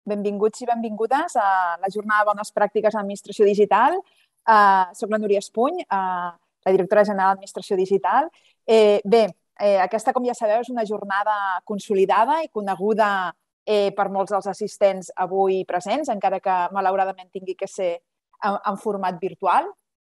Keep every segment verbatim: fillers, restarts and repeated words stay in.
benvinguts i benvingudes a la jornada de bones pràctiques en administració digital. Uh, soc la Núria Espuny, uh, la directora general d'Administració Digital. Eh, bé, eh, aquesta, com ja sabeu, és una jornada consolidada i coneguda eh, per molts dels assistents avui presents, encara que malauradament tingui que ser en, en format virtual.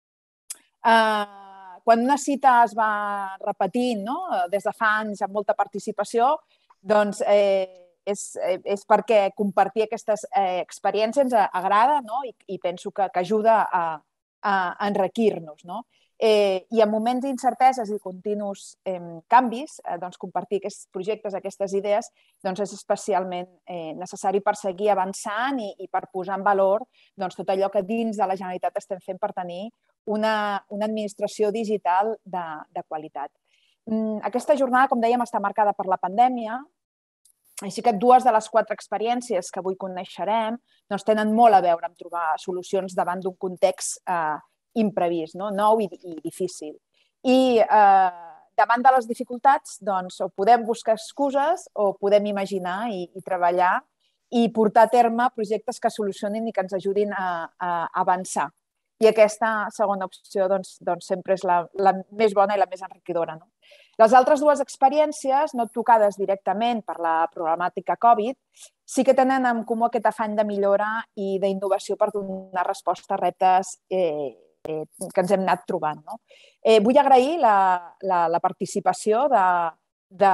Uh, quan una cita es va repetint, no? Des de fa anys amb molta participació, doncs eh, és, és perquè compartir aquestes eh, experiències ens agrada, no? I, i penso que, que ajuda a, a enriquir-nos, no? Eh, I en moments d'incerteses i continus eh, canvis, eh, doncs compartir aquests projectes, aquestes idees, doncs és especialment eh, necessari per seguir avançant i, i per posar en valor doncs, tot allò que dins de la Generalitat estem fent per tenir una, una administració digital de, de qualitat. Aquesta jornada, com dèiem, està marcada per la pandèmia, així que dues de les quatre experiències que avui coneixerem doncs, tenen molt a veure amb trobar solucions davant d'un context eh, imprevist, no? Nou i, i difícil. I eh, davant de les dificultats, doncs, o podem buscar excuses o podem imaginar i, i treballar i portar a terme projectes que solucionin i que ens ajudin a, a avançar. I aquesta segona opció doncs, doncs, sempre és la, la més bona i la més enriquidora. No? Les altres dues experiències, no tocades directament per la problemàtica Covid, sí que tenen en comú aquest afany de millora i d'innovació per donar resposta a reptes eh, eh, que ens hem anat trobant. No? Eh, vull agrair la, la, la participació de, de,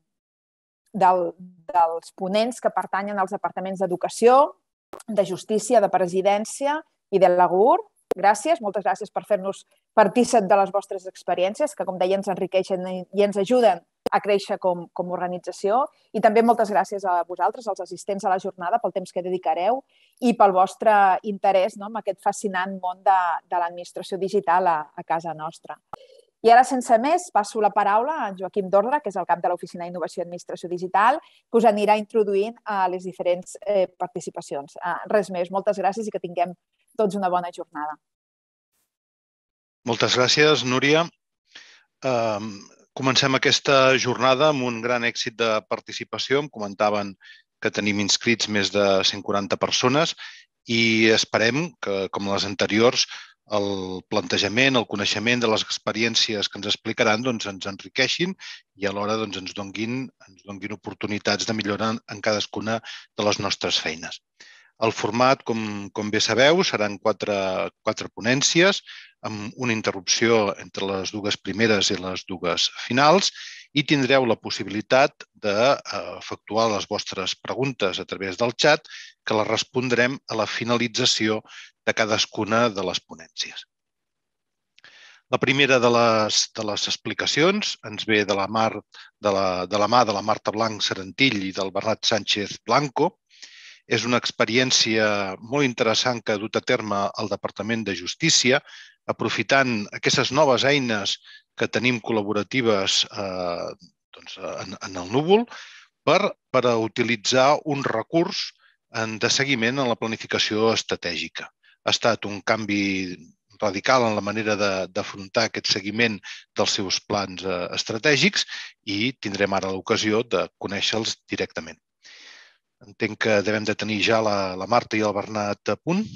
del, dels ponents que pertanyen als departaments d'Educació, de Justícia, de Presidència i de l'Agur. Gràcies, moltes gràcies per fer-nos partícip de les vostres experiències, que, com deia, ens enriqueixen i ens ajuden a créixer com, com a organització. I també moltes gràcies a vosaltres, als assistents a la jornada, pel temps que dedicareu i pel vostre interès, no?, en aquest fascinant món de, de l'administració digital a, a casa nostra. I ara, sense més, passo la paraula a en Joaquim Dorla, que és el cap de l'Oficina d'Innovació i Administració Digital, que us anirà introduint a les diferents eh, participacions. Uh, res més, moltes gràcies i que tinguem tots una bona jornada. Moltes gràcies, Núria. Um, comencem aquesta jornada amb un gran èxit de participació. Em comentaven que tenim inscrits més de cent quaranta persones i esperem que, com les anteriors, el plantejament, el coneixement de les experiències que ens explicaran doncs, ens enriqueixin i alhora doncs, ens, donguin, ens donguin oportunitats de millorar en cadascuna de les nostres feines. El format, com, com bé sabeu, seran quatre, quatre ponències amb una interrupció entre les dues primeres i les dues finals i tindreu la possibilitat d'efectuar les vostres preguntes a través del xat, que les respondrem a la finalització de cadascuna de les ponències. La primera de les, de les explicacions ens ve de la, mar, de, la, de la mà de la Marta Blanc Serentill i del Bernat Sánchez Blanco. És una experiència molt interessant que ha dut a terme el Departament de Justícia, aprofitant aquestes noves eines que tenim col·laboratives eh, doncs, en, en el núvol per, per a utilitzar un recurs en, de seguiment en la planificació estratègica. Ha estat un canvi radical en la manera d'afrontar aquest seguiment dels seus plans eh, estratègics i tindrem ara l'ocasió de conèixer-los directament. Entenc que devem de tenir ja la, la Marta i el Bernat a punt.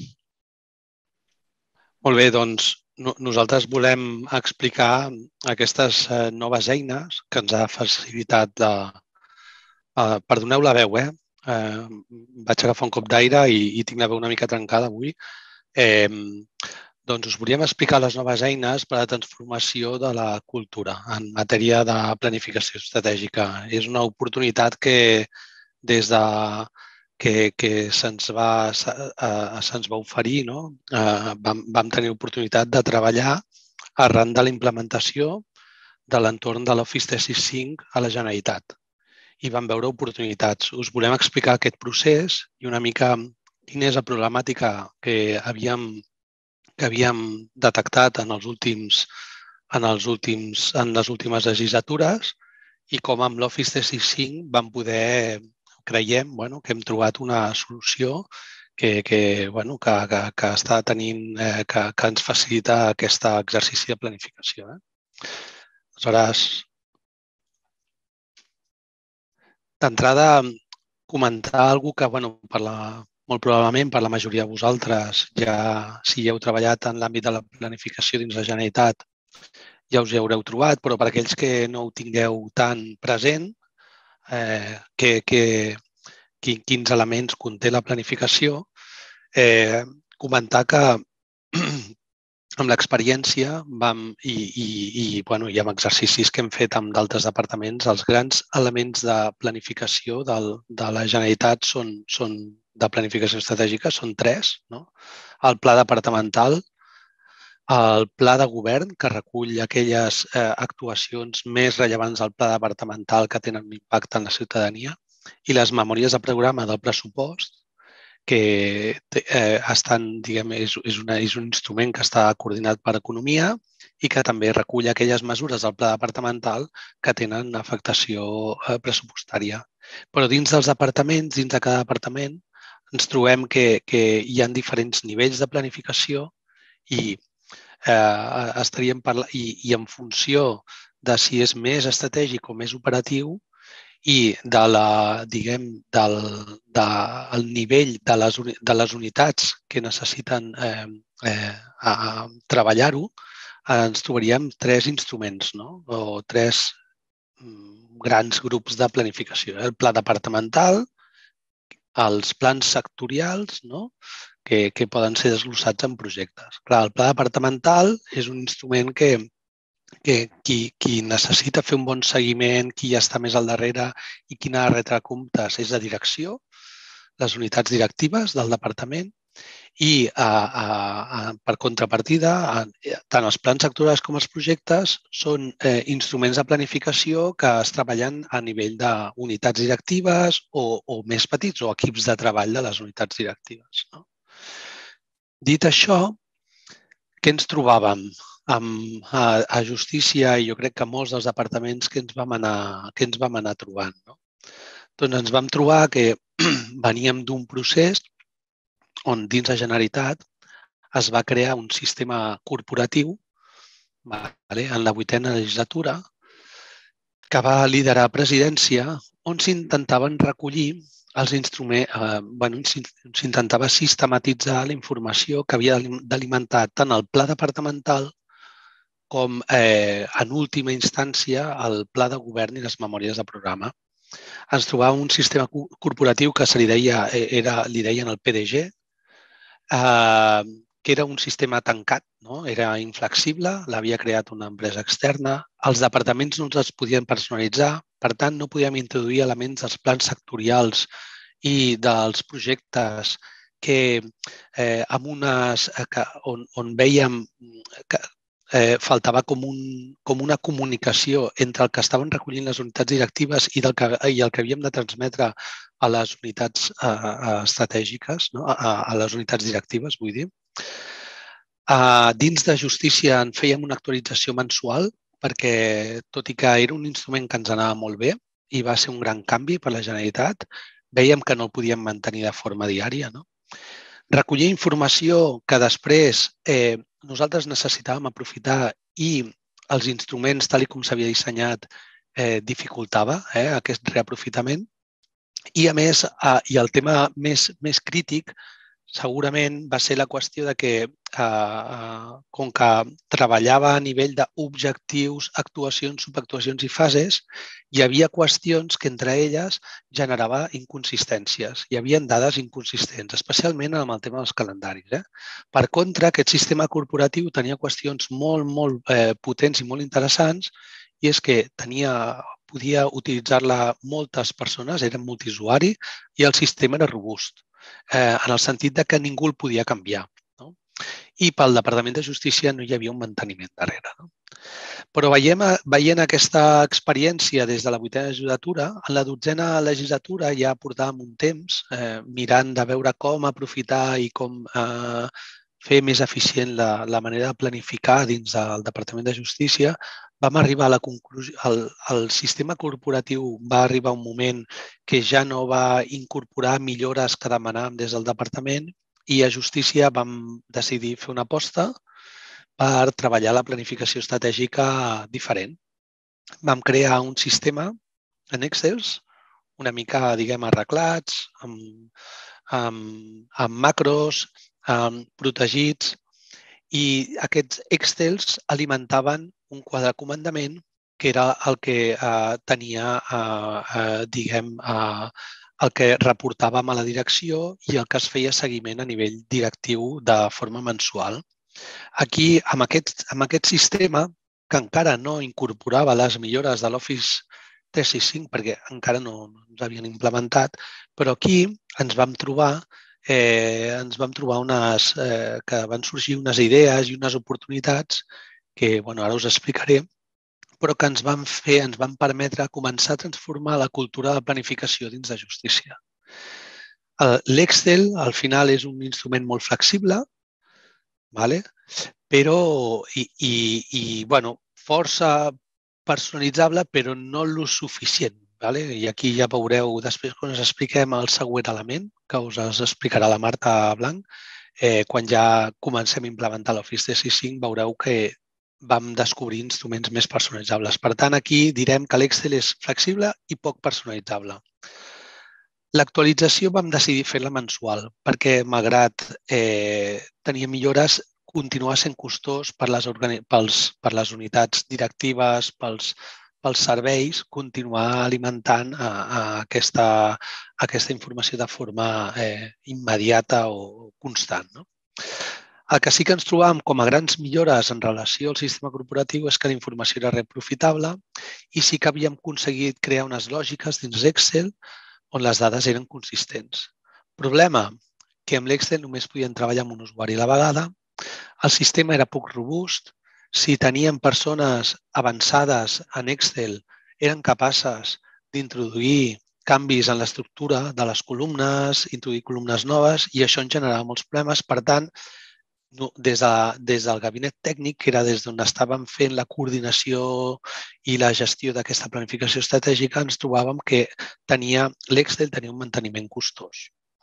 Molt bé, doncs no, nosaltres volem explicar aquestes eh, noves eines que ens ha facilitat de, eh, perdoneu la veu, eh? eh? Vaig agafar un cop d'aire i, i tinc la veu una mica trencada avui. Eh, doncs us volíem explicar les noves eines per a la transformació de la cultura en matèria de planificació estratègica. És una oportunitat que des de que, que se'ns va, uh, se'ns va oferir, no? uh, vam, vam tenir l'oportunitat de treballar arran de la implementació de l'entorn de l'Office tres sis cinc a la Generalitat i vam veure oportunitats. Us volem explicar aquest procés i una mica quina és la problemàtica que havíem, que havíem detectat en, els últims, en, els últims, en les últimes legislatures i com amb l'Office tres sis cinc vam poder creiem bueno, que hem trobat una solució que, que, bueno, que, que, que, està tenint, eh, que, que ens facilita aquest exercici de planificació. Eh? Aleshores, d'entrada, comentar alguna cosa que, bueno, per la, molt probablement per la majoria de vosaltres, ja si ja heu treballat en l'àmbit de la planificació dins la Generalitat, ja us hi haureu trobat, però per aquells que no ho tingueu tan present, eh, que, que, quins elements conté la planificació, eh, comentar que amb l'experiència vam, i, i, i, bueno, i amb exercicis que hem fet amb d'altres departaments, els grans elements de planificació del, de la Generalitat són, són de planificació estratègica són tres. No? El pla departamental, el pla de govern, que recull aquelles eh, actuacions més rellevants del pla departamental que tenen un impacte en la ciutadania, i les memòries de programa del pressupost, que eh, estan, diguem, és, és, una, és un instrument que està coordinat per Economia i que també recull aquelles mesures del pla departamental que tenen afectació eh, pressupostària. Però dins dels departaments, dins de cada departament, ens trobem que, que hi ha diferents nivells de planificació i eh, estaríem parlant, i, i en funció de si és més estratègic o més operatiu, i de la, diguem, del, de, el nivell de les, de les unitats que necessiten eh, eh, treballar-ho, eh, ens trobaríem tres instruments, no? O tres grans grups de planificació. El pla departamental, els plans sectorials, no? que, que poden ser desglossats en projectes. Clar, el pla departamental és un instrument que que qui, qui necessita fer un bon seguiment, qui ja està més al darrere i qui n'ha de retre comptes és la direcció, les unitats directives del departament i, a, a, a, per contrapartida, a, tant els plans sectorials com els projectes són eh, instruments de planificació que es treballen a nivell d'unitats directives o, o més petits o equips de treball de les unitats directives. No? Dit això, què ens trobàvem amb, a, a Justícia i jo crec que molts dels departaments que ens vam anar, que ens vam anar trobant? No? Doncs ens vam trobar que veníem d'un procés on dins la Generalitat es va crear un sistema corporatiu vale, en la vuitena legislatura que va liderar a presidència on s'intentaven recollir els instruments, eh, bueno, s'intentava sistematitzar la informació que havia d'alimentar tant el pla departamental com, eh, en última instància, el pla de govern i les memòries de programa. Ens trobàvem un sistema corporatiu que se li deia, era, li deien el P D G, eh, que era un sistema tancat, no? Era inflexible, l'havia creat una empresa externa, els departaments no els podien personalitzar, per tant, no podíem introduir elements dels plans sectorials i dels projectes que, eh, amb unes, que, on, on vèiem que Eh, faltava com, un, com una comunicació entre el que estaven recollint les unitats directives i, del que, i el que havíem de transmetre a les unitats eh, estratègiques, no? a, a les unitats directives, vull dir. Uh, dins de Justícia en fèiem una actualització mensual perquè, tot i que era un instrument que ens anava molt bé i va ser un gran canvi per a la Generalitat, vèiem que no el podíem mantenir de forma diària. No? Recollir informació que després eh, nosaltres necessitàvem aprofitar i els instruments, tal com s'havia dissenyat, eh, dificultava eh, aquest reaprofitament. I, a més, eh, i el tema més, més crític segurament va ser la qüestió de que, eh, com que treballava a nivell d'objectius, actuacions, subactuacions i fases, hi havia qüestions que entre elles generava inconsistències. Hi havia dades inconsistents, especialment amb el tema dels calendaris. Eh? Per contra, aquest sistema corporatiu tenia qüestions molt, molt eh, potents i molt interessants i és que tenia, podia utilitzar-la moltes persones, eren multiusuari i el sistema era robust, eh, en el sentit de que ningú el podia canviar. No? I pel Departament de Justícia no hi havia un manteniment darrere. No? Però veiem, veient aquesta experiència des de la vuitena legislatura, en la dotzena legislatura ja portàvem un temps eh, mirant de veure com aprofitar i com eh, fer més eficient la, la manera de planificar dins del Departament de Justícia. Vam arribar a la conclusió, el, el sistema corporatiu va arribar a un moment que ja no va incorporar millores que demanàvem des del departament i a Justícia vam decidir fer una aposta per treballar la planificació estratègica diferent. Vam crear un sistema en Excel una mica, diguem, arreglats, amb, amb, amb macros, amb protegits, i aquests Excels alimentaven un quadre de comandament que era el que eh, tenia, eh, eh, diguem, eh, el que reportàvem a la direcció i el que es feia seguiment a nivell directiu de forma mensual. Aquí, amb aquest, amb aquest sistema, que encara no incorporava les millores de l'Office tres sis cinc perquè encara no, no ens havien implementat, però aquí ens vam trobar eh, ens vam trobar unes, eh, que van sorgir unes idees i unes oportunitats que bueno, ara us explicaré, però que ens van fer, ens van permetre començar a transformar la cultura de planificació dins de justícia. L'Excel, al final, és un instrument molt flexible, vale? Però, i, i, i bueno, força personalitzable, però no lo suficient. Vale? I aquí ja veureu després quan us expliquem el següent element, que us explicarà la Marta Blanc. Eh, quan ja comencem a implementar l'Office tres sis cinc veureu que vam descobrir instruments més personalitzables. Per tant, aquí direm que l'Excel és flexible i poc personalitzable. L'actualització vam decidir fer-la mensual perquè, malgrat eh, tenir millores, continuar sent costós per les, pels, per les unitats directives, pels, pels serveis, continuar alimentant a, a aquesta, a aquesta informació de forma eh, immediata o constant. No? El que sí que ens trobàvem com a grans millores en relació al sistema corporatiu és que la informació era reprofitable i sí que havíem aconseguit crear unes lògiques dins Excel on les dades eren consistents. Problema, que amb l'Excel només podien treballar amb un usuari a la vegada, el sistema era poc robust, si teníem persones avançades en Excel eren capaces d'introduir canvis en l'estructura de les columnes, introduir columnes noves i això en generava molts problemes. Per tant, des, de, des del gabinet tècnic, que era des d'on estàvem fent la coordinació i la gestió d'aquesta planificació estratègica, ens trobàvem que tenia l'Excel tenia un manteniment costós.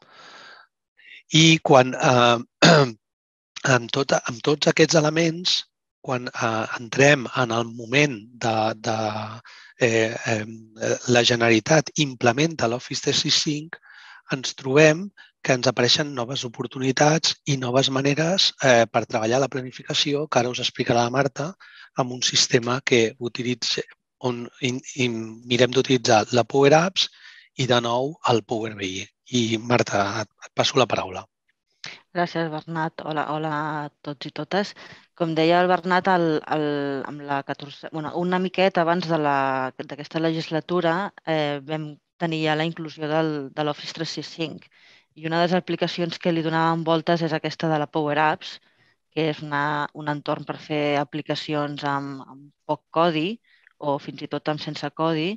I quan eh, amb, tot, amb tots aquests elements, quan eh, entrem en el moment de, de eh, eh, la Generalitat implementa l'Office tres sis cinc, ens trobem que ens apareixen noves oportunitats i noves maneres eh, per treballar la planificació, que ara us explicarà la Marta, amb un sistema que utilitza, on in, in, mirem d'utilitzar la Power Apps i de nou el Power B I. I Marta, et, et passo la paraula. Gràcies, Bernat. Hola, hola a tots i totes. Com deia el Bernat, el, el, amb la catorze, bueno, una miqueta abans d'aquesta legislatura eh, vam tenir ja la inclusió del, de l'Office tres sis cinc i una de les aplicacions que li donàvem voltes és aquesta de la Power Apps, que és una, un entorn per fer aplicacions amb, amb poc codi o fins i tot amb sense codi.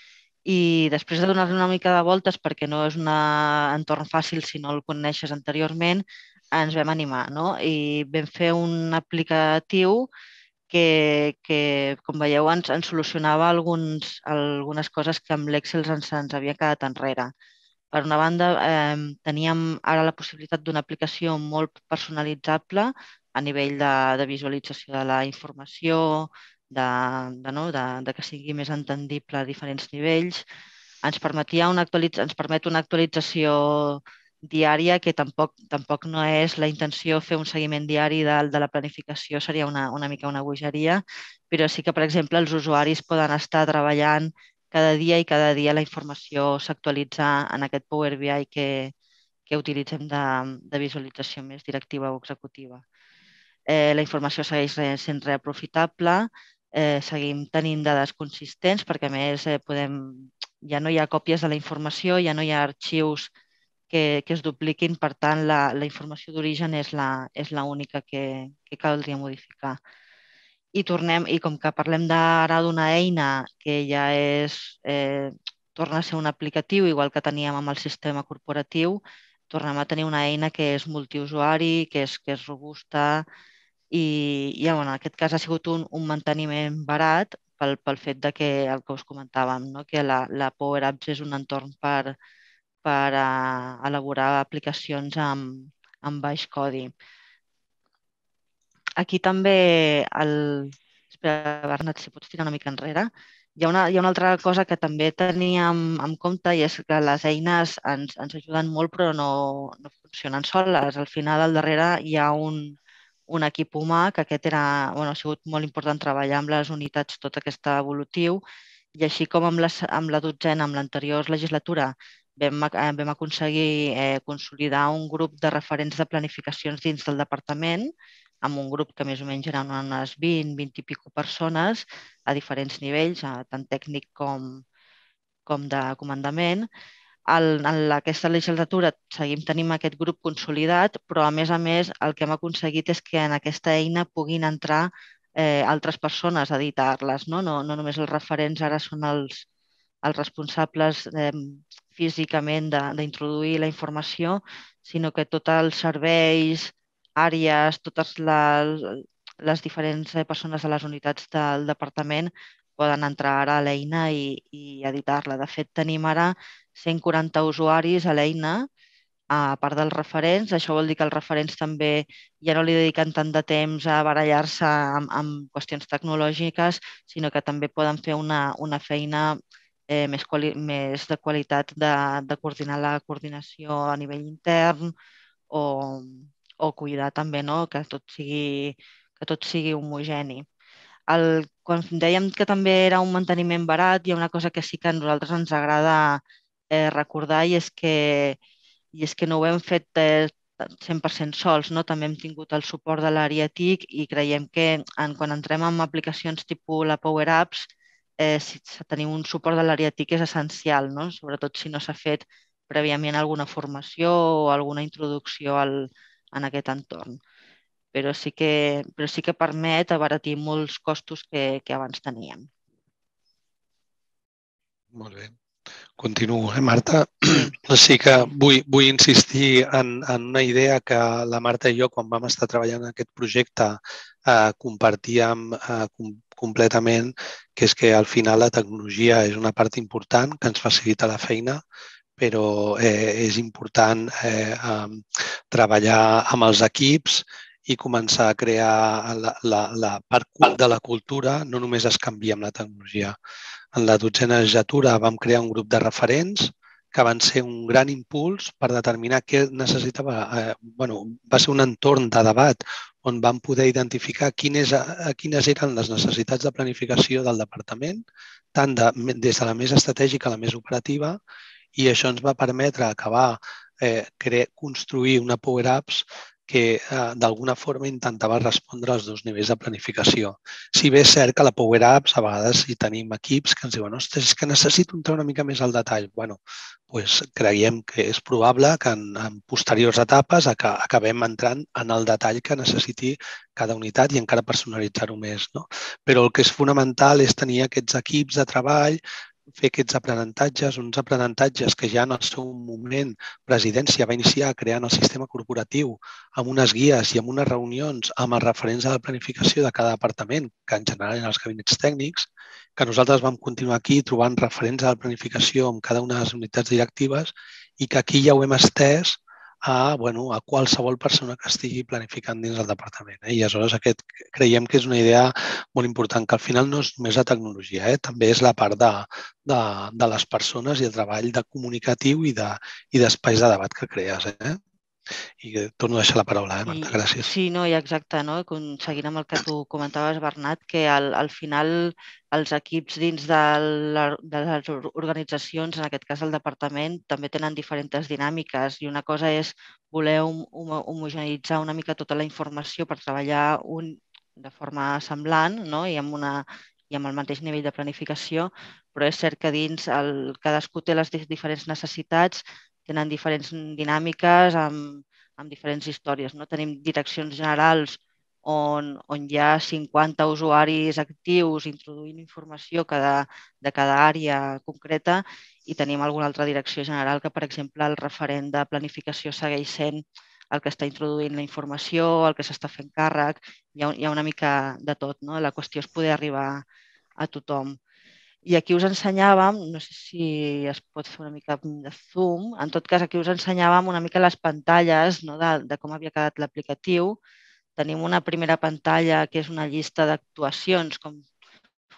I després de donar-li una mica de voltes, perquè no és un entorn fàcil si no el coneixes anteriorment, ens vam animar, no? I vam fer un aplicatiu que, que com veieu, ens, ens solucionava alguns, algunes coses que amb l'Excel ens, ens havia quedat enrere. Per una banda, eh, teníem ara la possibilitat d'una aplicació molt personalitzable a nivell de, de visualització de la informació, de, de, no? de, de que sigui més entendible a diferents nivells. Ens, permetia una actualitz... ens permet una actualització diària que tampoc, tampoc no és la intenció fer un seguiment diari de, de la planificació, seria una, una mica una bogeria, però sí que, per exemple, els usuaris poden estar treballant cada dia i cada dia la informació s'actualitza en aquest Power B I que, que utilitzem de, de visualització més directiva o executiva. Eh, la informació segueix sent reaprofitable, eh, seguim tenint dades consistents perquè, a més, eh, podem, ja no hi ha còpies de la informació, ja no hi ha arxius que, que es dupliquin, per tant, la, la informació d'origen és la, és la única que, que caldria modificar. I tornem, i com que parlem ara d'una eina que ja és, eh, torna a ser un aplicatiu, igual que teníem amb el sistema corporatiu, tornem a tenir una eina que és multiusuari, que és, que és robusta i, i bueno, en aquest cas ha sigut un, un manteniment barat pel, pel fet de que el que us comentàvem, no? Que la, la Power Apps és un entorn per, per a, elaborar aplicacions amb, amb baix codi. Aquí també, el... espera, Bernat, si pots tirar una mica enrere. Hi ha una, hi ha una altra cosa que també teníem en compte i és que les eines ens, ens ajuden molt però no, no funcionen soles. Al final, al darrere, hi ha un, un equip humà que aquest era, bueno, ha sigut molt important treballar amb les unitats tot aquest evolutiu i així com amb la, amb la dotzena, amb l'anterior legislatura, vam, eh, vam aconseguir eh, consolidar un grup de referents de planificacions dins del departament amb un grup que més o menys eren unes vint, vint i pico persones a diferents nivells, tant tècnic com, com de comandament. El, en aquesta legislatura seguim tenint aquest grup consolidat, però a més a més el que hem aconseguit és que en aquesta eina puguin entrar eh, altres persones a editar-les. No? No, no només els referents ara són els, els responsables eh, físicament d'introduir la informació, sinó que tots els serveis, àrees, totes les, les diferents persones de les unitats del departament poden entrar ara a l'eina i, i editar-la. De fet, tenim ara cent quaranta usuaris a l'eina, a part dels referents. Això vol dir que els referents també ja no li dediquen tant de temps a barallar-se amb, amb qüestions tecnològiques, sinó que també poden fer una, una feina eh, més, quali més de qualitat de, de coordinar la coordinació a nivell intern o, o cuidar també no? que, tot sigui, que tot sigui homogeni. El, quan dèiem que també era un manteniment barat, hi ha una cosa que sí que a nosaltres ens agrada eh, recordar i és que, i és que no ho hem fet eh, cent per cent sols, no? També hem tingut el suport de l'àrea T I C i creiem que en, quan entrem en aplicacions tipus la Power Apps, eh, si tenim un suport de l'àrea T I C és essencial, no? Sobretot si no s'ha fet prèviament alguna formació o alguna introducció al, en aquest entorn. Però sí que, però sí que permet abaratir molts costos que, que abans teníem. Molt bé. Continuo, eh, Marta? Sí, sí que vull, vull insistir en, en una idea que la Marta i jo, quan vam estar treballant en aquest projecte, eh, compartíem eh, com, completament, que és que al final la tecnologia és una part important que ens facilita la feina, però eh, és important eh, eh, treballar amb els equips i començar a crear la, la, la part de la cultura, no només es canvia amb la tecnologia. En la dotzena legislatura vam crear un grup de referents que van ser un gran impuls per determinar què necessitava. Eh, bueno, va ser un entorn de debat on vam poder identificar quines, quines eren les necessitats de planificació del departament, tant de, des de la més estratègica a la més operativa, i això ens va permetre acabar eh, crear, construir una Power Apps que eh, d'alguna forma intentava respondre als dos nivells de planificació. Si bé és cert que a la Power Apps a vegades hi tenim equips que ens diuen ostres, és que necessito entrar una mica més al detall. Bueno, doncs creiem que és probable que en, en posteriors etapes acabem entrant en el detall que necessiti cada unitat i encara personalitzar-ho més. No? Però el que és fonamental és tenir aquests equips de treball, fer aquests aprenentatges, uns aprenentatges que ja en el seu moment Presidència va iniciar creant el sistema corporatiu amb unes guies i amb unes reunions amb els referents de la planificació de cada departament, que en general eren els gabinets tècnics, que nosaltres vam continuar aquí trobant referents de la planificació amb cada una de les unitats directives i que aquí ja ho hem estès a, bueno, a qualsevol persona que estigui planificant dins del departament. Eh? I aleshores aquest creiem que és una idea molt important, que al final no és només la tecnologia, eh? també és la part de, de, de les persones i el treball de comunicatiu i d'espais de, i de debat que crees. Eh? I torno a deixar la paraula, eh, Marta? Gràcies. Sí, no, i exacte, no? Seguint amb el que tu comentaves, Bernat, que al, al final els equips dins de, la, de les organitzacions, en aquest cas el departament, també tenen diferents dinàmiques i una cosa és voler hom, homogeneitzar una mica tota la informació per treballar un, de forma semblant, no? I amb una i amb el mateix nivell de planificació, però és cert que dins el, cadascú té les diferents necessitats, tenen diferents dinàmiques amb, amb diferents històries. No? Tenim direccions generals on, on hi ha cinquanta usuaris actius introduint informació cada, de cada àrea concreta i tenim alguna altra direcció general que, per exemple, el referent de planificació segueix sent el que està introduint la informació, el que s'està fent càrrec, hi ha, hi ha una mica de tot. No? La qüestió és poder arribar a tothom. I aquí us ensenyàvem, no sé si es pot fer una mica de zoom, en tot cas aquí us ensenyàvem una mica les pantalles no, de, de com havia quedat l'aplicatiu. Tenim una primera pantalla que és una llista d'actuacions, com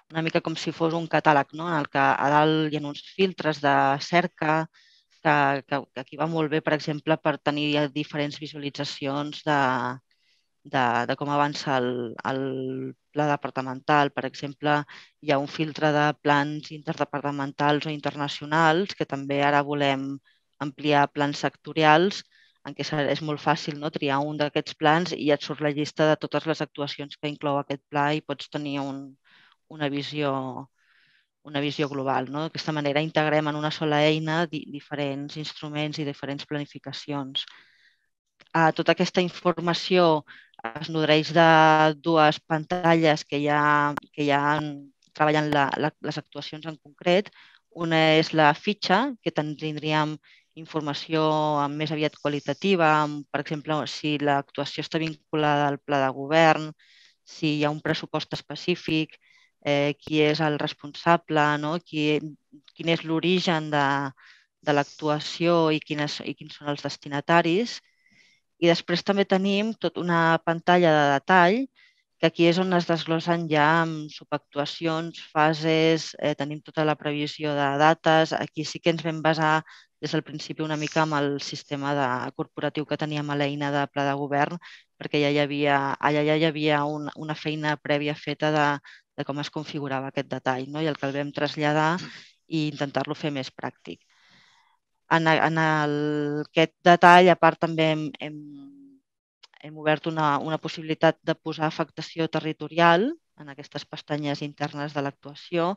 una mica com si fos un catàleg, no? En el que a dalt hi ha uns filtres de cerca, que, que, que aquí va molt bé, per exemple, per tenir diferents visualitzacions de, de, de com avança el, el pla departamental. Per exemple, hi ha un filtre de plans interdepartamentals o internacionals, que també ara volem ampliar plans sectorials, en què és molt fàcil, no, triar un d'aquests plans i ja et surt la llista de totes les actuacions que inclou aquest pla i pots tenir un, una visió una visió global. No? D'aquesta manera integrem en una sola eina di diferents instruments i diferents planificacions. Uh, tota aquesta informació es nodreix de dues pantalles que ja, que ja treballen la, la, les actuacions en concret. Una és la fitxa, que tindríem informació més aviat qualitativa, per exemple, si l'actuació està vinculada al pla de govern, si hi ha un pressupost específic, eh, qui és el responsable, no? qui, quin és l'origen de, de l'actuació i, quines, i quins són els destinataris. I després també tenim tota una pantalla de detall, que aquí és on es desglossen ja amb subactuacions, fases, eh, tenim tota la previsió de dates. Aquí sí que ens vam basar des del principi una mica amb el sistema de, corporatiu que teníem a l'eina de pla de govern, perquè ja hi havia, allà ja hi havia un, una feina prèvia feta de, de com es configurava aquest detall, no? I el que el vam traslladar i intentar-lo fer més pràctic. En, en el, aquest detall, a part, també hem, hem, hem obert una, una possibilitat de posar afectació territorial en aquestes pestanyes internes de l'actuació,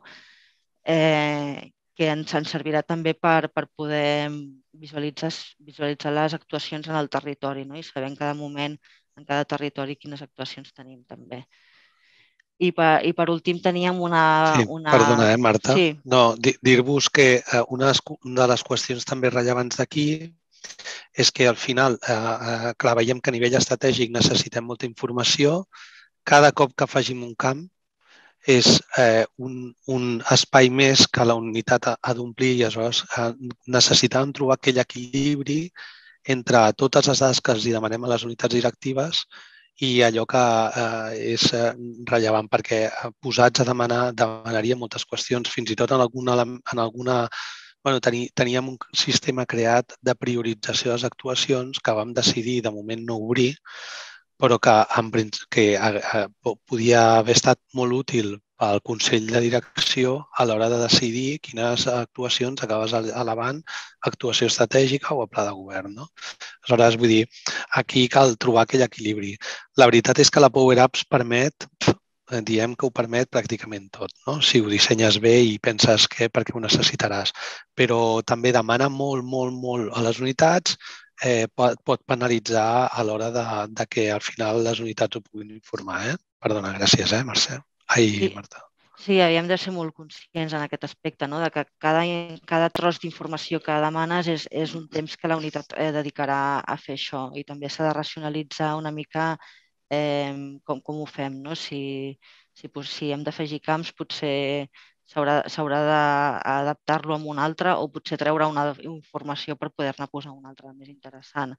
eh, que ens, ens servirà també per, per poder visualitzar, visualitzar les actuacions en el territori, no? I saber en cada moment, en cada territori, quines actuacions tenim també. I per, i per últim teníem una... Sí, una... perdona, eh, Marta. Sí. No, dir-vos que una de les qüestions també rellevants d'aquí és que al final, eh, clar, veiem que a nivell estratègic necessitem molta informació. Cada cop que afegim un camp és eh, un, un espai més que la unitat ha, ha d'omplir i aleshores eh, necessitàvem trobar aquell equilibri entre totes les dades que els demanem a les unitats directives i allò que eh, és rellevant, perquè posats a demanar demanaria moltes qüestions, fins i tot en alguna... En alguna bueno, teni, teníem un sistema creat de priorització de les actuacions que vam decidir de moment no obrir, però que, en, que eh, podia haver estat molt útil pel Consell de Direcció a l'hora de decidir quines actuacions acabes elevant, actuació estratègica o a pla de govern. No? Aleshores, vull dir, aquí cal trobar aquell equilibri. La veritat és que la Power Apps permet, diem que ho permet pràcticament tot, no? Si ho dissenyes bé i penses que perquè ho necessitaràs. Però també demana molt, molt, molt a les unitats, eh, pot, pot penalitzar a l'hora de, de que al final les unitats ho puguin informar. Eh? Perdona, gràcies, eh, Mercè? Ai, sí. Marta. Sí, havíem de ser molt conscients en aquest aspecte, no? De que cada, cada tros d'informació que demanes és, és un temps que la unitat eh, dedicarà a fer això i també s'ha de racionalitzar una mica eh, com, com ho fem. No? Si, si, si hem d'afegir camps, potser s'haurà d'adaptar-lo amb un altre o potser treure una informació per poder-ne posar una altra més interessant.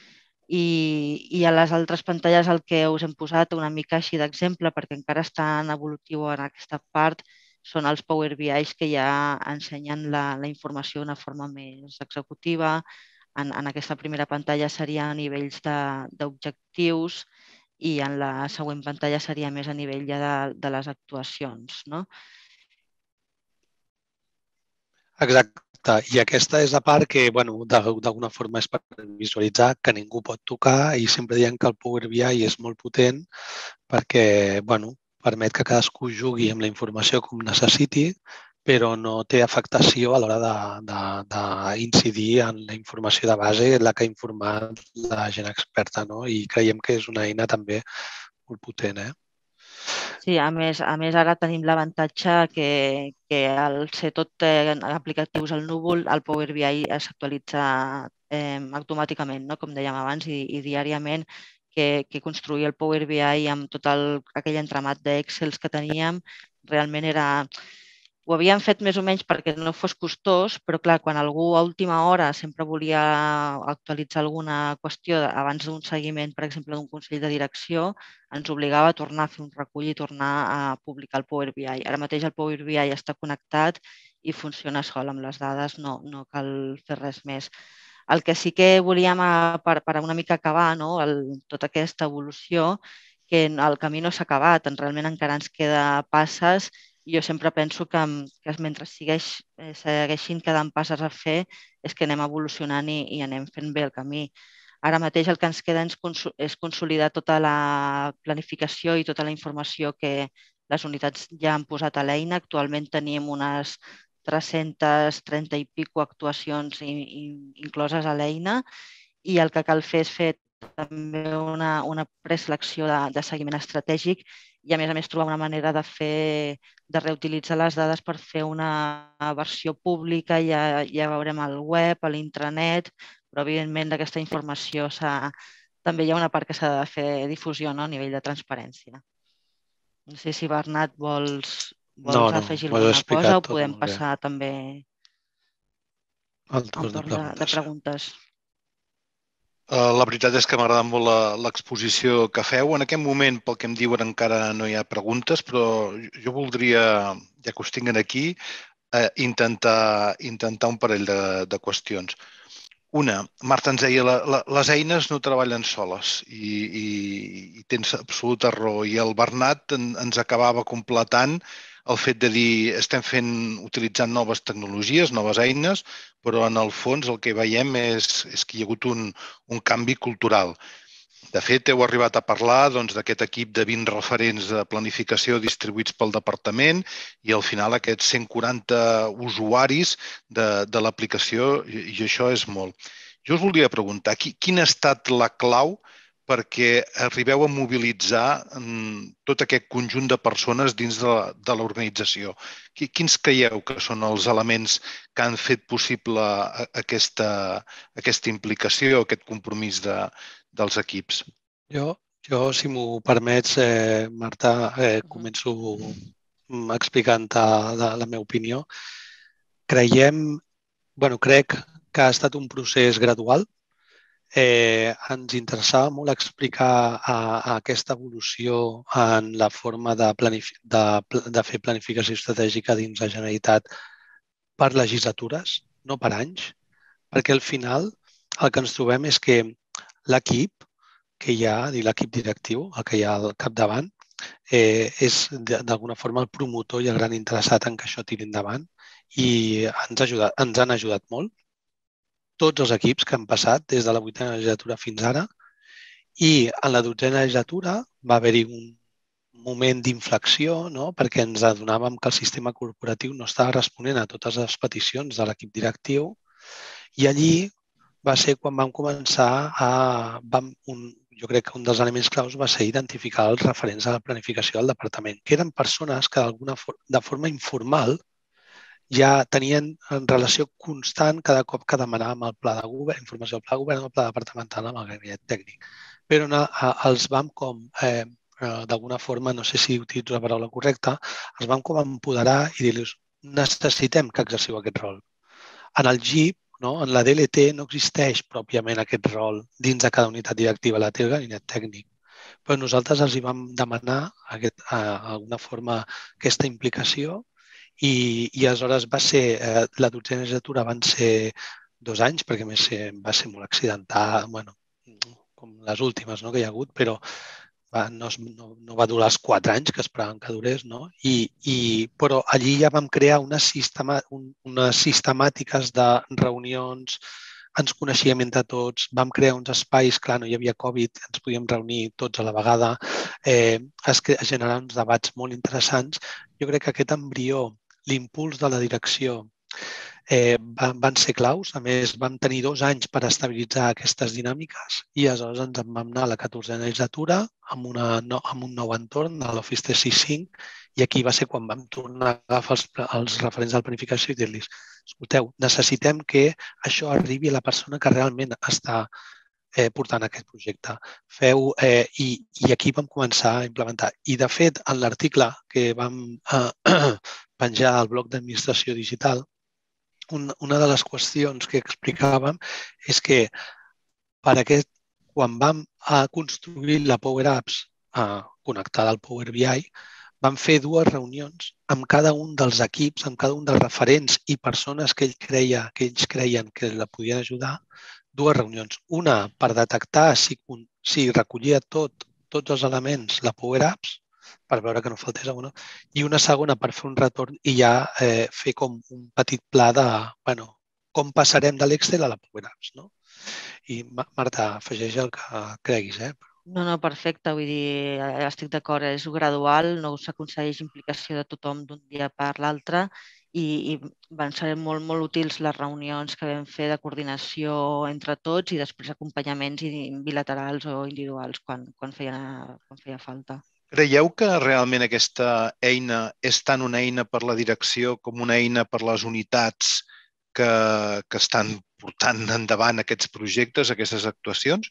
I, i a les altres pantalles el que us hem posat una mica així d'exemple, perquè encara està en evolutiu en aquesta part, són els Power B Is que ja ensenyen la, la informació d'una forma més executiva. En, en aquesta primera pantalla seria a nivells d'objectius i en la següent pantalla seria més a nivell ja de, de les actuacions. No? Exacte. I aquesta és la part que, bueno, d'alguna forma és per visualitzar, que ningú pot tocar i sempre diem que el Power B I és molt potent perquè, bueno, permet que cadascú jugui amb la informació com necessiti, però no té afectació a l'hora d'incidir en la informació de base, la que ha informat la gent experta, no? I creiem que és una eina també molt potent, eh? Sí, a més, a més ara tenim l'avantatge que, que al ser tot eh, aplicatius al núvol, el Power B I s'actualitza eh, automàticament, no? Com dèiem abans, i, i diàriament, que, que construir el Power B I amb tot el, aquell entramat d'Excels que teníem realment era, ho havien fet més o menys perquè no fos costós, però clar, quan algú a última hora sempre volia actualitzar alguna qüestió abans d'un seguiment, per exemple, d'un consell de direcció, ens obligava a tornar a fer un recull i tornar a publicar el Power B I. Ara mateix el Power B I està connectat i funciona sol amb les dades, no, no cal fer res més. El que sí que volíem, per, per una mica acabar, no? el, tota aquesta evolució, que el camí no s'ha acabat, realment encara ens queda passes. Jo sempre penso que, que mentre segueix, eh, segueixin quedant passes a fer és que anem evolucionant i, i anem fent bé el camí. Ara mateix el que ens queda és consolidar tota la planificació i tota la informació que les unitats ja han posat a l'eina. Actualment tenim unes tres-centes trenta i pico actuacions i, i, incloses a l'eina i el que cal fer és fer també una, una preselecció de, de seguiment estratègic i a més a més trobar una manera de fer de reutilitzar les dades per fer una versió pública, ja, ja veurem al web, a l'intranet, però evidentment d'aquesta informació també hi ha una part que s'ha de fer difusió, no? A nivell de transparència. No sé si Bernat vols, vols no, no, afegir alguna cosa o podem molt passar bé. també al torn de de, preguntes. de preguntes. La veritat és que m'ha agradat molt l'exposició que feu. En aquest moment, pel que em diuen, encara no hi ha preguntes, però jo voldria, ja que us tinguin aquí, eh, intentar, intentar un parell de, de qüestions. Una, Marta ens deia, la, la, les eines no treballen soles i, i, i tens absoluta raó. I el Bernat en, ens acabava completant el fet de dir estem fent, utilitzant noves tecnologies, noves eines, però en el fons el que veiem és, és que hi ha hagut un, un canvi cultural. De fet, heu arribat a parlar doncs, d'aquest equip de vint referents de planificació distribuïts pel departament i al final aquests cent quaranta usuaris de, de l'aplicació, i, i això és molt. Jo us volia preguntar, quina ha estat la clau perquè arribeu a mobilitzar tot aquest conjunt de persones dins de, de l'organització? Quins creieu que són els elements que han fet possible aquesta, aquesta implicació, aquest compromís de, dels equips? Jo, jo si m'ho permets, eh, Marta, eh, començo explicant la, la meva opinió. Creiem, bueno, crec que ha estat un procés gradual. Eh, ens interessava molt explicar a, a aquesta evolució en la forma de, de, de fer planificació estratègica dins la Generalitat per legislatures, no per anys, perquè al final el que ens trobem és que l'equip que hi ha, l'equip directiu, el que hi ha al capdavant, eh, és d'alguna forma el promotor i el gran interessat en que això tiri endavant i ens, ajudat, ens han ajudat molt tots els equips que han passat des de la vuitena legislatura fins ara i en la dotzena legislatura va haver-hi un moment d'inflexió, no? Perquè ens adonàvem que el sistema corporatiu no estava responent a totes les peticions de l'equip directiu i allí va ser quan vam començar a... Vam, un, jo crec que un dels elements claus va ser identificar els referents a la planificació del departament, que eren persones que d'alguna forma, de forma informal ja tenien en relació constant cada cop que demanàvem el pla de govern, informació del pla de govern o el pla departamental amb el gabinet tècnic. Però no, els vam com, eh, d'alguna forma, no sé si utilitzo la paraula correcta, els vam com empoderar i dir-los necessitem que exerciu aquest rol. En el G I P, no, en la D L T, no existeix pròpiament aquest rol dins de cada unitat directiva, la té el gabinet tècnic. Però nosaltres els hi vam demanar aquest, d'alguna forma aquesta implicació I, i aleshores va ser, eh, la dotzena legislatura van ser dos anys, perquè més va ser molt accidental, bueno, com les últimes no, que hi ha hagut, però va, no, no, no va durar els quatre anys que esperaven que durés, no? I, i, però allí ja vam crear unes, sistema, un, unes sistemàtiques de reunions, ens coneixíem entre tots, vam crear uns espais, clar, no hi havia Covid, ens podíem reunir tots a la vegada, eh, es, es generaven uns debats molt interessants. Jo crec que aquest embrió, l'impuls de la direcció eh, van, van ser claus. A més, vam tenir dos anys per estabilitzar aquestes dinàmiques i aleshores ens en vam anar a la catorzena legislatura amb, una, no, amb un nou entorn, a l'Office tres sis cinc, i aquí va ser quan vam tornar a agafar els, els referents de la planificació i dir-los escolteu, necessitem que això arribi a la persona que realment està eh, portant aquest projecte. Feu, eh, i, I aquí vam començar a implementar. I, de fet, en l'article que vam eh, penjar al blog d'administració digital, un, una de les qüestions que explicàvem és que per aquest, quan vam a construir la Power Apps eh, connectada al Power B I, vam fer dues reunions amb cada un dels equips, amb cada un dels referents i persones que, ell creia, que ells creien que la podien ajudar, dues reunions. Una per detectar si, si recollia tot, tots els elements la Power Apps, per veure que no faltés alguna, i una segona per fer un retorn i ja eh, fer com un petit pla de bueno, com passarem de l'Excel a la Power Apps. No? I Marta, afegeix el que creguis. Eh? No, no, perfecte. Vull dir, estic d'acord, és gradual, no s'aconsegueix implicació de tothom d'un dia per l'altre i, i van ser molt, molt útils les reunions que vam fer de coordinació entre tots i després acompanyaments bilaterals o individuals quan, quan, feia, quan feia falta. Creieu que realment aquesta eina és tant una eina per la direcció com una eina per les unitats que, que estan portant endavant aquests projectes, aquestes actuacions?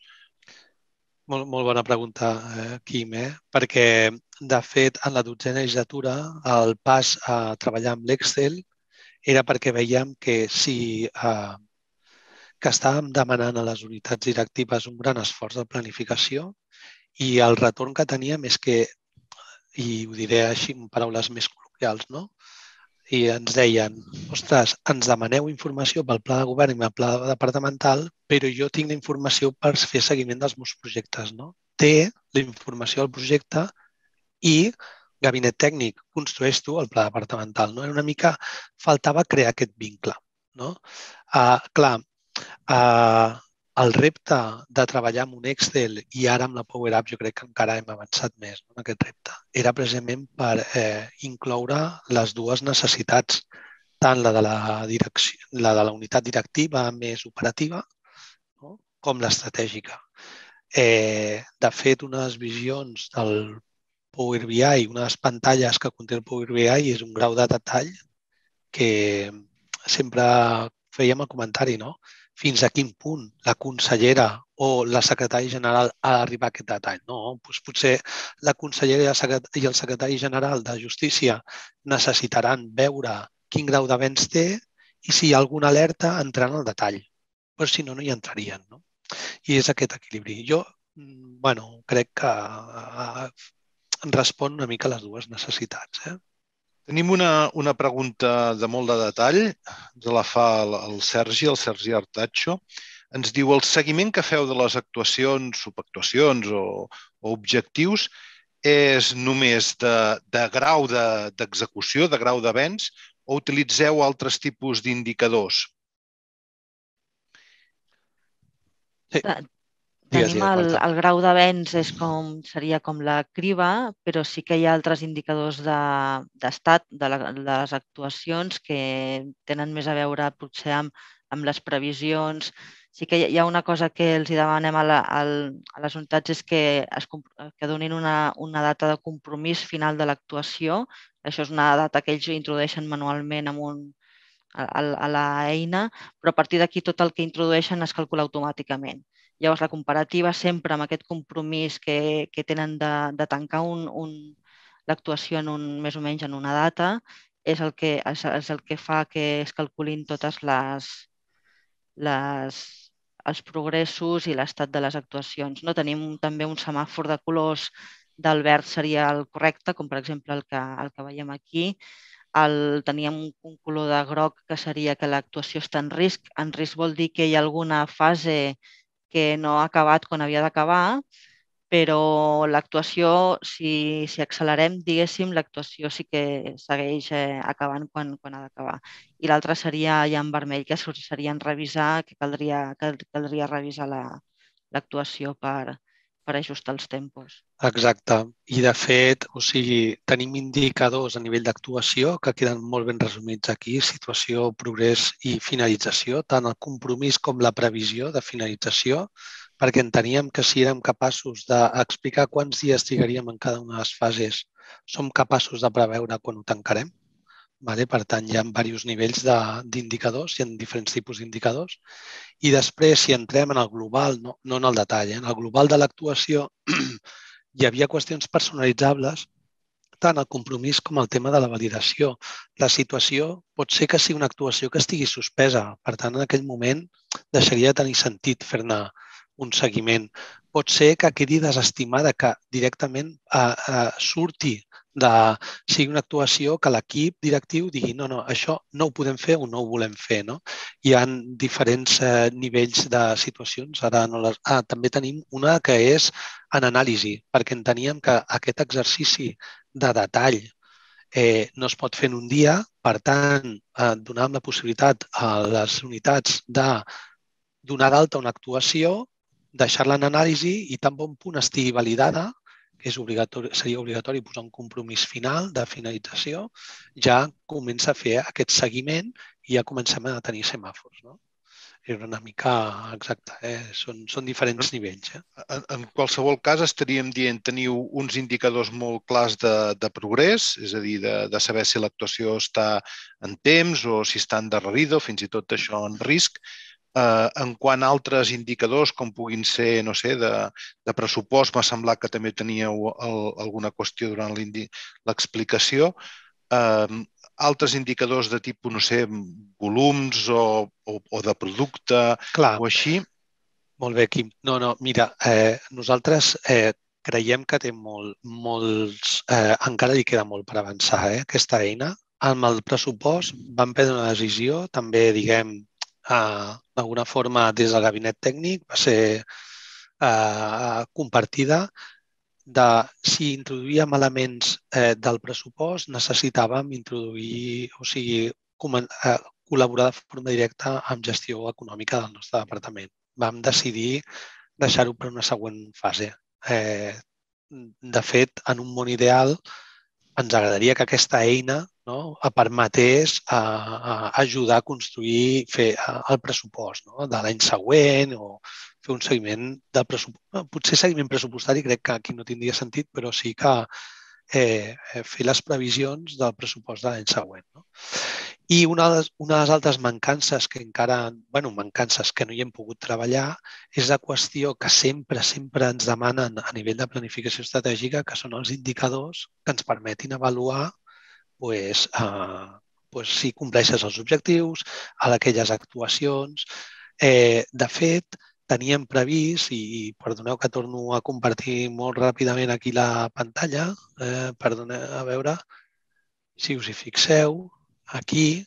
Molt, molt bona pregunta, eh, Quim, eh? perquè, de fet, en la dotzena legislatura, el pas a treballar amb l'Excel era perquè veiem que si eh, que estàvem demanant a les unitats directives un gran esforç de planificació i el retorn que teníem és que, i ho diré així en paraules més col·loquials, no? I ens deien, ostres, ens demaneu informació pel pla de govern i pel pla departamental, però jo tinc la informació per fer seguiment dels meus projectes. No? Té la informació del projecte i gabinet tècnic, construeix tu el pla departamental. No? Era una mica, faltava crear aquest vincle. No? Uh, clar, uh, el repte de treballar amb un Excel i ara amb la Power App jo crec que encara hem avançat més no, en aquest repte. Era precisament per eh, incloure les dues necessitats, tant la de la, direcció, la de la unitat directiva més operativa no, com l'estratègica. Eh, de fet, una de les visions del Power B I, una de les pantalles que conté el Power B I és un grau de detall que sempre fèiem el comentari, no? Fins a quin punt la consellera o la secretària general ha d'arribar a aquest detall. No, doncs potser la consellera i el secretari general de Justícia necessitaran veure quin grau d'avenç té i si hi ha alguna alerta entraran al detall. Però si no, no hi entrarien. No? I és aquest equilibri. Jo bueno, crec que respon una mica a les dues necessitats. Eh? Tenim una, una pregunta de molt de detall, de la fa el, el Sergi, el Sergi Artacho. Ens diu, el seguiment que feu de les actuacions, subactuacions o, o objectius és només de, de grau d'execució, de, de grau d'avenç, o utilitzeu altres tipus d'indicadors? Sí. Tenim el, el grau d'avenç és com, seria com la criba, però sí que hi ha altres indicadors d'estat de, de, la, de les actuacions que tenen més a veure potser amb, amb les previsions. Sí que hi ha una cosa que els demanem a, la, a les unitats és que, es, que donin una, una data de compromís final de l'actuació. Això és una data que ells introdueixen manualment amb un, a, a l'eina, però a partir d'aquí tot el que introdueixen es calcula automàticament. Llavors, la comparativa sempre amb aquest compromís que, que tenen de, de tancar un, un, l'actuació en un, més o menys en una data és el que, és, és el que fa que es calculin totes les, les, els progressos i l'estat de les actuacions. No? Tenim també un semàfor de colors del verd seria el correcte, com per exemple el que, el que veiem aquí. El, teníem un, un color de groc que seria que l'actuació està en risc. En risc vol dir que hi ha alguna fase que no ha acabat quan havia d'acabar, però l'actuació, si, si accelerem, diguéssim, l'actuació sí que segueix eh, acabant quan, quan ha d'acabar. I l'altre seria ja en vermell, que seria en revisar, que caldria, que caldria revisar l'actuació la, per, per ajustar els tempos. Exacte. I, de fet, o sigui, tenim indicadors a nivell d'actuació que queden molt ben resumits aquí, situació, progrés i finalització, tant el compromís com la previsió de finalització, perquè enteníem que si érem capaços d'explicar quants dies trigaríem en cada una de les fases, som capaços de preveure quan ho tancarem. Per tant, hi ha diversos nivells d'indicadors, hi ha diferents tipus d'indicadors. I després, si entrem en el global, no en el detall, en el global de l'actuació, hi havia qüestions personalitzables, tant el compromís com el tema de la validació. La situació pot ser que sigui una actuació que estigui suspesa. Per tant, en aquell moment deixaria de tenir sentit fer-ne un seguiment. Pot ser que quedi desestimada, que directament eh, eh, surti de sigui una actuació que l'equip directiu digui no, no, això no ho podem fer o no ho volem fer. No? Hi ha diferents eh, nivells de situacions. Ara no les... ah, també tenim una que és en anàlisi, perquè enteníem que aquest exercici de detall eh, no es pot fer en un dia. Per tant, eh, donàvem la possibilitat a les unitats de donar d'alta una actuació, deixar-la en anàlisi i tan bon punt estigui validada, que és obligatori, seria obligatori posar un compromís final de finalització, ja comença a fer aquest seguiment i ja comencem a tenir semàfors. No? És una mica exacte, eh? són, són diferents nivells. Eh? En, en qualsevol cas, estaríem dient teniu uns indicadors molt clars de, de progrés, és a dir, de, de saber si l'actuació està en temps o si està endarrerida o fins i tot això en risc. Uh, en quant a altres indicadors, com puguin ser, no sé, de, de pressupost, m'ha semblat que també teníeu el, alguna qüestió durant l'explicació. Uh, altres indicadors de tipus, no sé, volums o, o, o de producte Clar. O així. Molt bé, Quim. No, no, mira, eh, nosaltres eh, creiem que té molt, molts... Eh, encara li queda molt per avançar, eh, aquesta eina. Amb el pressupost vam prendre una decisió, també, diguem, eh, d'alguna forma des del gabinet tècnic, va ser eh, compartida, de si introduïem elements eh, del pressupost, necessitàvem introduir, o sigui, eh, col·laborar de forma directa amb gestió econòmica del nostre departament. Vam decidir deixar-ho per una següent fase. Eh, de fet, en un món ideal, ens agradaria que aquesta eina no, permetés a, a ajudar a construir, fer el pressupost no, de l'any següent o fer un seguiment del pressupost. Potser seguiment pressupostari crec que aquí no tindria sentit, però sí que eh, fer les previsions del pressupost de l'any següent. No? I una de, les, una de les altres mancances que encara, bueno, mancances que no hi hem pogut treballar és la qüestió que sempre, sempre ens demanen a nivell de planificació estratègica, que són els indicadors que ens permetin avaluar pues, eh, pues, si compleixes els objectius, a aquelles actuacions. Eh, de fet, teníem previst, i perdoneu que torno a compartir molt ràpidament aquí la pantalla, eh, perdoneu, a veure si us hi fixeu, aquí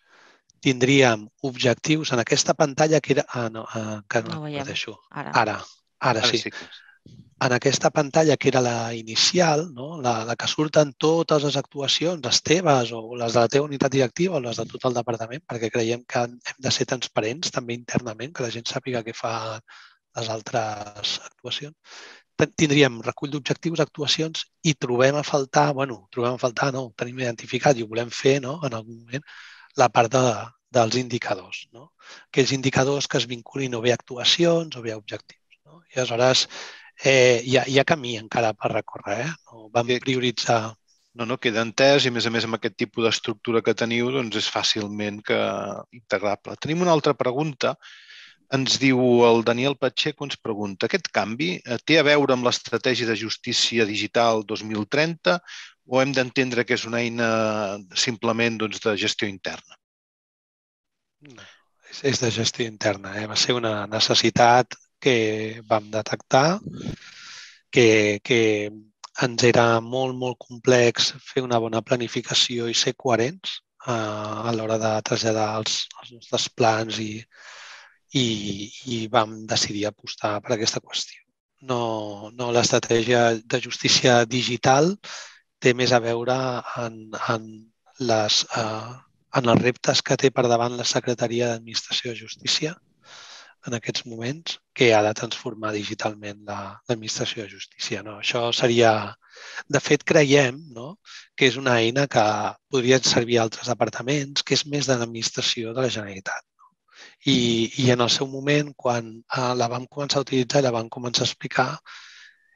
tindríem objectius en aquesta pantalla que era... Ah, no, encara no, no la comparteixo. Ara. Ara, ara, ara sí. sí. En aquesta pantalla que era la inicial, no? la, la que surten totes les actuacions, les teves o les de la teva unitat directiva o les de tot el departament, perquè creiem que hem de ser transparents també internament, que la gent sàpiga què fa les altres actuacions. Tindríem recull d'objectius, actuacions i trobem a faltar, bueno, trobem a faltar, no, ho tenim identificat i ho volem fer no, en algun moment, la part de, dels indicadors. No? Aquells indicadors que es vinculin o bé a actuacions o bé a objectius. No? I aleshores eh, hi, ha, hi ha camí encara per recórrer. Eh? No, vam prioritzar... No, no, queda entès i, a més a més, amb aquest tipus d'estructura que teniu, doncs és fàcilment que integrable. Tenim una altra pregunta. Ens diu el Daniel Pacheco, ens pregunta, aquest canvi té a veure amb l'estratègia de justícia digital dos mil trenta o hem d'entendre que és una eina simplement doncs, de gestió interna? No, és de gestió interna. Eh? Va ser una necessitat que vam detectar, que, que ens era molt, molt complex fer una bona planificació i ser coherents eh, a l'hora de traslladar els, els nostres plans i, i, i vam decidir apostar per aquesta qüestió. No, no l'estratègia de justícia digital té més a veure en, en, les, eh, en els reptes que té per davant la Secretaria d'Administració de Justícia en aquests moments, que ha de transformar digitalment l'Administració de Justícia. No? Això seria... De fet, creiem no? que és una eina que podria servir a altres departaments, que és més de l'Administració de la Generalitat. I, i en el seu moment, quan la vam començar a utilitzar i la vam començar a explicar,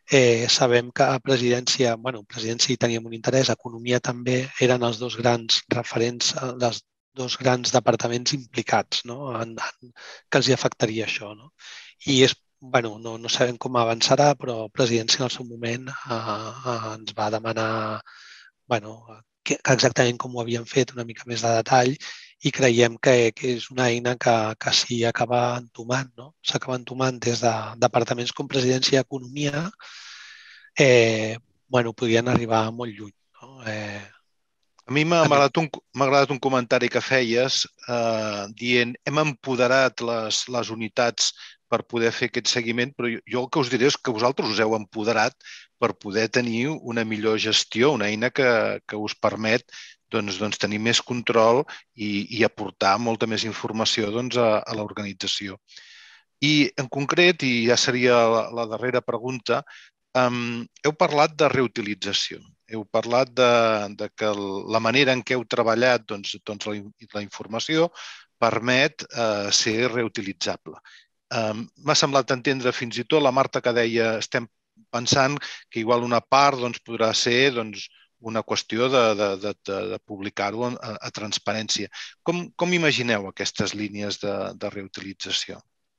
Eh, sabem que a presidència, bueno, presidència hi teníem un interès, economia també, eren els dos grans referents, els dos grans departaments implicats, no? en, en, que els hi afectaria això. No? I és, bueno, no, no sabem com avançarà, però presidència en el seu moment eh, eh, ens va demanar bueno, que, que exactament com ho havien fet, una mica més de detall, i creiem que, que és una eina que, que s'hi acaba entomant, no? S'acaba entomant des de departaments com Presidència i Economia, eh, bueno, podrien arribar molt lluny. No? Eh, A mi m'ha agradat un, m'ha agradat un comentari que feies eh, dient hem empoderat les, les unitats per poder fer aquest seguiment, però jo, jo el que us diré és que vosaltres us heu empoderat per poder tenir una millor gestió, una eina que, que us permet doncs, doncs, tenir més control i, i aportar molta més informació doncs, a, a l'organització. I en concret, i ja seria la, la darrera pregunta, um, heu parlat de reutilització. Heu parlat de, de que la manera en què heu treballat doncs, doncs la, la informació permet eh, ser reutilitzable. Um, M'ha semblat entendre fins i tot la Marta que deia estem pensant que igual una part doncs, podrà ser doncs, una qüestió de, de, de, de publicar-ho a, a transparència. Com, com imagineu aquestes línies de, de reutilització?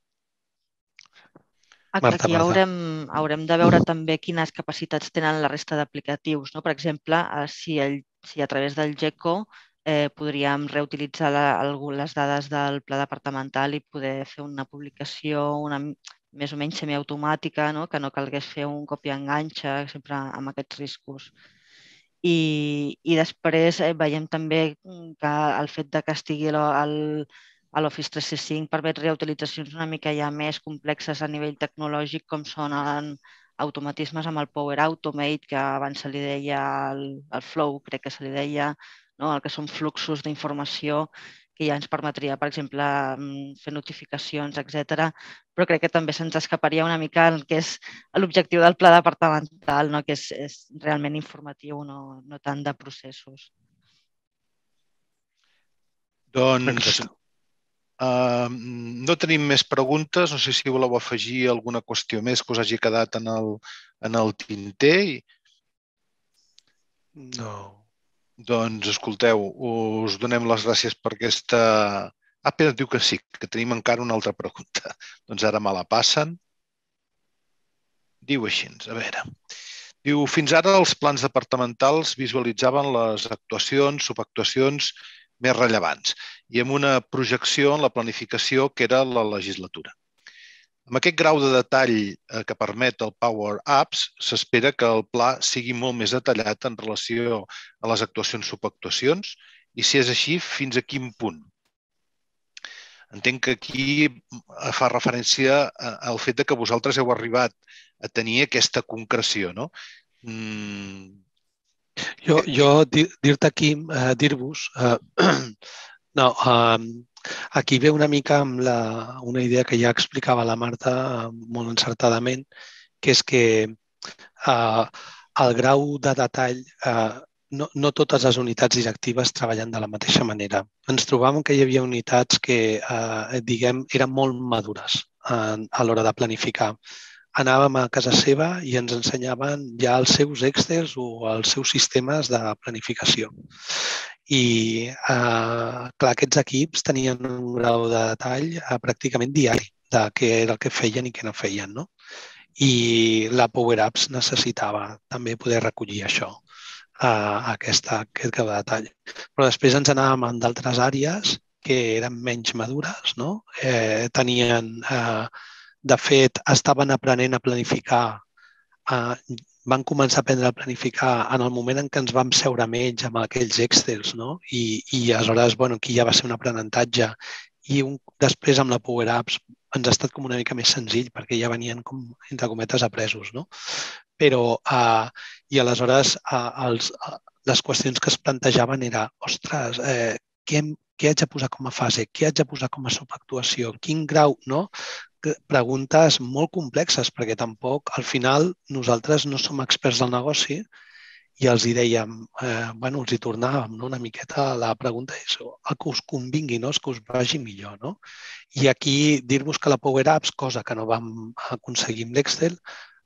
Marta, Aquí Marta. haurem, haurem de veure també quines capacitats tenen la resta d'aplicatius. No? Per exemple, si, el, si a través del GECO eh, podríem reutilitzar la, les dades del pla departamental i poder fer una publicació una, més o menys semiautomàtica, no? Que no calgués fer un copia-enganxa, sempre amb aquests riscos. I, i després eh, veiem també que el fet de que estigui el, el a l'Office tres sis cinc permet reutilitzacions una mica ja més complexes a nivell tecnològic, com són automatismes amb el Power Automate, que abans se li deia el, el Flow, crec que se li deia, no? El que són fluxos d'informació que ja ens permetria, per exemple, fer notificacions, etcètera. Però crec que també se'ns escaparia una mica el que és l'objectiu del pla departamental, no? Que és, és realment informatiu, no, no tant de processos. Doncs uh, no tenim més preguntes. No sé si voleu afegir alguna qüestió més que us hagi quedat en el, en el tinter. No. Doncs, escolteu, us donem les gràcies per aquesta... Ah, Pere diu que sí, que tenim encara una altra pregunta. Doncs ara me la passen. Diu així, a veure. Diu, fins ara els plans departamentals visualitzaven les actuacions, subactuacions més rellevants i amb una projecció en la planificació que era la legislatura. Amb aquest grau de detall que permet el Power Apps, s'espera que el pla sigui molt més detallat en relació a les actuacions subactuacions i, si és així, fins a quin punt. Entenc que aquí fa referència al fet que vosaltres heu arribat a tenir aquesta concreció, no? Mm. Jo, jo dir-te aquí, eh, dir-vos, eh, no, eh, aquí ve una mica amb la, una idea que ja explicava la Marta molt encertadament, que és que eh, el grau de detall, eh, no, no totes les unitats directives treballen de la mateixa manera. Ens trobàvem que hi havia unitats que, eh, diguem, eren molt madures a, a l'hora de planificar. Anàvem a casa seva i ens ensenyaven ja els seus Excels o els seus sistemes de planificació. I, eh, clar, aquests equips tenien un grau de detall eh, pràcticament diari de què era el que feien i què no feien, no? I la Power Apps necessitava també poder recollir això, eh, aquesta, aquest grau de detall. Però després ens anàvem en d'altres àrees que eren menys madures, no? Eh, tenien... Eh, De fet, estaven aprenent a planificar, eh, van començar a aprendre a planificar en el moment en què ens vam seure amb ells, amb aquells Excels, no? I, i aleshores, bueno, aquí ja va ser un aprenentatge. I un, després amb la Power Apps ens ha estat com una mica més senzill perquè ja venien, com, entre cometes, apresos, no? Però, eh, i aleshores, eh, els, eh, les qüestions que es plantejaven era, ostres, eh, què, què haig de posar com a fase? Què haig de posar com a subactuació? Quin grau, no? Preguntes molt complexes, perquè tampoc, al final, nosaltres no som experts del negoci i els hi dèiem, eh, bueno, els hi tornàvem, no? Una miqueta la pregunta és el que us convingui, no? El que us vagi millor, no? I aquí dir-vos que la Power Apps, cosa que no vam aconseguir amb l'Excel,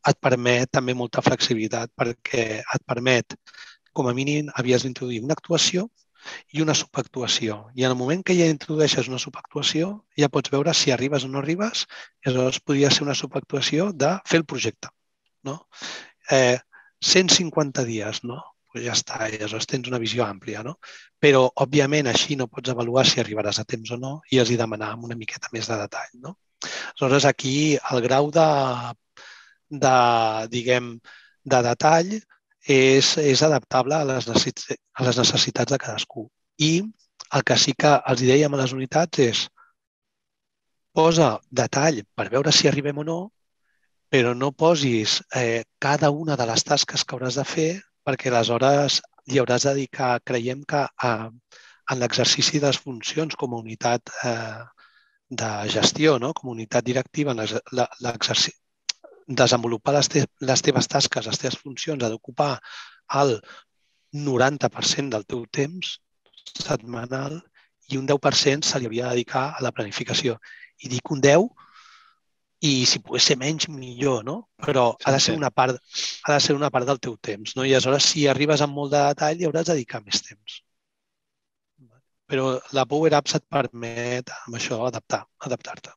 et permet també molta flexibilitat perquè et permet, com a mínim, havies d'introduir una actuació i una subactuació. I en el moment que ja introdueixes una subactuació, ja pots veure si arribes o no arribes, i aleshores podria ser una subactuació de fer el projecte. No? Eh, cent cinquanta dies, no? Pues ja està, i aleshores tens una visió àmplia. No? Però, òbviament, així no pots avaluar si arribaràs a temps o no i els hi demanàvem una miqueta més de detall. No? Aleshores, aquí el grau de, de diguem, de detall és, és adaptable a les, a les necessitats de cadascú. I el que sí que els dèiem a les unitats és posa detall per veure si arribem o no, però no posis eh, cada una de les tasques que hauràs de fer perquè aleshores hi hauràs de dedicar, creiem que a, en l'exercici de les funcions com a unitat eh, de gestió, no? Com a unitat directiva, en l'exercici desenvolupar les, te les teves tasques, les teves funcions, ha d'ocupar el noranta per cent del teu temps setmanal i un deu per cent se li havia de dedicar a la planificació. I dic un deu i si pogués ser menys, millor, no? Però ha de ser una part, ha de ser una part del teu temps. No? I aleshores, si arribes amb molt de detall, hi hauràs de dedicar més temps. Però la Power Apps et permet, amb això, adaptar, adaptar-te.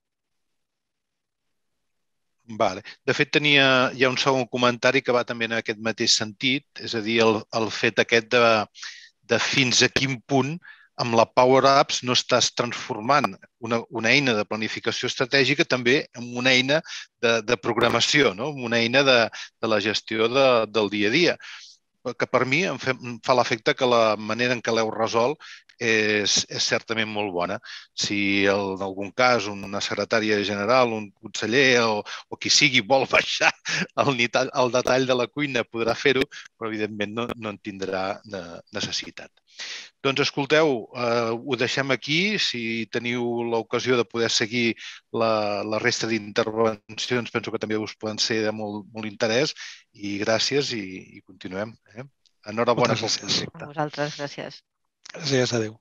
Vale. De fet, tenia, hi ha un segon comentari que va també en aquest mateix sentit, és a dir, el, el fet aquest de, de fins a quin punt amb la Power Apps no estàs transformant una, una eina de planificació estratègica també en una eina de, de programació, no? Una eina de, de la gestió de, del dia a dia, que per mi em, fe, em fa l'efecte que la manera en què l'heu resolt és, és certament molt bona. Si el, en algun cas una secretària general, un conseller o, o qui sigui vol baixar el, el detall de la cuina podrà fer-ho, però evidentment no, no en tindrà necessitat. Doncs escolteu, eh, ho deixem aquí. Si teniu l'ocasió de poder seguir la, la resta d'intervencions, penso que també us poden ser de molt, molt interès i gràcies i, i continuem. Eh? Enhorabona pel projecte. A vosaltres, gràcies. Gràcies, adéu.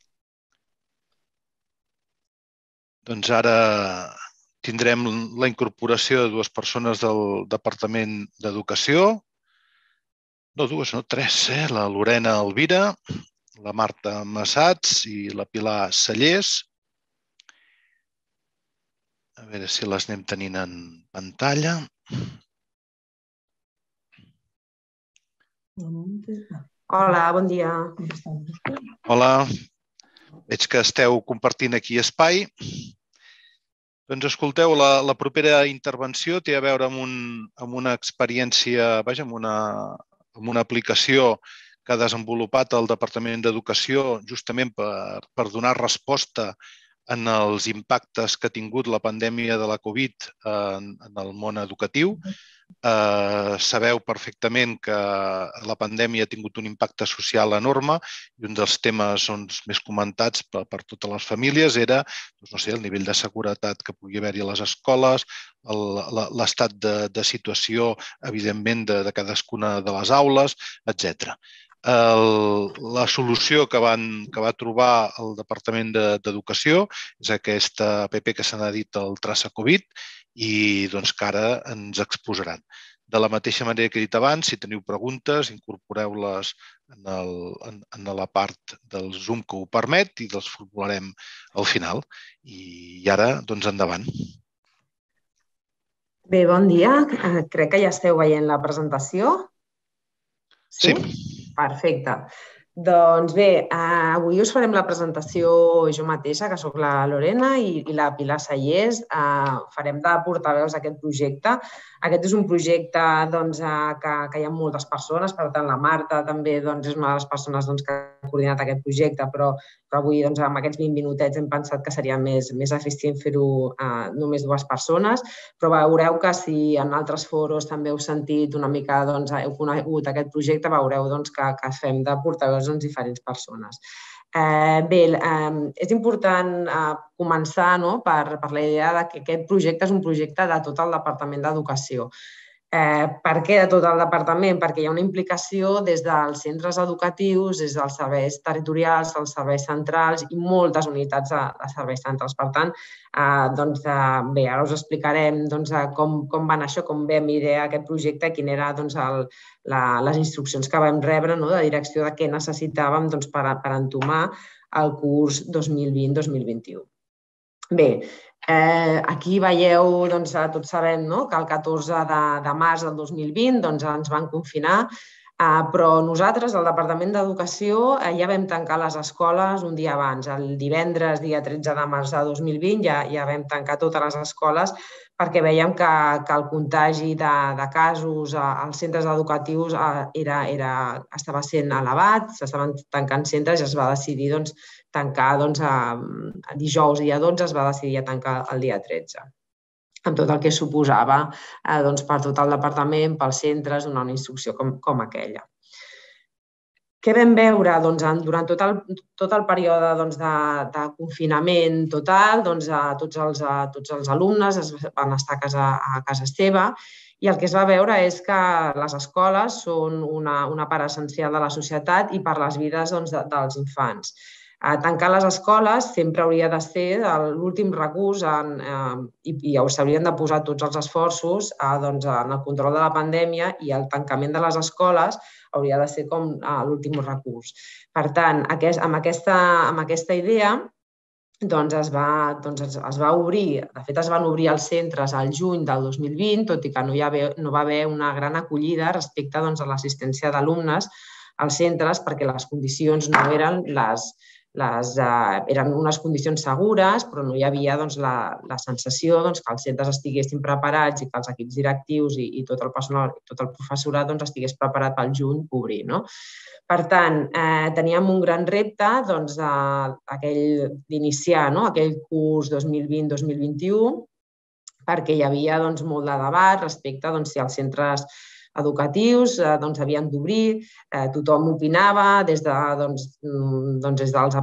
Doncs ara tindrem la incorporació de dues persones del Departament d'Educació. No, dues, no, tres, eh? La Lorena Elvira, la Marta Massats i la Pilar Sallés. A veure si les anem tenint en pantalla. Hola, bon dia. Hola, veig que esteu compartint aquí espai. Doncs escolteu, la, la propera intervenció té a veure amb, un, amb una experiència, vaja, amb una, amb una aplicació que ha desenvolupat el Departament d'Educació justament per, per donar resposta en els impactes que ha tingut la pandèmia de la Covid en, en el món educatiu. Eh, sabeu perfectament que la pandèmia ha tingut un impacte social enorme i un dels temes doncs, més comentats per, per totes les famílies era doncs, no sé, el nivell de seguretat que pugui haver-hi a les escoles, l'estat de, de situació, evidentment, de, de cadascuna de les aules, etcètera. El, la solució que, van, que va trobar el Departament d'Educació és aquesta app que se n'ha dit el Traça Covid i doncs, que ara ens exposaran. De la mateixa manera que he dit abans, si teniu preguntes, incorporeu-les en, el, en, en la part del Zoom que ho permet i les formularem al final. I, i ara, doncs, endavant. Bé, bon dia. Crec que ja esteu veient la presentació. Sí? Sí? Perfecte. Doncs bé, avui us farem la presentació jo mateixa, que sóc la Lorena, i, i la Pilar Sallés. Farem de portaveus d'aquest projecte. Aquest és un projecte doncs, que, que hi ha moltes persones, per tant la Marta també doncs, és una de les persones doncs, que ha coordinat aquest projecte, però, però avui doncs, amb aquests vint minutets hem pensat que seria més, més eficient fer-ho eh, només dues persones, però veureu que si en altres foros també heu sentit una mica, doncs, heu conegut aquest projecte, veureu doncs, que, que fem de portaveus doncs, diferents persones. Eh, bé, eh, és important eh, començar no, per, per la idea de que aquest projecte és un projecte de tot el Departament d'Educació. Eh, per què de tot el departament? Perquè hi ha una implicació des dels centres educatius, des dels serveis territorials, dels serveis centrals i moltes unitats de, de serveis centrals. Per tant, eh, doncs, eh, bé, ara us explicarem doncs, com, com va anar això, com vam idear aquest projecte, quin era doncs, el, la, les instruccions que vam rebre, no?, de direcció de què necessitàvem doncs, per, per entomar el curs dos mil vint dos mil vint-i-u. Bé, Eh, aquí veieu, doncs, tots sabem, no?, que el catorze de març del dos mil vint doncs, ens van confinar, eh, però nosaltres, el Departament d'Educació, eh, ja vam tancar les escoles un dia abans. El divendres, dia tretze de març de dos mil vint, ja, ja vam tancar totes les escoles perquè veiem que, que el contagi de, de casos als centres educatius era, era, estava sent elevat, s'estaven tancant centres i es va decidir doncs, tancar doncs, a, a dijous, dia dotze, es va decidir a tancar el dia tretze, amb tot el que suposava eh, doncs, per tot el departament, pels centres, donar una instrucció com, com aquella. Què vam veure? Doncs, durant tot el, tot el període doncs, de, de confinament total, doncs, a tots, els, a tots els alumnes es van estar a casa, a casa seva i el que es va veure és que les escoles són una, una part essencial de la societat i per les vides doncs, de, dels infants. A tancar les escoles sempre hauria de ser l'últim recurs en, eh, i, i s'haurien de posar tots els esforços eh, doncs, en el control de la pandèmia i el tancament de les escoles hauria de ser com eh, l'últim recurs. Per tant, aquest, amb, aquesta, amb aquesta idea doncs es, va, doncs es, es va obrir, de fet es van obrir els centres al juny del dos mil vint, tot i que no, hi haver, no va haver una gran acollida respecte doncs, a l'assistència d'alumnes als centres perquè les condicions no eren les Les, eh, eren unes condicions segures, però no hi havia doncs, la, la sensació doncs, que els centres estiguessin preparats i que els equips directius i, i tot el personal, tot el professorat doncs, estigués preparat pel juny obrir. No? Per tant, eh, teníem un gran repte doncs, d'iniciar no? aquell curs dos mil vint dos mil vint-i-u perquè hi havia doncs, molt de debat respecte doncs, si els centres educatius eh, doncs, havien d'obrir, eh, tothom opinava des, de, doncs, doncs, des dels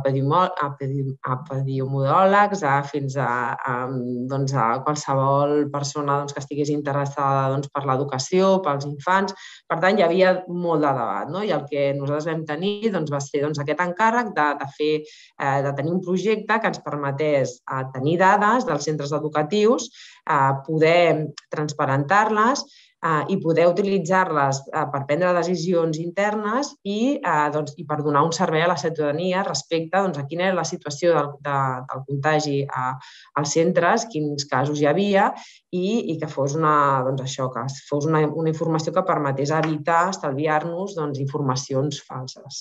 epidemiòlegs a, fins a, a, doncs, a qualsevol persona doncs, que estigués interessada doncs, per l'educació, pels infants. Per tant, hi havia molt de debat. No? I el que nosaltres vam tenir doncs, va ser doncs, aquest encàrrec de, de, fer, eh, de tenir un projecte que ens permetés eh, tenir dades dels centres educatius, eh, poder transparentar-les i poder utilitzar-les per prendre decisions internes i, doncs, i per donar un servei a la ciutadania respecte doncs, a quina era la situació del, de, del contagi als centres, quins casos hi havia i, i que fos, una, doncs, això, que fos una, una informació que permetés evitar, estalviar-nos doncs, informacions falses.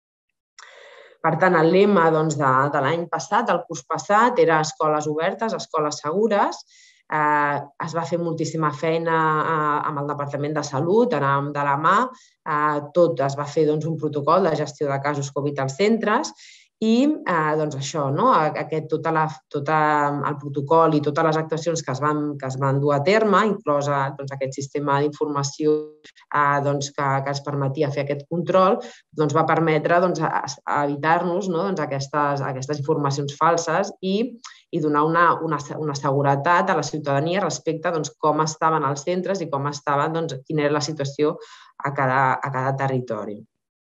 Per tant, el lema doncs, de, de l'any passat, del curs passat, era escoles obertes, escoles segures. Eh, es va fer moltíssima feina eh, amb el Departament de Salut, anàvem de la mà, eh, tot es va fer doncs, un protocol de gestió de casos Covid als centres i eh, doncs això, no? Aquest, tota la, tot el protocol i totes les actuacions que es van, que es van dur a terme, inclòs doncs, aquest sistema d'informació eh, doncs, que, que ens permetia fer aquest control, doncs, va permetre doncs, evitar-nos no? doncs, aquestes, aquestes informacions falses i i donar una, una, una seguretat a la ciutadania respecte doncs, com estaven els centres i com estaven, doncs, quina era la situació a cada, a cada territori.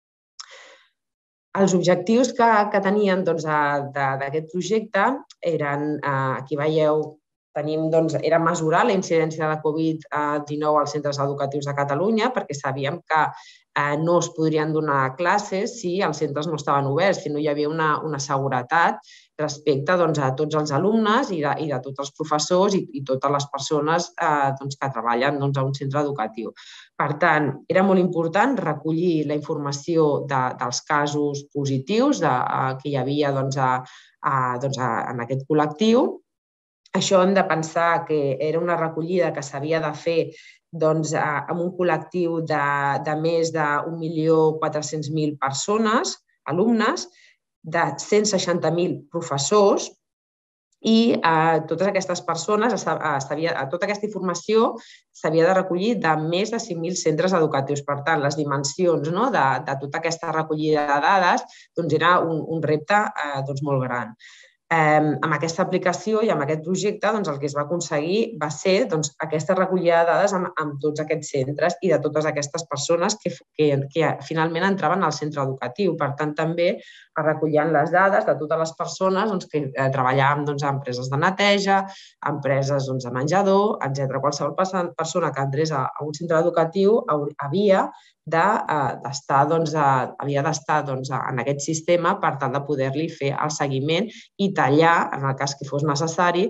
Els objectius que, que tenien doncs, d'aquest projecte eren, eh, aquí veieu, tenim, doncs, era mesurar la incidència de Covid dinou als centres educatius de Catalunya perquè sabíem que eh, no es podrien donar classes si els centres no estaven oberts, si no hi havia una, una seguretat respecte doncs, a tots els alumnes i de, i de tots els professors i, i totes les persones eh, doncs, que treballen doncs, a un centre educatiu. Per tant, era molt important recollir la informació de, dels casos positius de, a, que hi havia doncs, a, a, doncs, a, en aquest col·lectiu. Això hem de pensar que era una recollida que s'havia de fer doncs, amb un col·lectiu de, de més d'un milió quatre-cents mil persones, alumnes, de cent seixanta mil professors i eh, totes aquestes persones, tota aquesta informació s'havia de recollir de més de cinc mil centres educatius. Per tant, les dimensions no, de, de tota aquesta recollida de dades doncs, era un, un repte eh, doncs, molt gran. Amb aquesta aplicació i amb aquest projecte el que es va aconseguir va ser aquesta recollida de dades amb tots aquests centres i de totes aquestes persones que finalment entraven al centre educatiu. Per tant, també es recollien les dades de totes les persones que treballaven a empreses de neteja, a empreses de menjador, etcètera. Qualsevol persona que entrés a un centre educatiu havia d'estar en aquest sistema per tal de poder-li fer el seguiment i tallar, en el cas que fos necessari,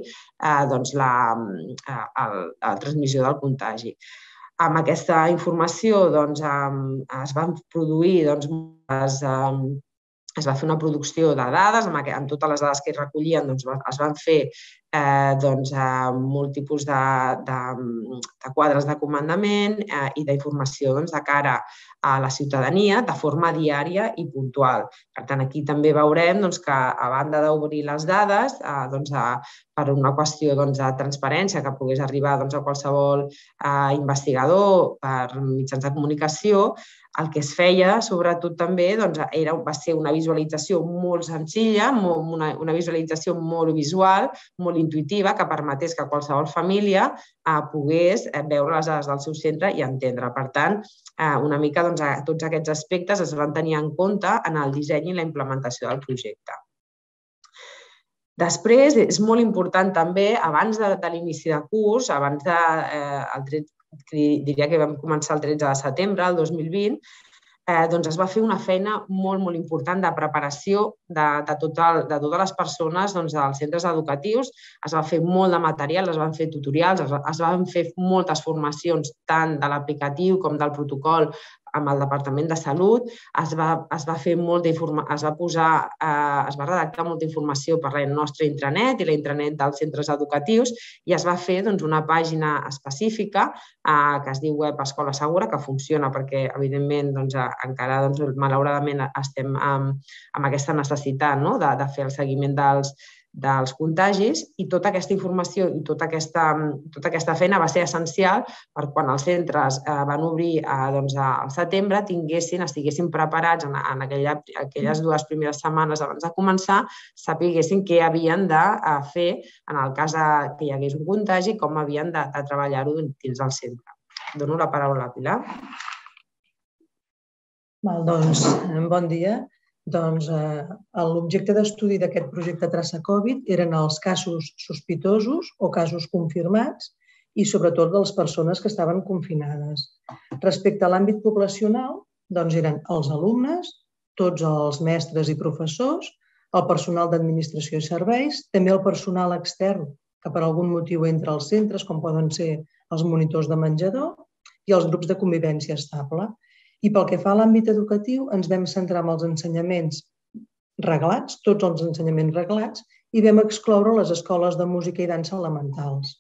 la transmissió del contagi. Amb aquesta informació es van produir, es va fer una producció de dades, amb totes les dades que es recollien es van fer molt tipus de quadres de comandament i d'informació de cara a la ciutadania de forma diària i puntual. Per tant, aquí també veurem que a banda d'obrir les dades per una qüestió de transparència que pogués arribar a qualsevol investigador per mitjans de comunicació, el que es feia, sobretot també, va ser una visualització molt senzilla, una visualització molt visual, molt intuïtiva, que permetés que qualsevol família pogués veure les dades del seu centre i entendre. Per tant, una mica tots aquests aspectes es van tenir en compte en el disseny i la implementació del projecte. Després, és molt important també, abans de l'inici de curs, abans del diria que vam començar el tretze de setembre del dos mil vint, es va fer una feina molt, molt important de preparació de totes les persones dels centres educatius. Es va fer molt de material, es van fer tutorials, es van fer moltes formacions tant de l'aplicatiu com del protocol amb el Departament de Salut. Es va fer molt d'informació, es va posar, es va redactar molta informació per la nostra intranet i la intranet dels centres educatius i es va fer una pàgina específica que es diu Web Escola Segura, que funciona perquè, evidentment, encara malauradament estem amb aquesta necessitat de fer el seguiment dels contagis i tota aquesta informació i tota aquesta feina va ser essencial per quan els centres van obrir al setembre tinguessin, estiguessin preparats en aquelles dues primeres setmanes abans de començar, sapiguessin què havien de fer en el cas que hi hagués un contagi i com havien de treballar-ho dins del centre. Dono la paraula a Pilar. Doncs, bon dia. Doncs l'objecte d'estudi d'aquest projecte Traça Covid eren els casos sospitosos o casos confirmats i sobretot de les persones que estaven confinades. Respecte a l'àmbit poblacional, doncs eren els alumnes, tots els mestres i professors, el personal d'administració i serveis, també el personal extern que per algun motiu entra als centres, com poden ser els monitors de menjador i els grups de convivència estable. I pel que fa a l'àmbit educatiu, ens vam centrar en els ensenyaments reglats, tots els ensenyaments reglats, i vam excloure les escoles de música i dansa elementals.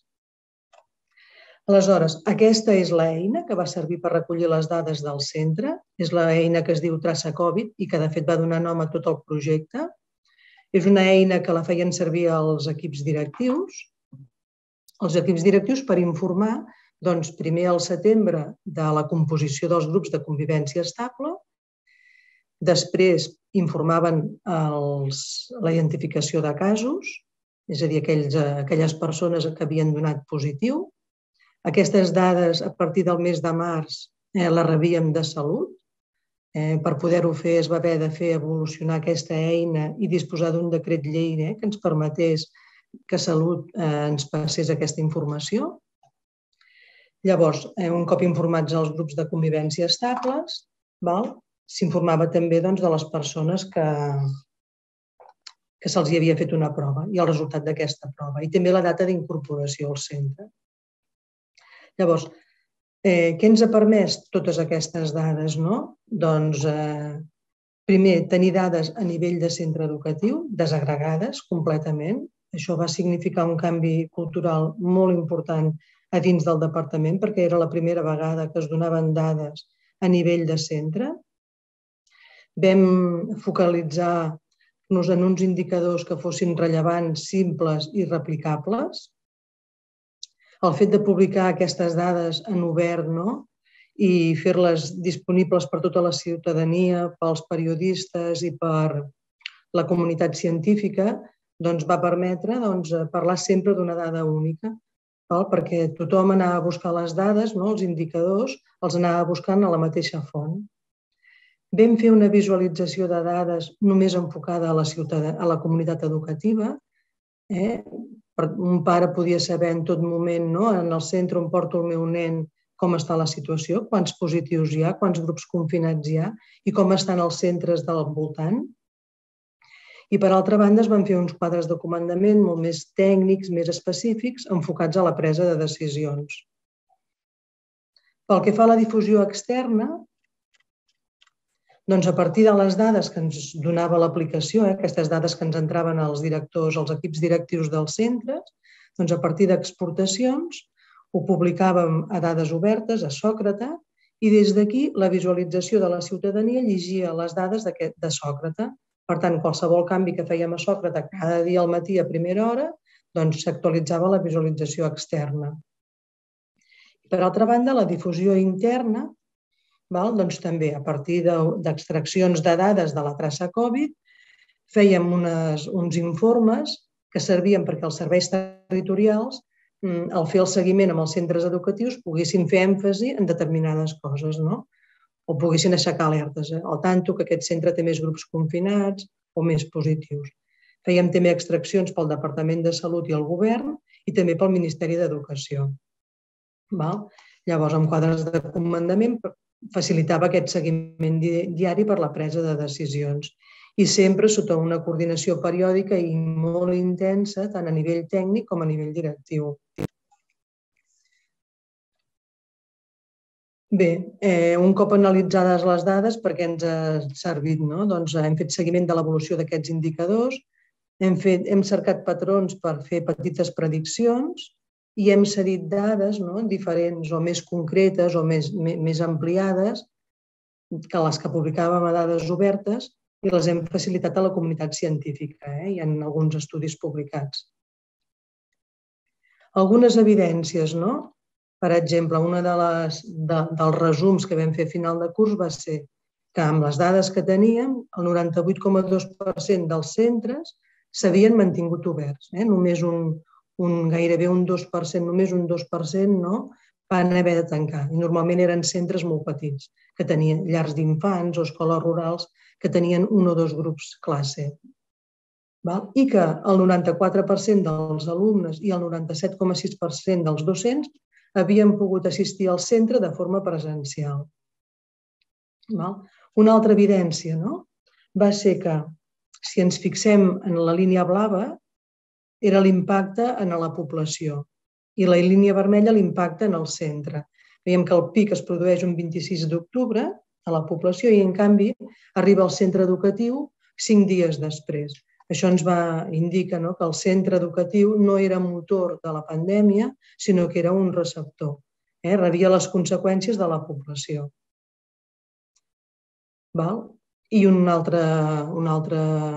Aleshores, aquesta és l'eina que va servir per recollir les dades del centre. És l'eina que es diu Traça Covid i que, de fet, va donar nom a tot el projecte. És una eina que la feien servir els equips directius, els equips directius per informar doncs, primer al setembre de la composició dels grups de convivència estable, després informaven la identificació de casos, és a dir, aquelles persones que havien donat positiu. Aquestes dades, a partir del mes de març, les rebíem de Salut. Per poder-ho fer es va haver de fer evolucionar aquesta eina i disposar d'un decret llei que ens permetés que Salut ens passés aquesta informació. Llavors, un cop informats els grups de convivència estables, s'informava també de les persones que se'ls havia fet una prova i el resultat d'aquesta prova i també la data d'incorporació al centre. Llavors, què ens ha permès totes aquestes dades? Doncs, primer, tenir dades a nivell de centre educatiu, desagregades completament. Això va significar un canvi cultural molt important a dins del departament, perquè era la primera vegada que es donaven dades a nivell de centre. Vam focalitzar-nos en uns indicadors que fossin rellevants, simples i replicables. El fet de publicar aquestes dades en obert i fer-les disponibles per tota la ciutadania, pels periodistes i per la comunitat científica, doncs, va permetre doncs, parlar sempre d'una dada única, val? Perquè tothom anava a buscar les dades, no? Els indicadors, els anava buscant a la mateixa font. Vam fer una visualització de dades només enfocada a la, ciutadania, a la comunitat educativa. Eh? Un pare podia saber en tot moment, no? En el centre on porto el meu nen, com està la situació, quants positius hi ha, quants grups confinats hi ha i com estan els centres del voltant. I, per altra banda, es van fer uns quadres de comandament molt més tècnics, més específics, enfocats a la presa de decisions. Pel que fa a la difusió externa, doncs a partir de les dades que ens donava l'aplicació, eh, aquestes dades que ens entraven als directors, als equips directius dels centres, doncs a partir d'exportacions ho publicàvem a dades obertes, a Sòcrata, i des d'aquí la visualització de la ciutadania llegia les dades de Sòcrata. Per tant, qualsevol canvi que fèiem a Sòcrata cada dia al matí a primera hora, doncs s'actualitzava la visualització externa. Per altra banda, la difusió interna, val? Doncs també a partir d'extraccions de dades de la traça Covid, fèiem unes, uns informes que servien perquè els serveis territorials, al fer el seguiment amb els centres educatius, poguessin fer èmfasi en determinades coses, no? O poguessin aixecar alertes, eh? Al tanto que aquest centre té més grups confinats o més positius. Fèiem també extraccions pel Departament de Salut i el Govern i també pel Ministeri d'Educació. Llavors, amb quadres de comandament facilitava aquest seguiment diari per la presa de decisions i sempre sota una coordinació periòdica i molt intensa tant a nivell tècnic com a nivell directiu. Bé, un cop analitzades les dades, per què ens ha servit? Doncs hem fet seguiment de l'evolució d'aquests indicadors, hem cercat patrons per fer petites prediccions i hem cedit dades diferents o més concretes o més ampliades que les que publicàvem a dades obertes i les hem facilitat a la comunitat científica. Hi ha alguns estudis publicats. Algunes evidències, no? Per exemple, un dels resums que vam fer a final de curs va ser que amb les dades que teníem, el noranta-vuit coma dos per cent dels centres s'havien mantingut oberts. Només un gairebé un dos per cent, només un dos per cent van haver de tancar. I normalment eren centres molt petits, que tenien llars d'infants o escoles rurals que tenien un o dos grups classe. I que el noranta-quatre per cent dels alumnes i el noranta-set coma sis per cent dels docents havien pogut assistir al centre de forma presencial. Una altra evidència va ser que, si ens fixem en la línia blava, era l'impacte en la població i la línia vermella l'impacte en el centre. Veiem que el pic es produeix un vint-i-sis d'octubre a la població i, en canvi, arriba al centre educatiu cinc dies després. Això ens va indicar que el centre educatiu no era motor de la pandèmia, sinó que era un receptor. Rebia les conseqüències de la població. I un altre, un altre,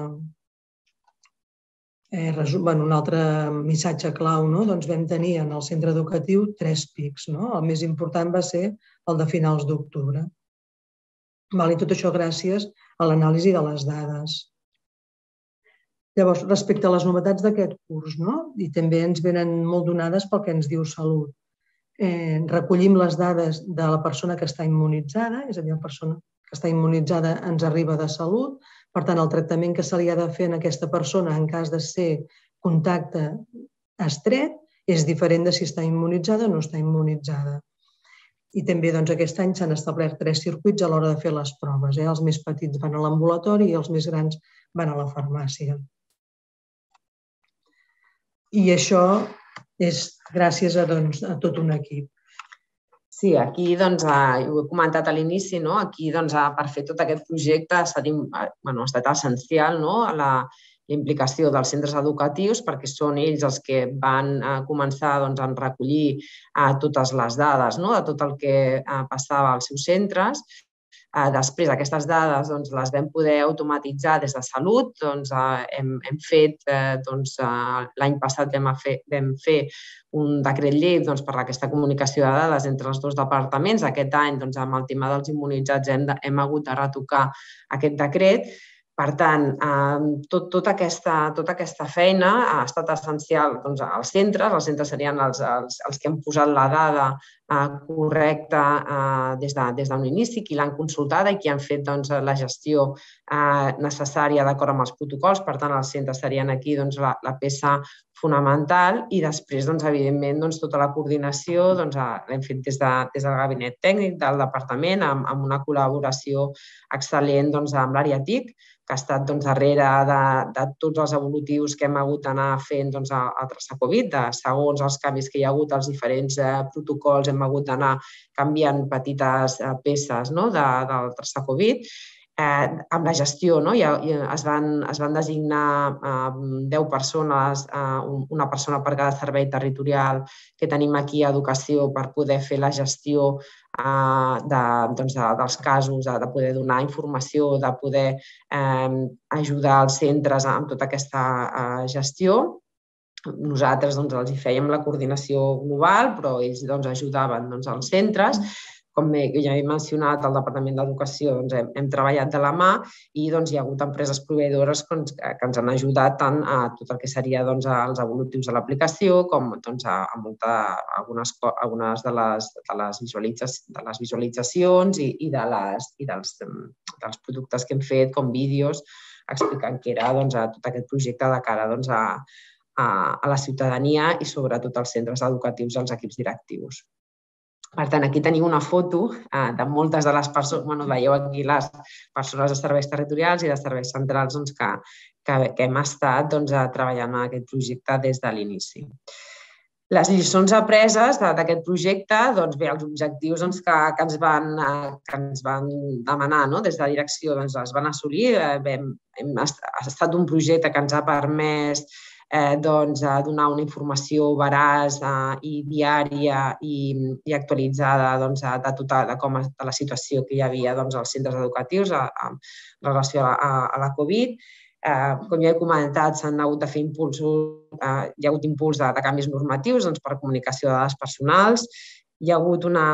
un altre missatge clau, doncs vam tenir en el centre educatiu tres pics. El més important va ser el de finals d'octubre. I tot això gràcies a l'anàlisi de les dades. Llavors, respecte a les novetats d'aquest curs, i també ens venen molt donades pel que ens diu Salut, recollim les dades de la persona que està immunitzada, és a dir, la persona que està immunitzada ens arriba de Salut, per tant, el tractament que se li ha de fer a aquesta persona en cas de ser contacte estret és diferent de si està immunitzada o no està immunitzada. I també aquest any s'han establert tres circuits a l'hora de fer les proves. Els més petits van a l'ambulatori i els més grans van a la farmàcia. I això és gràcies a tot un equip. Sí, aquí, ho he comentat a l'inici, aquí per fer tot aquest projecte ha estat essencial la implicació dels centres educatius perquè són ells els que van començar a recollir totes les dades de tot el que passava als seus centres. Després, aquestes dades les vam poder automatitzar des de Salut. Hem fet, l'any passat vam fer un decret llei per aquesta comunicació de dades entre els dos departaments. Aquest any, amb el tema dels immunitzats, hem hagut de retocar aquest decret. Per tant, tot, tota, aquesta, tota aquesta feina ha estat essencial doncs, als centres. Els centres serien els, els, els que han posat la dada eh, correcta eh, des d'un de, inici, qui l'han consultada i qui han fet doncs, la gestió eh, necessària d'acord amb els protocols. Per tant, els centres serien aquí doncs, la, la peça fonamental i després, doncs, evidentment, doncs, tota la coordinació doncs, l'hem fet des, de, des del gabinet tècnic del departament amb, amb una col·laboració excel·lent doncs, amb l'àrea T I C, que ha estat doncs, darrere de, de tots els evolutius que hem hagut d'anar fent doncs, a, a traçar Covid, de, segons els canvis que hi ha hagut, els diferents eh, protocols, hem hagut d'anar canviant petites eh, peces no, de, del traçar Covid. Eh, amb la gestió, no? I, i es, van, es van designar eh, deu persones, eh, una persona per cada servei territorial que tenim aquí a Educació per poder fer la gestió eh, de, doncs de, dels casos, de, de poder donar informació, de poder eh, ajudar els centres amb tota aquesta eh, gestió. Nosaltres doncs, els hi fèiem la coordinació global, però ells doncs, ajudaven doncs, els centres. Com ja he mencionat, al Departament d'Educació doncs, hem, hem treballat de la mà i doncs, hi ha hagut empreses proveïdores que ens, que ens han ajudat tant a tot el que seria doncs, els evolutius de l'aplicació com doncs, a, a molta, algunes, algunes de, les, de, les de les visualitzacions i, i, de les, i dels, dels productes que hem fet, com vídeos, explicant què era doncs, a tot aquest projecte de cara doncs, a, a, a la ciutadania i sobretot als centres educatius i als equips directius. Per tant, aquí teniu una foto eh, de moltes de les persones, bueno, veieu aquí les persones de serveis territorials i de serveis centrals doncs, que, que, que hem estat doncs, treballant en aquest projecte des de l'inici. Les lliçons apreses d'aquest projecte, doncs bé, els objectius doncs, que, que, ens van, que ens van demanar no? Des de la direcció doncs, es van assolir. Hem, hem, ha estat un projecte que ens ha permès Eh, doncs, a donar una informació veraç eh, i diària i, i actualitzada doncs, de, tota, de, com, de la situació que hi havia doncs, als centres educatius a, a, en relació a, a la Covid. Eh, com ja he comentat, s'han hagut de fer impulsos, eh, hi ha hagut impuls de, de canvis normatius doncs, per comunicació de dades personals. Hi ha hagut una...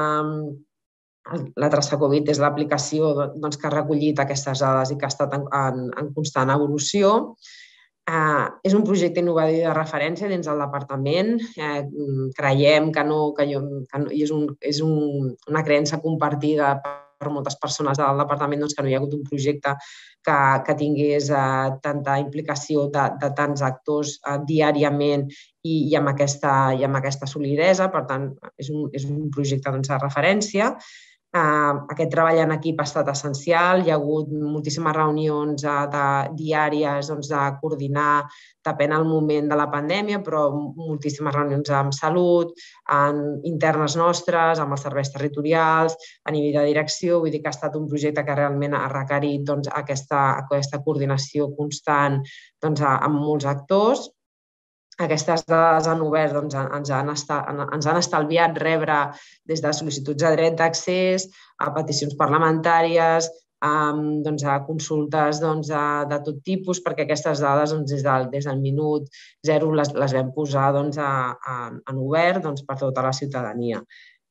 La Traça Covid és l'aplicació doncs, que ha recollit aquestes dades i que ha estat en, en, en constant evolució. Uh, és un projecte innovador i de referència dins del departament. Uh, creiem que no, que jo, que no i és, un, és un, una creença compartida per moltes persones del departament doncs, que no hi ha hagut un projecte que, que tingués uh, tanta implicació de, de tants actors uh, diàriament i, i, amb aquesta, i amb aquesta solidesa. Per tant, és un, és un projecte doncs, de referència. Uh, aquest treball en equip ha estat essencial, hi ha hagut moltíssimes reunions uh, de, diàries doncs, de coordinar, depèn del moment de la pandèmia, però moltíssimes reunions amb salut, en internes nostres, amb els serveis territorials, a nivell de direcció. Vull dir que ha estat un projecte que realment ha requerit doncs, aquesta, aquesta coordinació constant doncs, amb molts actors. Aquestes dades han obert, doncs, ens, han estat, ens han estalviat rebre des de sol·licituds de dret d'accés a peticions parlamentàries, a, doncs, a consultes doncs, a, de tot tipus, perquè aquestes dades doncs, des, del, des del minut zero les, les vam posar doncs, a, a, en obert doncs, per tota la ciutadania.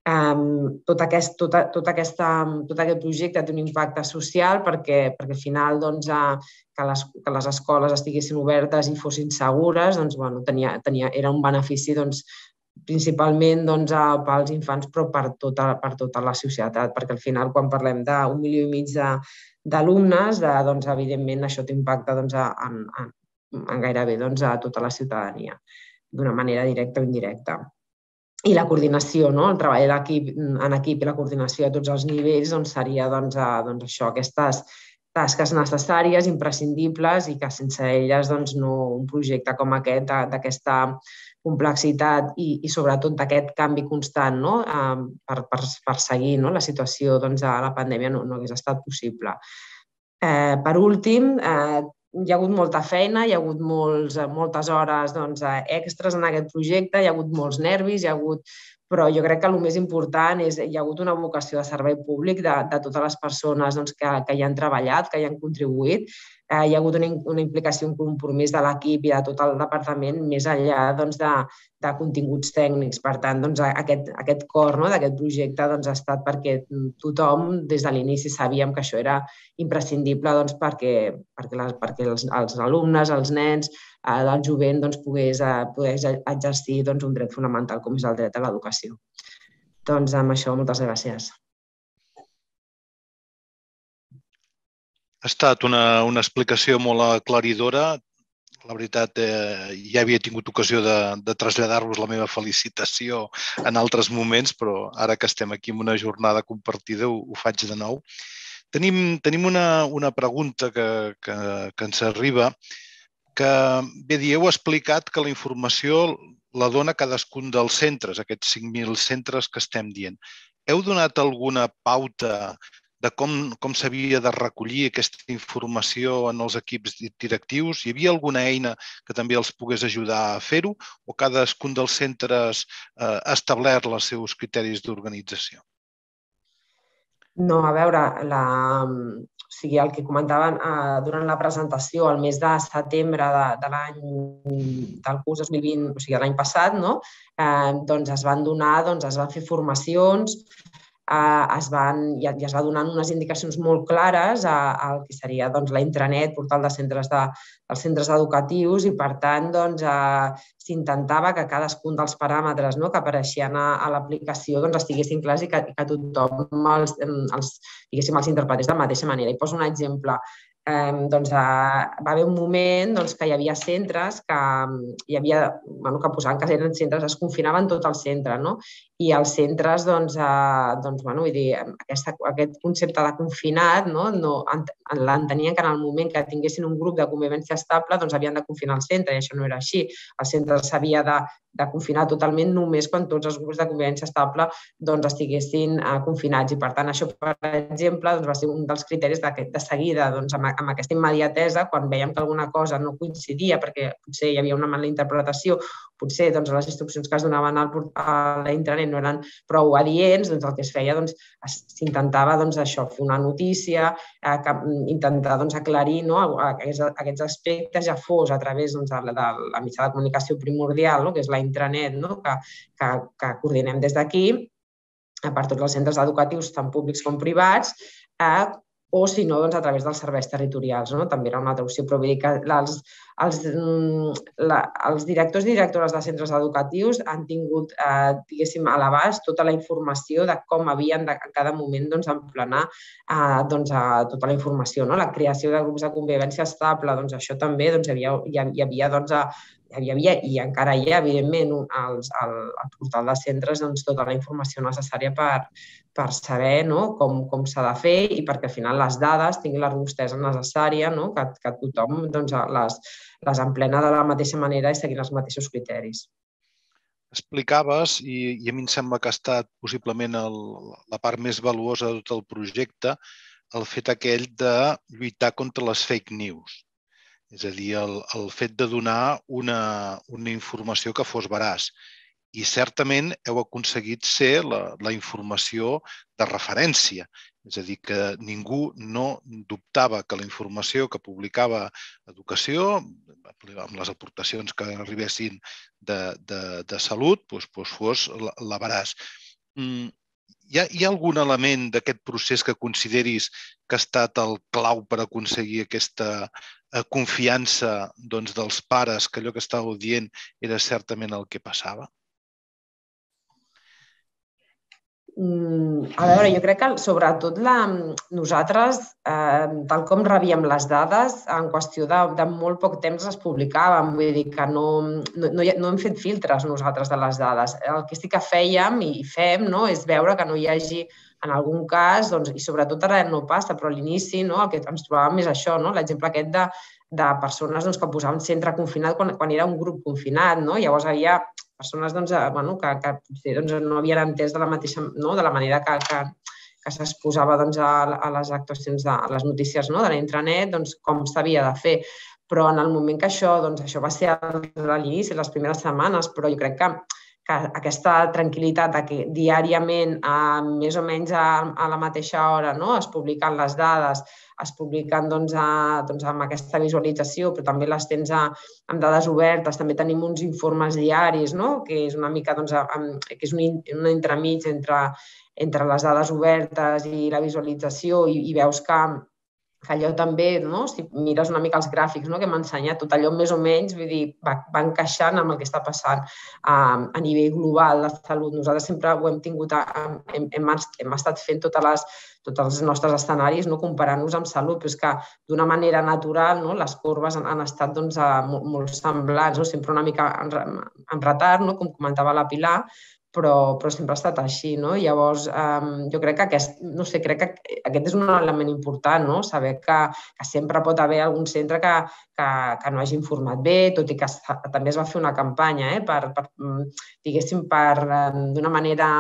Um, tot, aquest, tot, tot, aquesta, tot aquest projecte té un impacte social perquè, perquè al final doncs, uh, que, les, que les escoles estiguessin obertes i fossin segures doncs, bueno, tenia, tenia, era un benefici doncs, principalment doncs, uh, pels infants però per tota, per tota la societat, perquè al final quan parlem d'un milió i mig d'alumnes, doncs, evidentment això té impacte doncs, en, en, en gairebé doncs, a tota la ciutadania, d'una manera directa o indirecta. I la coordinació, no? El treball d'equip en equip i la coordinació a tots els nivells doncs, seria doncs, a, doncs, això, aquestes tasques necessàries, imprescindibles i que sense elles doncs, no, un projecte com aquest, d'aquesta complexitat i, i sobretot d'aquest canvi constant no? eh, per, per, per seguir no? La situació doncs, de la pandèmia no, no hagués estat possible. Eh, per últim, eh, hi ha hagut molta feina, hi ha hagut molts, moltes hores doncs, extres en aquest projecte, hi ha hagut molts nervis, hi ha hagut però jo crec que el més important és que hi ha hagut una vocació de servei públic de, de totes les persones doncs, que, que hi han treballat, que hi han contribuït. Eh, hi ha hagut una, una implicació, un compromís de l'equip i de tot el departament més enllà doncs, de, de continguts tècnics. Per tant, doncs, aquest, aquest cor no, d'aquest projecte doncs, ha estat perquè tothom des de l'inici sabíem que això era imprescindible doncs, perquè, perquè, les, perquè els, els alumnes, els nens, eh, el jovent doncs, pogués, eh, pogués exercir doncs, un dret fonamental com és el dret a l'educació. Doncs amb això, moltes gràcies. Ha estat una, una explicació molt aclaridora. La veritat, eh, ja havia tingut ocasió de, de traslladar-vos la meva felicitació en altres moments, però ara que estem aquí en una jornada compartida ho, ho faig de nou. Tenim, tenim una, una pregunta que, que, que ens arriba, que bé dir, heu explicat que la informació la dona cadascun dels centres, aquests cinc mil centres que estem dient. Heu donat alguna pauta de com, com s'havia de recollir aquesta informació en els equips directius? Hi havia alguna eina que també els pogués ajudar a fer-ho o cadascun dels centres eh, ha establert els seus criteris d'organització? No, a veure, la, o sigui, el que comentaven eh, durant la presentació, el mes de setembre de, de l'any del curs dos mil vint, o sigui, l'any passat, no? eh, doncs es van donar, doncs es van fer formacions, eh, es van, i es va donant unes indicacions molt clares al que seria doncs, la intranet, portal de centres de, dels centres educatius i, per tant, doncs, eh, s'intentava que cadascun dels paràmetres no, que apareixien a, a l'aplicació doncs, estiguessin clars i que, que tothom els, els, diguéssim, els interpretés de la mateixa manera. I poso un exemple. Eh, doncs, eh, va haver un moment doncs, que hi havia centres que, hi havia, bueno, que posaven que eren centres, es confinaven tot el centre, no? I els centres, doncs, eh, doncs, bueno, vull dir, aquesta, aquest concepte de confinat no, no, l'entenien que en el moment que tinguessin un grup de convivència estable doncs havien de confinar el centre, i això no era així. El centre s'havia de, de confinar totalment només quan tots els grups de convivència estable doncs, estiguessin eh, confinats. I, per tant, això, per exemple, doncs, va ser un dels criteris de, de seguida, doncs, amb, amb aquesta immediatesa, quan veiem que alguna cosa no coincidia perquè potser hi havia una mala interpretació, potser doncs, les instruccions que es donaven al, a la intranet no eren prou adients, doncs el que es feia doncs, s'intentava doncs, això, fer una notícia, eh, que, intentar doncs, aclarir no, aquests, aquests aspectes, ja fos a través doncs, de, de la mitjà de comunicació primordial, no, que és la intranet, no, que, que, que coordinem des d'aquí, per tots els centres educatius, tant públics com privats, eh, o si no, doncs, a través dels serveis territorials. No? També era una altra opció, però vull dir que els, els, la, els directors i directores de centres educatius han tingut, eh, diguéssim, a l'abast tota la informació de com havien de, a cada moment doncs, emplenar eh, doncs, a tota la informació. No? La creació de grups de convivència estable, doncs, això també doncs, hi havia, hi havia doncs, a, hi havia i encara hi ha, evidentment, al, al, al portal de centres doncs, tota la informació necessària per, per saber no? com, com s'ha de fer i perquè al final les dades tinguin la robustesa necessària, no? que, que tothom doncs, les, les emplena de la mateixa manera i seguint els mateixos criteris. Explicaves, i, i a mi em sembla que ha estat possiblement el, la part més valuosa de tot el projecte, el fet aquell de lluitar contra les fake news. És a dir, el, el fet de donar una, una informació que fos veraç. I certament heu aconseguit ser la, la informació de referència. És a dir, que ningú no dubtava que la informació que publicava Educació, amb les aportacions que arribessin de, de, de salut, doncs, doncs fos la, la veraç. Mm. Hi ha, hi ha algun element d'aquest procés que consideris que ha estat el clau per aconseguir aquesta confiança doncs, dels pares, que allò que estàveu dient era certament el que passava? A veure, jo crec que sobretot la, nosaltres, eh, tal com rebíem les dades, en qüestió de, de molt poc temps les publicàvem. Vull dir que no, no, no, no hem fet filtres nosaltres de les dades. El que sí que fèiem i fem no, és veure que no hi hagi en algun cas, doncs, i sobretot ara no passa, però a l'inici no, el que ens trobàvem és això, no, l'exemple aquest de, de persones doncs, que posaven centre confinat quan, quan era un grup confinat. No? Llavors hi havia persones doncs, bueno, que, que potser doncs, no havien entès de la mateixa, no? de la manera que, que, que s'exposava doncs, a, a les actuacions, de, a les notícies no? de la intranet, doncs, com s'havia de fer. Però en el moment que això, doncs, això va ser a l'inici, les primeres setmanes, però jo crec que, que aquesta tranquil·litat de que diàriament, més o menys a la mateixa hora, es publiquen les dades, es publiquen amb aquesta visualització, però també les tens amb dades obertes. També tenim uns informes diaris, que és una mica que és un entremig entre les dades obertes i la visualització, i veus que que allò també, si mires una mica els gràfics que hem ensenyat, tot allò més o menys va encaixant amb el que està passant a nivell global de salut. Nosaltres sempre ho hem tingut, hem estat fent tots els nostres escenaris comparant-nos amb salut, però és que d'una manera natural les corbes han estat molt semblants, sempre una mica en retard, com comentava la Pilar, però sempre ha estat així. Llavors, jo crec que aquest és un element important, saber que sempre pot haver algun centre que no hagi informat bé, tot i que també es va fer una campanya, diguéssim, d'una manera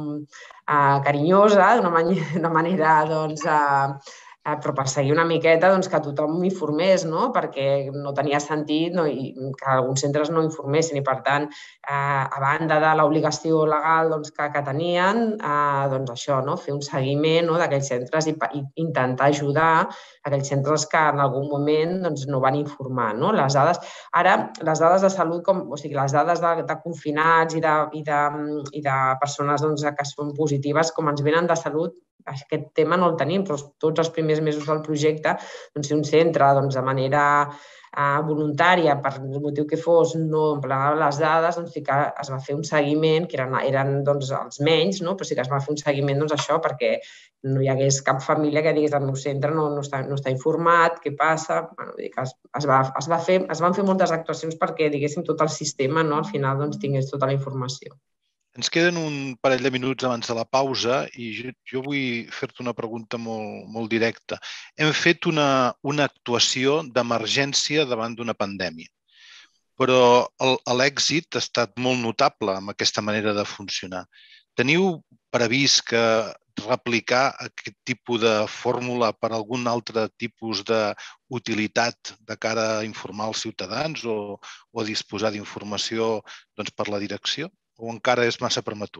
carinyosa, d'una manera, doncs, però per seguir una miqueta que tothom informés, perquè no tenia sentit que alguns centres no informessin i, per tant, a banda de l'obligació legal que tenien, això, fer un seguiment d'aquells centres i intentar ajudar aquells centres que en algun moment no van informar. Les dades, ara, les dades de salut, o sigui, les dades de confinats i de persones que són positives, com ens venen de salut, aquest tema no el tenim, però tots els primers mesos del projecte, si un centre de manera voluntària, per el motiu que fos, no emplenava les dades, doncs sí que es va fer un seguiment, que eren els menys, però sí que es va fer un seguiment això perquè no hi hagués cap família que digués el meu centre no està informat, què passa. Es van fer moltes actuacions perquè, diguéssim, tot el sistema al final tingués tota la informació. Ens queden un parell de minuts abans de la pausa i jo vull fer-te una pregunta molt directa. Hem fet una actuació d'emergència davant d'una pandèmia, però l'èxit ha estat molt notable amb aquesta manera de funcionar. Teniu previst que replicar aquest tipus de fórmula per algun altre tipus d'utilitat de cara a informar els ciutadans o a disposar d'informació per la direcció? O encara és massa prematur?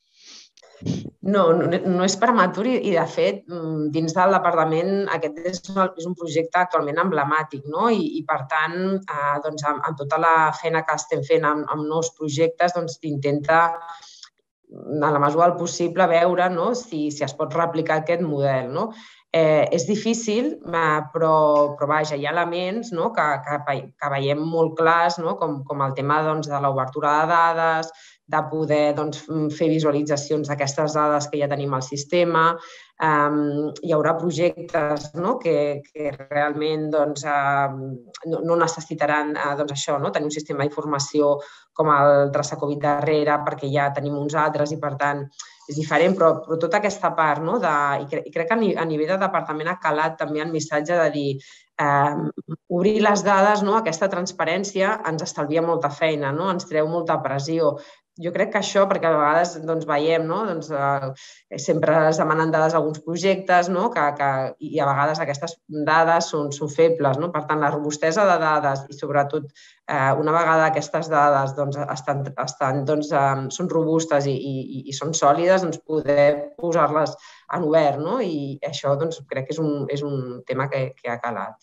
No, no és prematur i, de fet, dins del departament aquest és un projecte actualment emblemàtic i, per tant, amb tota la feina que estem fent amb nous projectes, intenta, en la mesura del possible, veure si es pot replicar aquest model. És difícil, però vaja, hi ha elements que veiem molt clars, com el tema de l'obertura de dades, de poder fer visualitzacions d'aquestes dades que ja tenim al sistema. Hi haurà projectes que realment no necessitaran tenir un sistema d'informació com el Traçacovid darrere, perquè ja tenim uns altres i, per tant, és diferent, però tota aquesta part, i crec que a nivell de departament ha calat també el missatge de dir obrir les dades, aquesta transparència ens estalvia molta feina, ens treu molta pressió. Jo crec que això, perquè a vegades veiem, sempre es demanen dades a alguns projectes i a vegades aquestes dades són febles. Per tant, la robustesa de dades i, sobretot, una vegada aquestes dades són robustes i són sòlides, poder posar-les en obert. I això crec que és un tema que ha calat.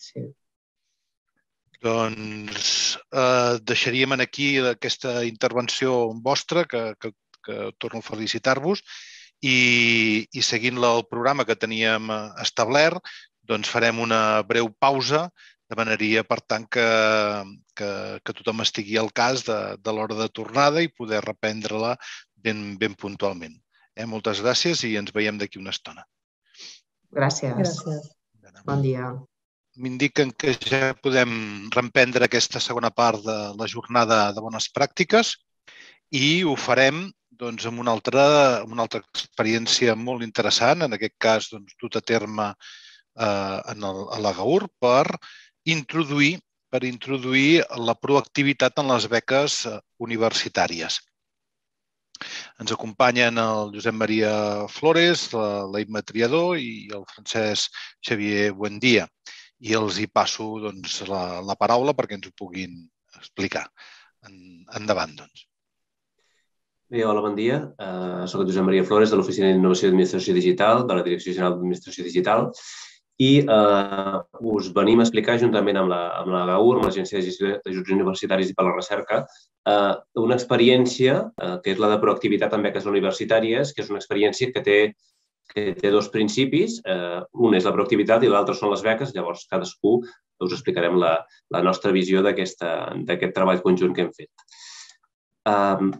Doncs deixaríem aquí aquesta intervenció vostra, que torno a felicitar-vos, i seguint el programa que teníem establert, farem una breu pausa. Demanaria, per tant, que tothom estigui al cas de l'hora de tornada i poder reprendre-la ben puntualment. Moltes gràcies i ens veiem d'aquí una estona. Gràcies. Bon dia. M'indiquen que ja podem reprendre aquesta segona part de la jornada de bones pràctiques i ho farem amb una altra experiència molt interessant, en aquest cas dut a terme a l'Agaur, per introduir la proactivitat en les beques universitàries. Ens acompanyen el Josep Maria Flores, l'Imma Triador i el Francesc Xavier Buendia. I els hi passo la paraula perquè ens ho puguin explicar. Endavant, doncs. Bé, hola, bon dia. Uh, soc Josep Maria Flores, de l'Oficina d'Innovació i Administració Digital, de la Direcció General d'Administració Digital, i uh, us venim a explicar, juntament amb la, amb la GAUR, amb l'Agència de Gestió d'Ajuts Universitaris i per la Recerca, uh, una experiència, uh, que és la de proactivitat en beques universitàries, que és una experiència que té, que té dos principis. Uh, un és la proactivitat i l'altre són les beques. Llavors, cadascú us explicarem la, la nostra visió d'aquest treball conjunt que hem fet. Uh,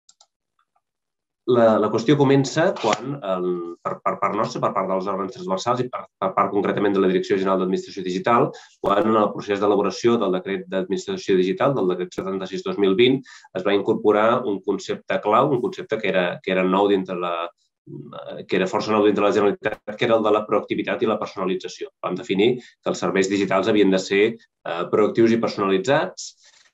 La, la qüestió comença quan, el, per, per part nostra, per part dels òrgans transversals i per, per part concretament de la Direcció General d'Administració Digital, quan en el procés d'elaboració del decret d'administració digital, del decret setanta-sis dos mil vint, es va incorporar un concepte clau, un concepte que era, que era nou dintre la, que era força nou dintre la Generalitat, que era el de la proactivitat i la personalització. Vam definir que els serveis digitals havien de ser eh, proactius i personalitzats,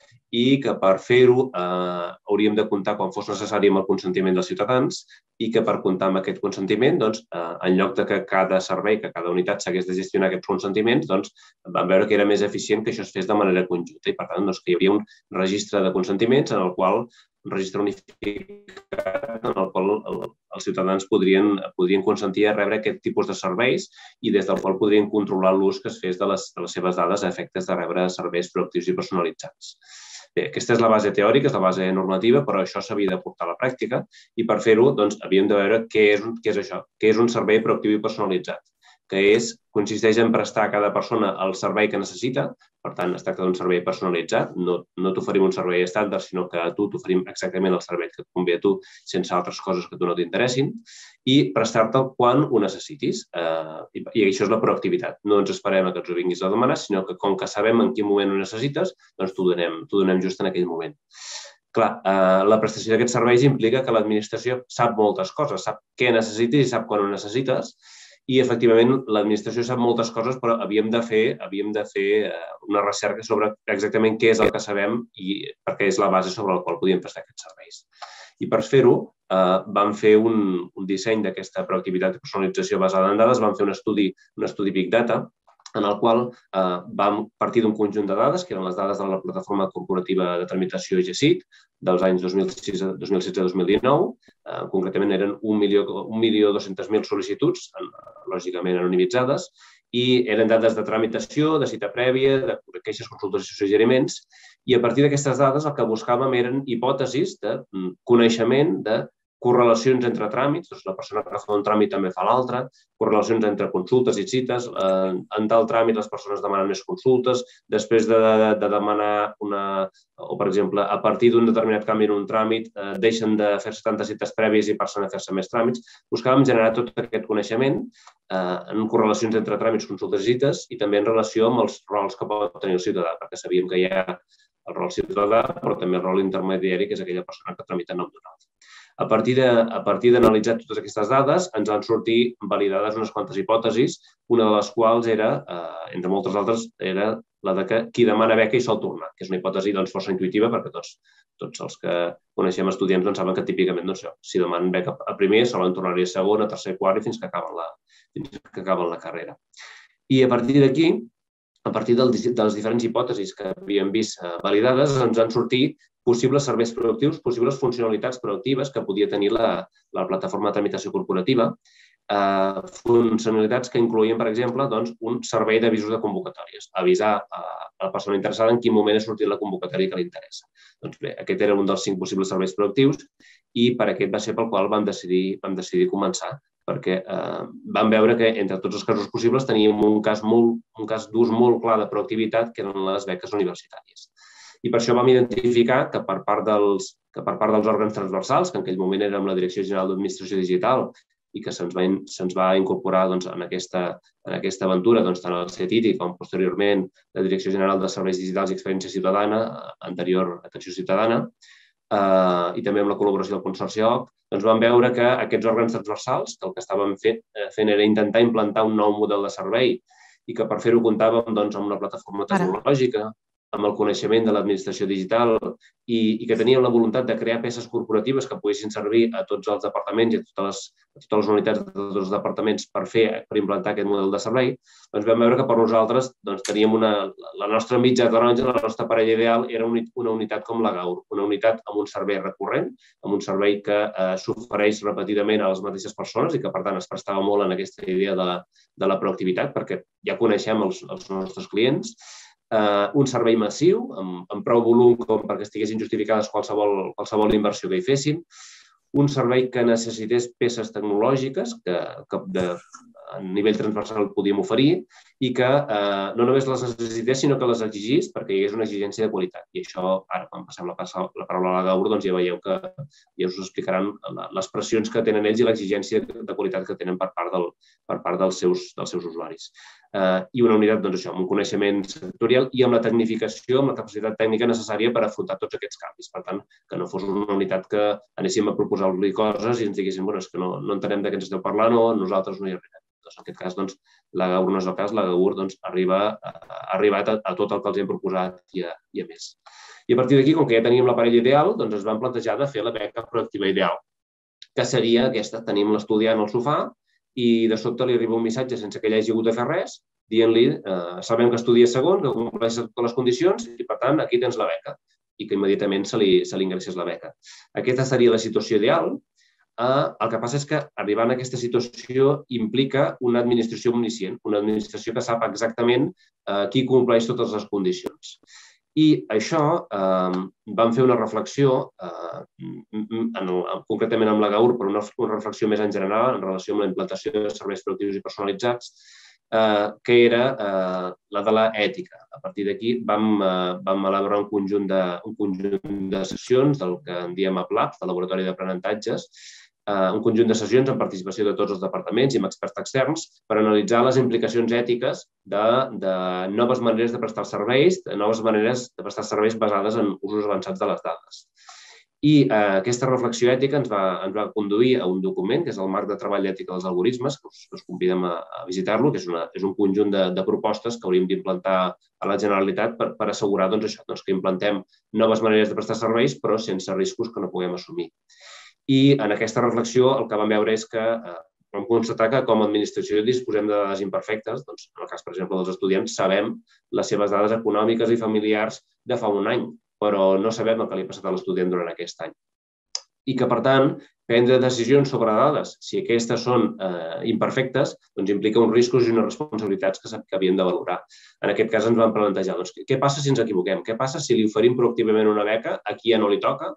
i que per fer-ho eh, hauríem de comptar quan fos necessari amb el consentiment dels ciutadans i que per comptar amb aquest consentiment, doncs, eh, en lloc de que cada servei, que cada unitat s'hagués de gestionar aquests consentiments, doncs, vam veure que era més eficient que això es fes de manera conjunta i, per tant, doncs, que hi havia un registre de consentiments en el qual un registre unificat en el qual els ciutadans podrien, podrien consentir a rebre aquest tipus de serveis i des del qual podrien controlar l'ús que es fes de les, de les seves dades a efectes de rebre serveis proactius i personalitzats. Bé, aquesta és la base teòrica, és la base normativa, però això s'havia de portar a la pràctica i per fer-ho doncs, havíem de veure què és, què és això, què és un servei proactiu i personalitzat, que és, consisteix en prestar a cada persona el servei que necessita. Per tant, es tracta d'un servei personalitzat, no, no t'oferim un servei estàndard, sinó que a tu t'oferim exactament el servei que et convé a tu sense altres coses que a tu no t'interessin i prestar-te'l quan ho necessitis. Eh, i, I això és la proactivitat. No ens esperem a que ens ho vinguis a demanar, sinó que com que sabem en quin moment ho necessites, doncs t'ho donem, t'ho donem just en aquell moment. Clar, eh, la prestació d'aquests serveis implica que l'administració sap moltes coses, sap què necessites i sap quan ho necessites. I, efectivament, l'administració sap moltes coses, però havíem de fer, havíem de fer una recerca sobre exactament què és el que sabem i perquè és la base sobre la qual podíem prestar aquests serveis. I per fer-ho, eh, vam fer un, un disseny d'aquesta proactivitat i personalització basada en dades, vam fer un estudi, un estudi Big Data, en el qual eh, vam partir d'un conjunt de dades, que eren les dades de la plataforma corporativa de tramitació G S I C dels anys dos mil setze a dos mil dinou. Eh, concretament eren un milió dos-cents mil sol·licituds, lògicament anonimitzades, i eren dades de tramitació, de cita prèvia, de queixes, consultes i suggeriments. I a partir d'aquestes dades el que buscàvem eren hipòtesis de coneixement de correlacions entre tràmits, doncs la persona que fa un tràmit també fa l'altre, correlacions entre consultes i cites, eh, en tal tràmit les persones demanen més consultes, després de, de, de demanar una, o per exemple, a partir d'un determinat canvi en un tràmit, eh, deixen de fer-se tantes cites prèvies i passen a fer-se més tràmits. Buscàvem generar tot aquest coneixement eh, en correlacions entre tràmits, consultes i cites i també en relació amb els rols que pot tenir el ciutadà, perquè sabíem que hi ha el rol ciutadà, però també el rol intermediari, que és aquella persona que tramita en nom d'un altre. A partir d'analitzar totes aquestes dades, ens van sortir validades unes quantes hipòtesis, una de les quals era, eh, entre moltes altres, era la de que qui demana beca hi sol tornar, que és una hipòtesi doncs, força intuïtiva perquè tots, tots els que coneixem estudiants doncs, saben que típicament doncs, si demanen beca a primer, solen tornar-hi a segon, a tercer, quart i fins que acaben la, fins que acaben la carrera. I a partir d'aquí, a partir de les diferents hipòtesis que havíem vist validades, ens van sortir possibles serveis proactius, possibles funcionalitats proactives que podia tenir la, la plataforma de tramitació corporativa, eh, funcionalitats que incloïen, per exemple, doncs, un servei d'avisos de convocatòries, avisar a la persona interessada en quin moment ha sortit la convocatòria que li interessa. Doncs bé, aquest era un dels cinc possibles serveis proactius i per aquest va ser pel qual vam decidir, vam decidir començar, perquè eh, vam veure que entre tots els casos possibles teníem un cas, molt, un cas d'ús molt clar de proactivitat, que eren les beques universitàries. I per això vam identificar que per part dels, que per part dels òrgans transversals, que en aquell moment érem la Direcció General d'Administració Digital i que se'ns va, se'ns va incorporar doncs, en, aquesta, en aquesta aventura doncs, tant el C T I T I com posteriorment la Direcció General de Serveis Digitals i Experiència Ciutadana, anterior Atenció Ciutadana, eh, i també amb la col·laboració del Consorci O C, doncs vam veure que aquests òrgans transversals, que el que estàvem fent, fent era intentar implantar un nou model de servei i que per fer-ho comptàvem doncs, amb una plataforma tecnològica, amb el coneixement de l'administració digital i, i que teníem la voluntat de crear peces corporatives que poguessin servir a tots els departaments i a totes les, a totes les unitats de tots els departaments per fer, per implantar aquest model de servei, doncs vam veure que per nosaltres doncs, teníem una, la nostra mitja taronja, la nostra parella ideal era una unitat com la Gaur, una unitat amb un servei recurrent, amb un servei que eh, s'ofereix repetidament a les mateixes persones i que, per tant, es prestava molt en aquesta idea de, de la proactivitat, perquè ja coneixem els, els nostres clients. Uh, un servei massiu, amb, amb prou volum com perquè estiguessin justificades qualsevol, qualsevol inversió que hi fessin, un servei que necessités peces tecnològiques que, que de, a nivell transversal podíem oferir i que eh, no només les necessités, sinó que les exigís perquè hi hagués una exigència de qualitat. I això, ara, quan passem la, la paraula a la Gaur, doncs ja veieu que ja us explicaran les pressions que tenen ells i l'exigència de qualitat que tenen per part, del, per part dels, seus, dels seus usuaris. Eh, I una unitat, doncs això, amb un coneixement sectorial i amb la tecnificació, amb la capacitat tècnica necessària per afrontar tots aquests canvis. Per tant, que no fos una unitat que anéssim a proposar-li coses i ens diguéssim, bueno, és que no, no entenem de què ens esteu parlant o nosaltres no hi arribem. Doncs, en aquest cas, doncs, la Gaur no és el cas, la Gaur doncs, arriba, ha arribat a, a tot el que els hem proposat i a, i a més. I a partir d'aquí, com que ja teníem l'aparell ideal, doncs ens vam plantejar de fer la beca proactiva ideal, que seria aquesta. Tenim l'estudiant al sofà i de sobte li arriba un missatge sense que ell hagi hagut de fer res, dient-li, eh, sabem que estudia segon, que compleix totes les condicions i, per tant, aquí tens la beca i que immediatament se li, se li ingressés la beca. Aquesta seria la situació ideal. Uh, el que passa és que arribar a aquesta situació implica una administració omniscient, una administració que sap exactament uh, qui compleix totes les condicions. I això uh, vam fer una reflexió, uh, en, en, concretament amb la Gaur, però una, una reflexió més en general en relació amb la implantació de serveis proactius i personalitzats, uh, que era uh, la de l'ètica. A partir d'aquí vam, uh, vam elaborar un conjunt, de, un conjunt de sessions del que en diem A P L A B, del Laboratori d'Aprenentatges, un conjunt de sessions amb participació de tots els departaments i amb experts externs per analitzar les implicacions ètiques de, de noves maneres de prestar serveis, de noves maneres de prestar serveis basades en usos avançats de les dades. I eh, aquesta reflexió ètica ens va, ens va conduir a un document, que és el marc de treball ètica dels algoritmes, que us, us convidem a, a visitar-lo, que és, una, és un conjunt de, de propostes que hauríem d'implantar a la Generalitat per, per assegurar doncs, això, doncs, que implantem noves maneres de prestar serveis, però sense riscos que no puguem assumir. I en aquesta reflexió el que vam veure és que eh, vam constatar que com a administració disposem de dades imperfectes, doncs, en el cas, per exemple, dels estudiants, sabem les seves dades econòmiques i familiars de fa un any, però no sabem el que li ha passat a l'estudiant durant aquest any. I que, per tant, prendre decisions sobre dades, si aquestes són eh, imperfectes, doncs implica uns riscos i unes responsabilitats que, que havíem de valorar. En aquest cas ens vam plantejar, doncs, què passa si ens equivoquem? Què passa si li oferim proactivament una beca a qui ja no li toca?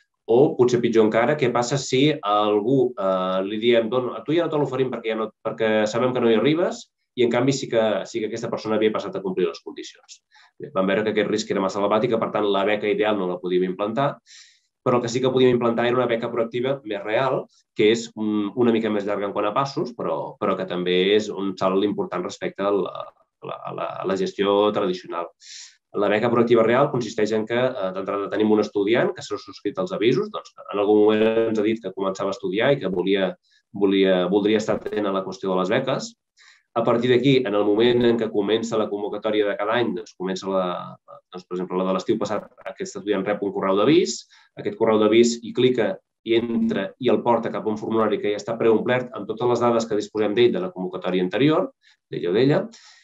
O, potser pitjor encara, què passa si a algú eh, li diem a tu ja no te l'oferim perquè, ja no, perquè sabem que no hi arribes i, en canvi, sí que, sí que aquesta persona havia passat a complir les condicions. Bé, vam veure que aquest risc era massa elevat i que, per tant, la beca ideal no la podíem implantar, però el que sí que podíem implantar era una beca proactiva més real, que és un, una mica més llarga en quant a passos, però, però que també és un salt important respecte a la, a la, a la gestió tradicional. La beca proactiva real consisteix en que, d'entrada, tenim un estudiant que s'ha subscrit als avisos, doncs en algun moment ens ha dit que començava a estudiar i que volia, volia, voldria estar atent a la qüestió de les beques. A partir d'aquí, en el moment en què comença la convocatòria de cada any, doncs comença, la, doncs, per exemple, la de l'estiu passat, aquest estudiant rep un correu d'avís, aquest correu d'avís hi clica i entra i el porta cap a un formulari que ja està preomplert amb totes les dades que disposem d'ell de la convocatòria anterior, d'ell o d'ella,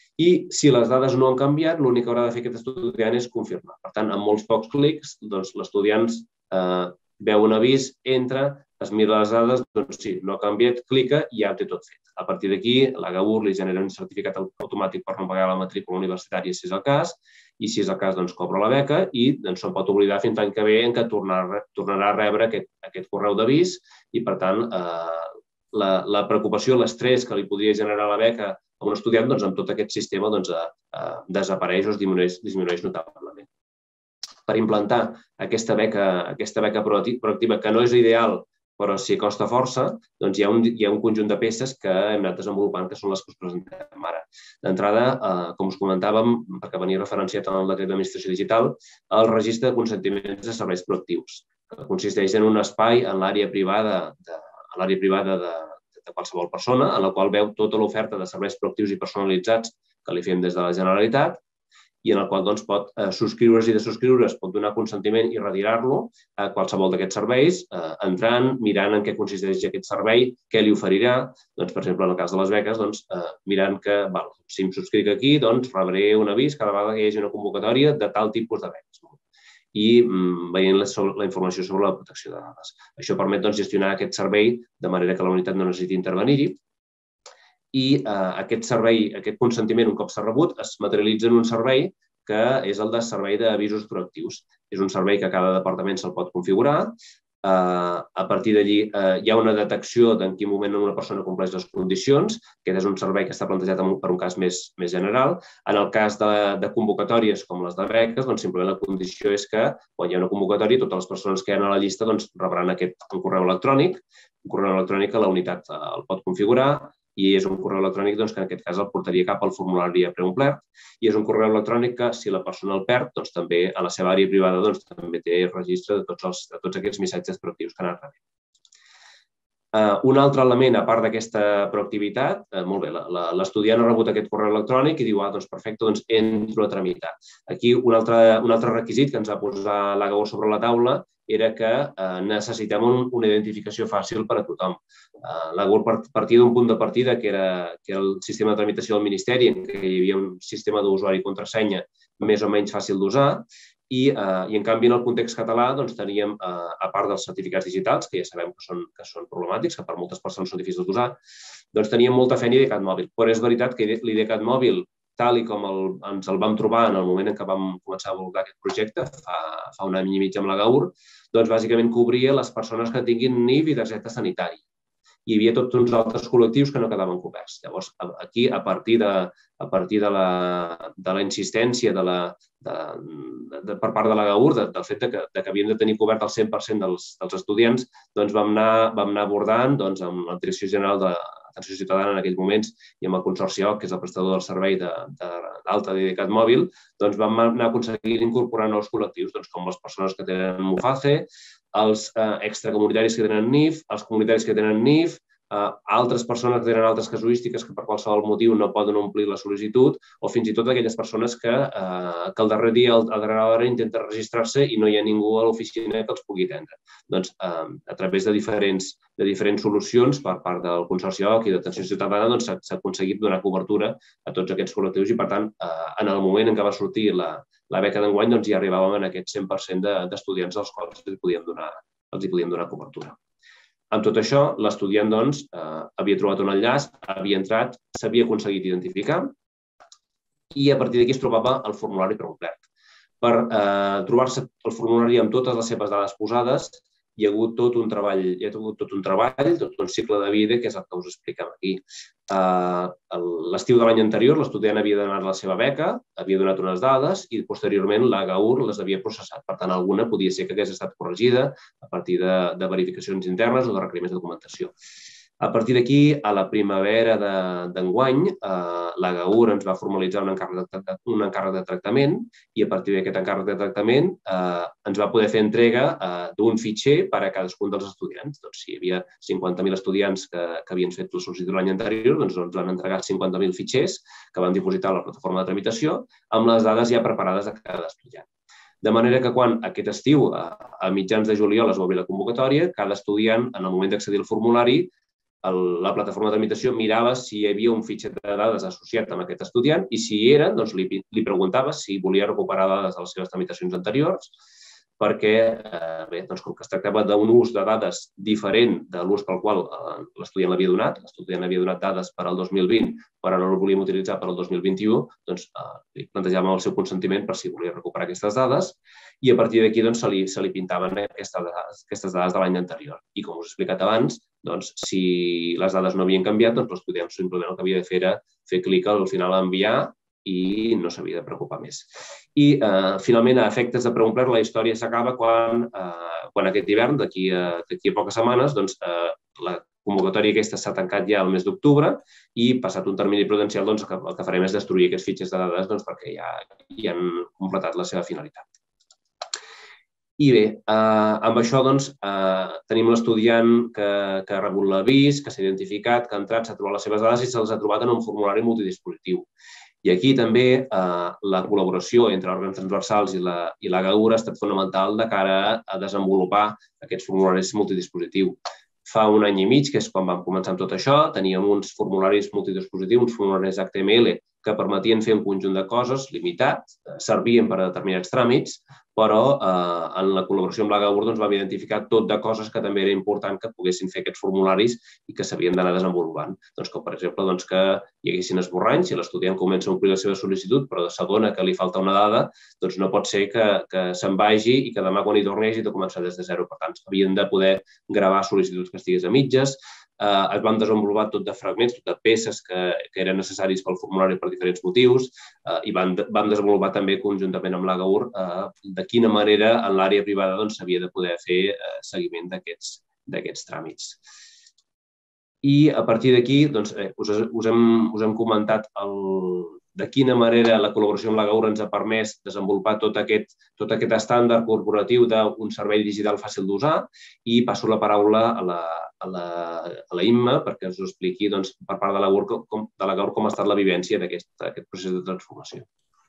i si les dades no han canviat, l'únic que haurà de fer aquest estudiant és confirmar. Per tant, amb molts pocs clics, doncs, l'estudiant eh, veu un avís, entra, es mira les dades, doncs sí, no ha canviat, clica i ja ho té tot fet. A partir d'aquí, la Gaur li genera un certificat automàtic per no pagar la matrícula universitària, si és el cas, i si és el cas, doncs cobra la beca i doncs, se'n pot oblidar fins l'any que ve en què tornarà, tornarà a rebre aquest, aquest correu d'avís i, per tant, eh, la, la preocupació, l'estrès que li podria generar la beca a un estudiant, doncs, amb tot aquest sistema doncs, eh, desapareix o es disminueix, disminueix notablement. Per implantar aquesta beca, aquesta beca proactiva, que no és ideal, però sí costa força, doncs hi ha un, hi ha un conjunt de peces que hem anat desenvolupant, que són les que us presentem ara. D'entrada, eh, com us comentàvem, perquè venia referenciat en el decret d'administració digital, el registre de consentiments de serveis proactius, que consisteix en un espai en l'àrea privada de, a l'àrea privada de, de qualsevol persona, en la qual veu tota l'oferta de serveis proactius i personalitzats que li fem des de la Generalitat i en el qual doncs, pot eh, subscriure's i desubscriure's, pot donar consentiment i retirar-lo a qualsevol d'aquests serveis, eh, entrant, mirant en què consisteix aquest servei, què li oferirà. Doncs, per exemple, en el cas de les beques, doncs, eh, mirant que val, si em subscric aquí, doncs, rebré un avís cada vegada que hi hagi una convocatòria de tal tipus de beques. I mm, veient la, la informació sobre la protecció de dades. Això permet doncs, gestionar aquest servei de manera que la unitat no necessiti intervenir-hi. I eh, aquest servei, aquest consentiment, un cop s'ha rebut, es materialitza en un servei que és el de servei d'avisos proactius. És un servei que cada departament se'l pot configurar. Eh, a partir d'allí eh, hi ha una detecció d'en quin moment una persona compleix les condicions. Aquest és un servei que està plantejat per un cas més, més general. En el cas de, de convocatòries com les de beques, doncs simplement la condició és que quan hi ha una convocatòria, totes les persones que hi ha a la llista doncs, rebran aquest un correu electrònic. Un correu electrònic que la unitat eh, el pot configurar, i és un correu electrònic doncs, que en aquest cas el portaria cap al formulari preomplert, i és un correu electrònic que, si la persona el perd, doncs, també a la seva àrea privada doncs, també té registre de tots, els, de tots aquests missatges proactius que ha anat rebent. Uh, un altre element, a part d'aquesta proactivitat, uh, molt bé, l'estudiant ha rebut aquest correu electrònic i diu, ah, doncs perfecte, doncs entro a tramitar. Aquí un altre, un altre requisit que ens va posar l'A G A U R sobre la taula era que eh, necessitem un, una identificació fàcil per a tothom. Eh, L'A G A U R partia d'un punt de partida que era, que era el sistema de tramitació del Ministeri, en què hi havia un sistema d'usuari i contrasenya més o menys fàcil d'usar, i, eh, i en canvi en el context català doncs, teníem, eh, a part dels certificats digitals, que ja sabem que són, que són problemàtics, que per moltes persones són difícils d'usar, doncs teníem molta feina i IDCAT mòbil. Però és veritat que l'IDCAT mòbil, tal i com el, ens el vam trobar en el moment en què vam començar a abordar aquest projecte, fa, fa un any i mig amb l'A G A U R, doncs bàsicament cobria les persones que tinguin N I F i targeta sanitària. Hi havia tots uns altres col·lectius que no quedaven coberts. Llavors, aquí, a partir de, a partir de, la, de la insistència de la, de, de, per part de l'A G A U R, de, del fet de que, de que havíem de tenir cobert el cent per cent dels, dels estudiants, doncs vam anar, vam anar abordant doncs, amb la Direcció General de Atenció Ciutadana en aquells moments i amb el Consorci O C, que és el prestador del servei d'alta de, de, d'IDCAT mòbil, doncs vam anar aconseguint incorporar nous col·lectius, doncs, com les persones que tenen MUFACE, els eh, extracomunitaris que tenen N I F, els comunitaris que tenen N I F, eh, altres persones que tenen altres casuístiques que per qualsevol motiu no poden omplir la sol·licitud, o fins i tot aquelles persones que, eh, que el darrer dia, a darrera hora, intenten registrar-se i no hi ha ningú a l'oficina que els pugui atendre. Doncs, eh, a través de diferents, de diferents solucions per part del Consorci O C i d'Atenció Ciutadana doncs, s'ha aconseguit donar cobertura a tots aquests col·lectius i, per tant, eh, en el moment en què va sortir la, la beca d'enguany, doncs, ja arribàvem a aquest cent per cent d'estudiants als quals els hi podíem donar, els hi podíem donar cobertura. Amb tot això, l'estudiant doncs, eh, havia trobat un enllaç, havia entrat, s'havia aconseguit identificar i a partir d'aquí es trobava el formulari preomplert. Per eh, trobar-se el formulari amb totes les seves dades posades, hi ha hagut tot un treball, hi ha hagut tot un treball, tot un cicle de vida, que és el que us expliquem aquí. L'estiu de l'any anterior, l'estudiant havia donat la seva beca, havia donat unes dades i posteriorment l'A G A U R les havia processat. Per tant, alguna podia ser que hagués estat corregida a partir de, de verificacions internes o de requeriments de documentació. A partir d'aquí, a la primavera d'enguany, eh, l'A G A U R ens va formalitzar un encàrrec de, un encàrrec de tractament i a partir d'aquest encàrrec de tractament eh, ens va poder fer entrega eh, d'un fitxer per a cadascun dels estudiants. Doncs, si hi havia cinquanta mil estudiants que, que havien fet la sol·licitud l'any anterior, doncs ens van entregar cinquanta mil fitxers que van dipositar a la plataforma de tramitació amb les dades ja preparades de cada estudiant. De manera que quan aquest estiu, a mitjans de juliol, es va obrir la convocatòria, cada estudiant, en el moment d'accedir al formulari, la plataforma de tramitació mirava si hi havia un fitxer de dades associat amb aquest estudiant i si hi eren, doncs li, li preguntava si volia recuperar dades de les seves tramitacions anteriors perquè, eh, bé, doncs com que es tractava d'un ús de dades diferent de l'ús pel qual eh, l'estudiant l'havia donat, l'estudiant havia donat dades per al dos mil vint, però no el volíem utilitzar per al dos mil vint-i-u, doncs eh, li plantejàvem el seu consentiment per si volia recuperar aquestes dades i a partir d'aquí doncs, se, li, se li pintaven aquestes dades, aquestes dades de l'any anterior. I com us he explicat abans, doncs, si les dades no havien canviat, doncs l'estudiant simplement el que havia de fer era fer clic al final a enviar i no s'havia de preocupar més. I, eh, finalment, a efectes de preomplert, la història s'acaba quan, eh, quan aquest hivern, d'aquí a, d'aquí a poques setmanes, doncs, eh, la convocatòria aquesta s'ha tancat ja al mes d'octubre i, passat un termini prudencial, doncs, el que farem és destruir aquests fitxers de dades doncs, perquè ja, ja han completat la seva finalitat. I bé, eh, amb això doncs, eh, tenim l'estudiant que, que ha rebut l'avís, que s'ha identificat, que ha entrat, s'ha trobat les seves dades i se'ls ha trobat en un formulari multidispositiu. I aquí també la col·laboració entre òrgans transversals i la GAUR ha estat fonamental de cara a desenvolupar aquests formularis multidispositiu. Fa un any i mig, que és quan vam començar amb tot això, teníem uns formularis multidispositius, uns formularis H T M L que permetien fer un conjunt de coses limitat, servien per a determinats tràmits, però en la col·laboració amb la GAUR vam identificar tot de coses que també era important que poguessin fer aquests formularis i que s'havien d'anar desenvolupant. Com, per exemple, que hi haguessin esborranys, si l'estudiant comença a omplir la seva sol·licitud, però s'adona que li falta una dada, doncs no pot ser que se'n vagi i que demà quan hi torni hagi de començar des de zero. Per tant, havien de poder gravar sol·licituds que estigués a mitges. Es van desenvolupar tot de fragments, tot de peces que eren necessaris pel formulari per diferents motius i vam desenvolupar també conjuntament amb la GAUR de quina manera en l'àrea privada s'havia de poder fer seguiment d'aquests tràmits. I a partir d'aquí us hem comentat de quina manera la col·laboració amb la GAUR ens ha permès desenvolupar tot aquest estàndard corporatiu d'un servei digital fàcil d'usar i passo la paraula a la Imma perquè us ho expliqui per part de la GAUR com ha estat la vivència d'aquest procés de transformació.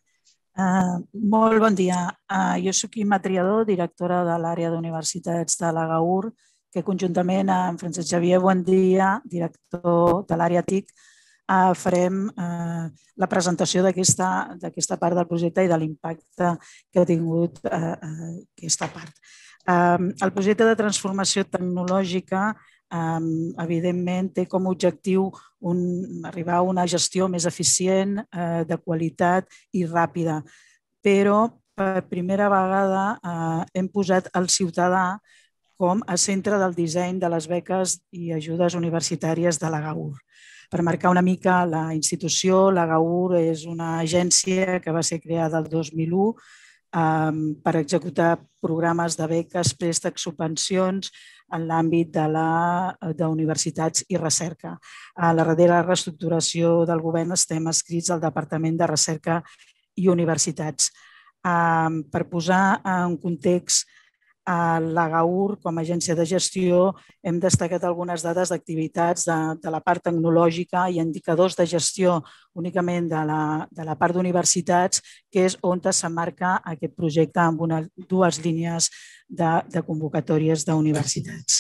Molt bon dia. Jo soc Imma Triador, directora de l'àrea d'universitats de la GAUR, que conjuntament amb Francesc Xavier Buendia, director de l'àrea T I C, farem la presentació d'aquesta part del projecte i de l'impacte que ha tingut aquesta part. El projecte de transformació tecnològica, evidentment, té com a objectiu arribar a una gestió més eficient, de qualitat i ràpida, però per primera vegada hem posat el ciutadà com a centre del disseny de les beques i ajudes universitàries de la GAUR. Per marcar una mica la institució, la GAUR és una agència que va ser creada el dos mil u per executar programes de beques, préstecs, subvencions en l'àmbit d'universitats i recerca. A la darrera reestructuració del govern estem adscrits al Departament de Recerca i Universitats. Per posar en context la GAUR, com a agència de gestió, hem destacat algunes dades d'activitats de la part tecnològica i indicadors de gestió únicament de la part d'universitats, que és on s'emmarca aquest projecte amb dues línies de convocatòries d'universitats.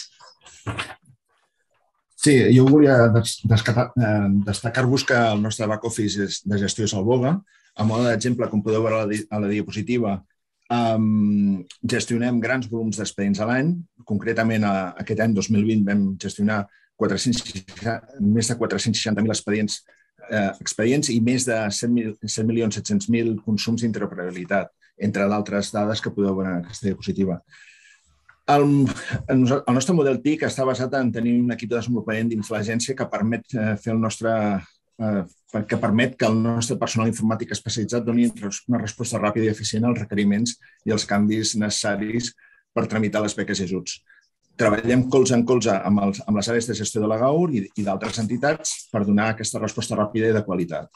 Sí, jo volia destacar-vos que el nostre back-office de gestió és el Boga. A mode d'exemple, com podeu veure a la diapositiva, gestionem grans volums d'expedients a l'any. Concretament, aquest any dos mil vint vam gestionar més de quatre-cents seixanta mil expedients i més de set milions set-cents mil consums d'interoperabilitat, entre d'altres dades que podeu veure en aquesta diapositiva. El nostre model T I C està basat en tenir un equip de desenvolupament dins l'agència que permet fer el nostre que permet que el nostre personal informàtic especialitzat doni una resposta ràpida i eficient als requeriments i als canvis necessaris per tramitar les beques i ajuts. Treballem colze en colze amb les àrees de gestió de la GAUR i d'altres entitats per donar aquesta resposta ràpida i de qualitat.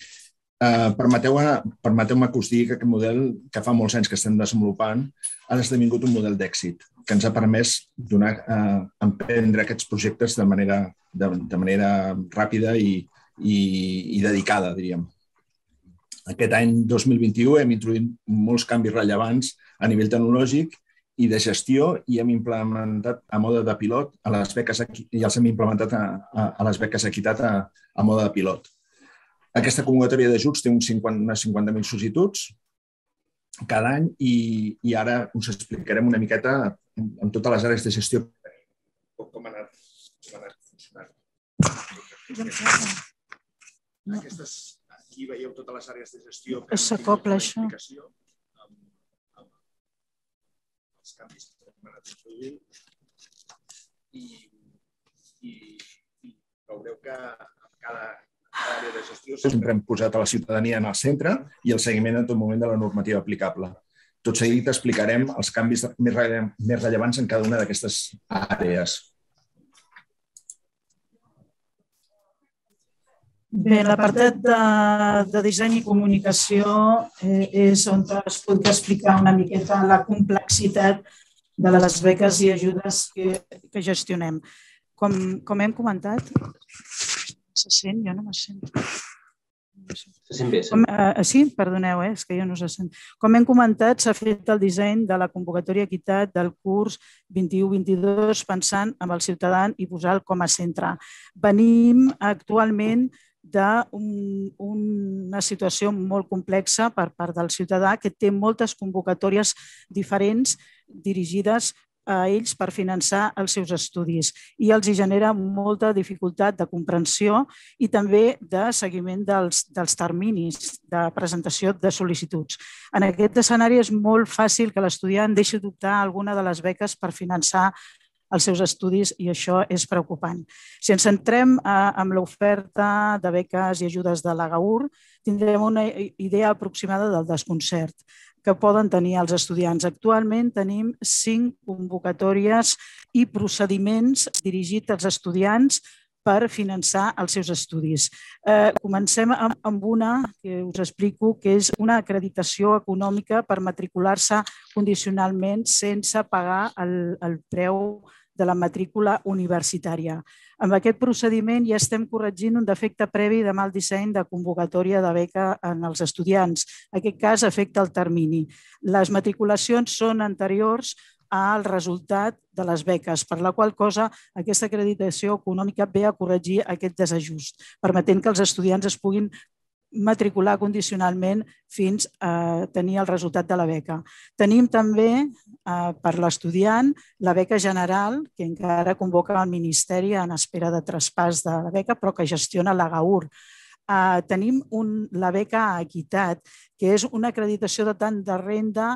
Permeteu-me que us digui que aquest model, que fa molts anys que estem desenvolupant, ha esdevingut un model d'èxit que ens ha permès emprendre aquests projectes de manera ràpida i i dedicada, diríem. Aquest any dos mil vint-i-u hem introduït molts canvis rellevants a nivell tecnològic i de gestió i hem implementat a mode de pilot a les beques i els hem implementat a les beques equitat a mode de pilot. Aquesta convocatòria d'ajuts té unes cinquanta mil sol·licituds cada any i ara us explicarem una miqueta amb totes les àrees de gestió com ha anat funcionant. Aquí veieu totes les àrees de gestió. S'acopla això. Els canvis que hem anat introduint i veureu que en cada àrea de gestió sempre hem posat a la ciutadania en el centre i el seguiment en tot moment de la normativa aplicable. Tot seguit explicarem els canvis més rellevants en cada una d'aquestes àrees. Bé, l'apartat de disseny i comunicació és on es pot explicar una miqueta la complexitat de les beques i ajudes que gestionem. Com hem comentat, se sent? Jo no me sento. Se sent bé. Com, eh, sí, perdoneu, eh, és que jo no se sent. Com hem comentat, s'ha fet el disseny de la convocatòria equitat del curs vint-i-u vint-i-dos pensant en el ciutadà i posar-lo com a centre. Venim actualment d'una situació molt complexa per part del ciutadà que té moltes convocatòries diferents dirigides a ells per finançar els seus estudis i els hi genera molta dificultat de comprensió i també de seguiment dels, dels terminis de presentació de sol·licituds. En aquest escenari és molt fàcil que l'estudiant deixi d'optar alguna de les beques per finançar els seus estudis i això és preocupant. Si ens centrem en l'oferta de beques i ajudes de l'Agaur, tindrem una idea aproximada del desconcert que poden tenir els estudiants. Actualment tenim cinc convocatòries i procediments dirigits als estudiants per finançar els seus estudis. Eh, comencem amb una que us explico, que és una acreditació econòmica per matricular-se condicionalment sense pagar el, el preu de la matrícula universitària. Amb aquest procediment ja estem corregint un defecte previ de mal disseny de convocatòria de beca en els estudiants. En aquest cas afecta el termini. Les matriculacions són anteriors al resultat de les beques, per la qual cosa aquesta acreditació econòmica ve a corregir aquest desajust, permetent que els estudiants es puguin matricular condicionalment fins a tenir el resultat de la beca. Tenim també per l'estudiant la beca general, que encara convoca el Ministeri en espera de traspàs de la beca, però que gestiona l'Agaur. Tenim la beca Equitat, que és una acreditació de tant de renda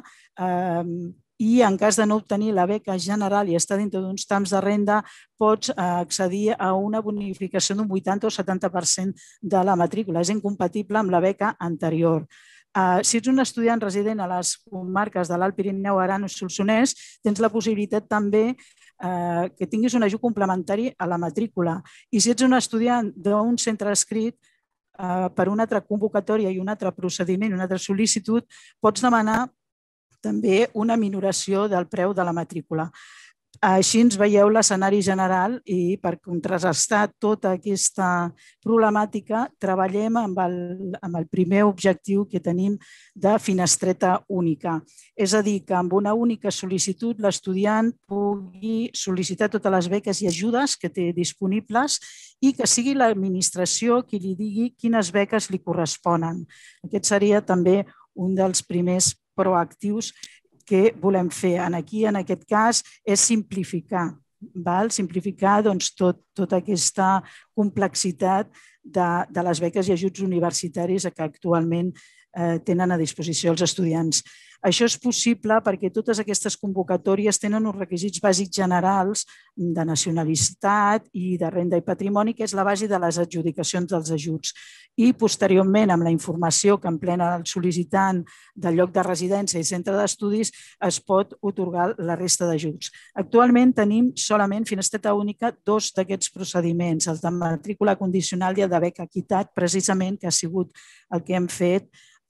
i en cas de no obtenir la beca general i estar dintre d'uns trams de renda, pots accedir a una bonificació d'un vuitanta o setanta per cent de la matrícula. És incompatible amb la beca anterior. Si ets un estudiant resident a les comarques de l'Alt Pirineu, Aran o Solsonès, tens la possibilitat també que tinguis un ajut complementari a la matrícula. I si ets un estudiant d'un centre escrit, per una altra convocatòria i un altre procediment, una altra sol·licitud, pots demanar també una minoració del preu de la matrícula. Així ens veieu l'escenari general i per contrarrestar tota aquesta problemàtica treballem amb el, amb el primer objectiu que tenim de finestreta única. És a dir, que amb una única sol·licitud l'estudiant pugui sol·licitar totes les beques i ajudes que té disponibles i que sigui l'administració qui li digui quines beques li corresponen. Aquest seria també un dels primers proactius que volem fer. Aquí, en aquest cas, és simplificar, val? Simplificar doncs, tot, tota aquesta complexitat de, de les beques i ajuts universitaris que actualment eh, tenen a disposició els estudiants. Això és possible perquè totes aquestes convocatòries tenen uns requisits bàsics generals de nacionalitat i de renda i patrimoni, que és la base de les adjudicacions dels ajuts. I posteriorment, amb la informació que emplena el sol·licitant del lloc de residència i centre d'estudis, es pot atorgar la resta d'ajuts. Actualment tenim solament finestreta única dos d'aquests procediments, el de matrícula condicional i el de beca equitat, precisament que ha sigut el que hem fet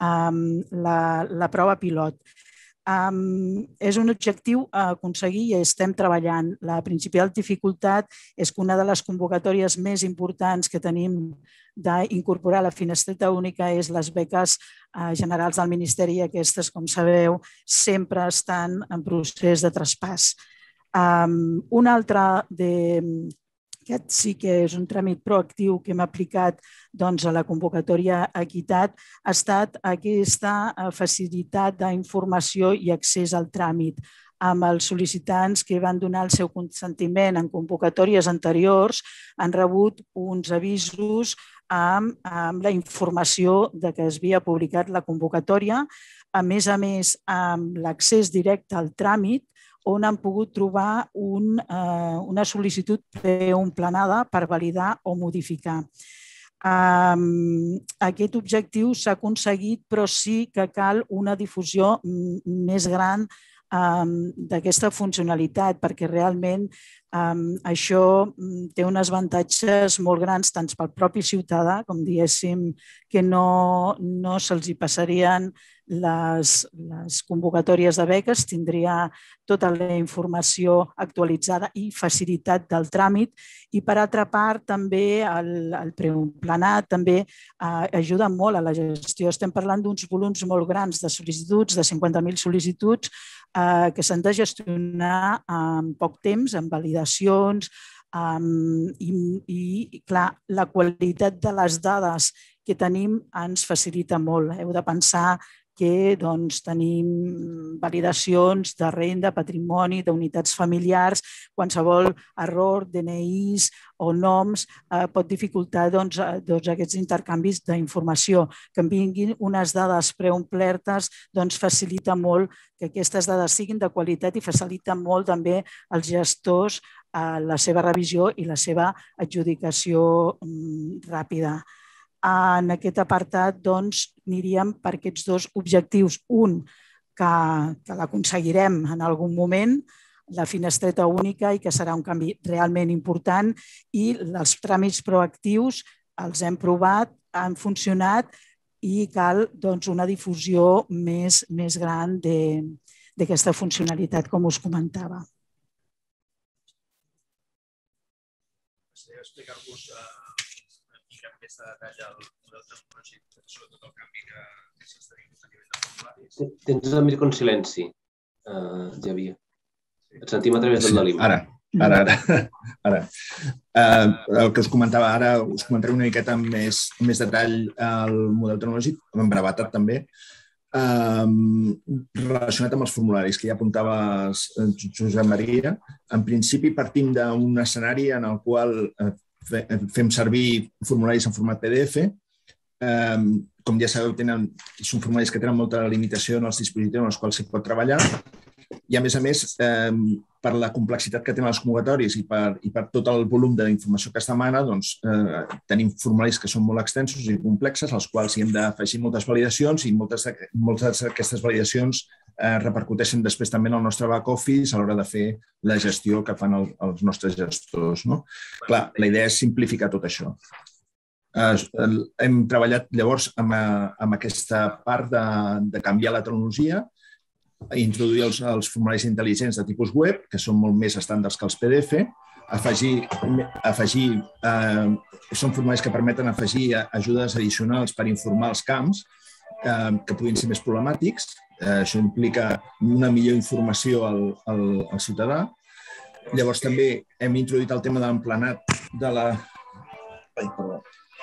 La, la prova pilot. Um, és un objectiu a aconseguir i estem treballant. La principal dificultat és que una de les convocatòries més importants que tenim d'incorporar a la finestreta única és les beques uh, generals del Ministeri i aquestes, com sabeu, sempre estan en procés de traspàs. Um, un altre de... Aquest sí que és un tràmit proactiu que hem aplicat doncs, a la convocatòria Equitat, ha estat aquesta facilitat d'informació i accés al tràmit amb els sol·licitants que van donar el seu consentiment en convocatòries anteriors, han rebut uns avisos amb, amb la informació de que es havia publicat la convocatòria, a més a més amb l'accés directe al tràmit, on han pogut trobar un, eh, una sol·licitud preomplenada per validar o modificar. Um, aquest objectiu s'ha aconseguit, però sí que cal una difusió més gran um, d'aquesta funcionalitat, perquè realment Um, això té uns avantatges molt grans tant pel propi ciutadà, com diguéssim, que no, no se'ls hi passarien les, les convocatòries de beques, tindria tota la informació actualitzada i facilitat del tràmit. I per altra part, també el, el preomplenat també eh, ajuda molt a la gestió. Estem parlant d'uns volums molt grans de sol·licituds, de cinquanta mil sol·licituds, eh, que s'han de gestionar en poc temps, amb validacions, um, i, i clar, la qualitat de les dades que tenim ens facilita molt. Heu de pensar que doncs, tenim validacions de renda, patrimoni, d'unitats familiars, qualsevol error, D N Is o noms eh, pot dificultar doncs, doncs, aquests intercanvis d'informació. Que en vinguin unes dades preomplertes doncs, facilita molt que aquestes dades siguin de qualitat i facilita molt també als gestors eh, la seva revisió i la seva adjudicació mm, ràpida. En aquest apartat doncs, aniríem per aquests dos objectius. Un, que, que l'aconseguirem en algun moment, la finestreta única, i que serà un canvi realment important, i els tràmits proactius els hem provat, han funcionat i cal doncs, una difusió més, més gran d'aquesta funcionalitat, com us comentava. M'agradaria explicar-vos més de detall al model tecnològic, sobretot el canvi que s'està dient a nivell de formularis. Tens el micro en silenci, uh, Xavier. Et sentim a través del Dalim. Ara, ara, ara. ara. Uh, el que us comentava ara, us comentaré una miqueta amb més, més detall el model tecnològic, amb brevetat també, uh, relacionat amb els formularis que ja apuntaves Josep Maria. En principi partim d'un escenari en el qual uh, fem servir formularis en format P D F. Com ja sabeu, tenen, són formularis que tenen molta limitació en els dispositius en els quals s'hi pot treballar. I, a més a més, per la complexitat que tenen els convocatoris i per, i per tot el volum d'informació que es demana, doncs, eh, tenim formularis que són molt extensos i complexes, als quals hi hem d'afegir moltes validacions i moltes, moltes d'aquestes validacions eh, repercuteixen després també en el nostre back office a l'hora de fer la gestió que fan el, els nostres gestors. No? Clar, la idea és simplificar tot això. Eh, hem treballat llavors amb, amb aquesta part de, de canviar la tecnologia, introduir els, els formularis intel·ligents de tipus web, que són molt més estàndards que els P D F, afegir, afegir eh, són formularis que permeten afegir ajudes addicionals per informar els camps eh, que puguin ser més problemàtics. Eh, això implica una millor informació al, al, al ciutadà. Llavors també hem introduït el tema de l'emplenat de la... Ai, perdó.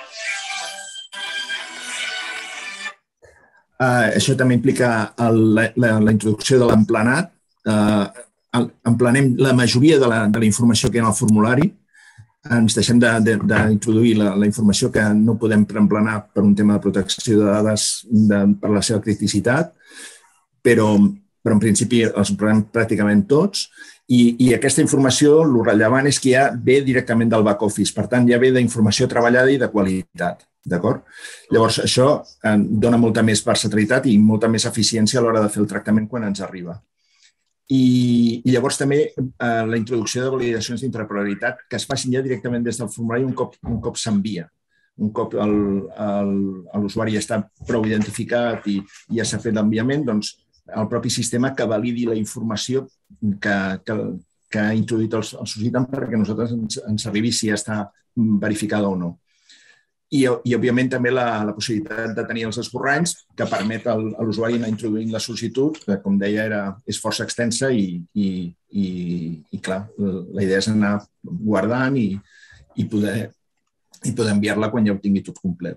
Uh, això també implica el, la, la, la introducció de l'emplenat. Uh, emplenem la majoria de la, de la informació que hi ha en el formulari. Ens deixem d'introduir la, la informació que no podem preemplenar per un tema de protecció de dades de, per la seva criticitat, però, però en principi els emplenem pràcticament tots. I, i aquesta informació, el rellevant és que ja ve directament del back office. Per tant, ja ve d'informació treballada i de qualitat. D'acord? Llavors, això dona molta més versatilitat i molta més eficiència a l'hora de fer el tractament quan ens arriba. I, i llavors també eh, la introducció de validacions d'interoperabilitat que es facin ja directament des del formulari un cop, un cop s'envia. Un cop l'usuari ja està prou identificat i ja s'ha fet l'enviament, doncs el propi sistema que validi la informació que, que, que ha introduït el, el sol·licitant perquè nosaltres ens, ens arribi si ja està verificada o no. I, i òbviament, també la, la possibilitat de tenir els esborranys que permet al, a l'usuari anar introduint la sol·licitud, que, com deia, era, és força extensa i, i, i, i clar, la idea és anar guardant i, i, poder, i poder enviar-la quan ja ho tingui tot complet.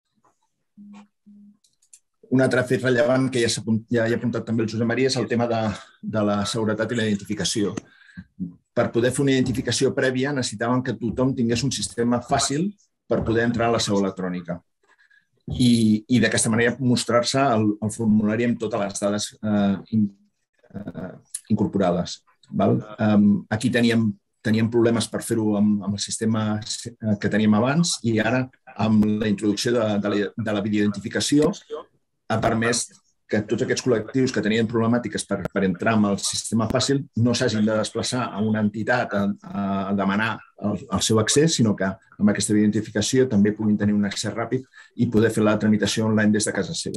Un altre fet rellevant que ja, ja he apuntat també el Josep Maria és el tema de, de la seguretat i la identificació. Per poder fer una identificació prèvia necessitàvem que tothom tingués un sistema fàcil per poder entrar a la seu electrònica i, i d'aquesta manera mostrar-se el, el formulari amb totes les dades eh, in, eh, incorporades. Val? Um, aquí teníem, teníem problemes per fer-ho amb, amb el sistema que teníem abans i ara amb la introducció de, de, la, de la videoidentificació ha permès que tots aquests col·lectius que tenien problemàtiques per, per entrar en el sistema fàcil no s'hagin de desplaçar a una entitat a, a demanar el, el seu accés, sinó que amb aquesta identificació també puguin tenir un accés ràpid i poder fer la tramitació online des de casa seva.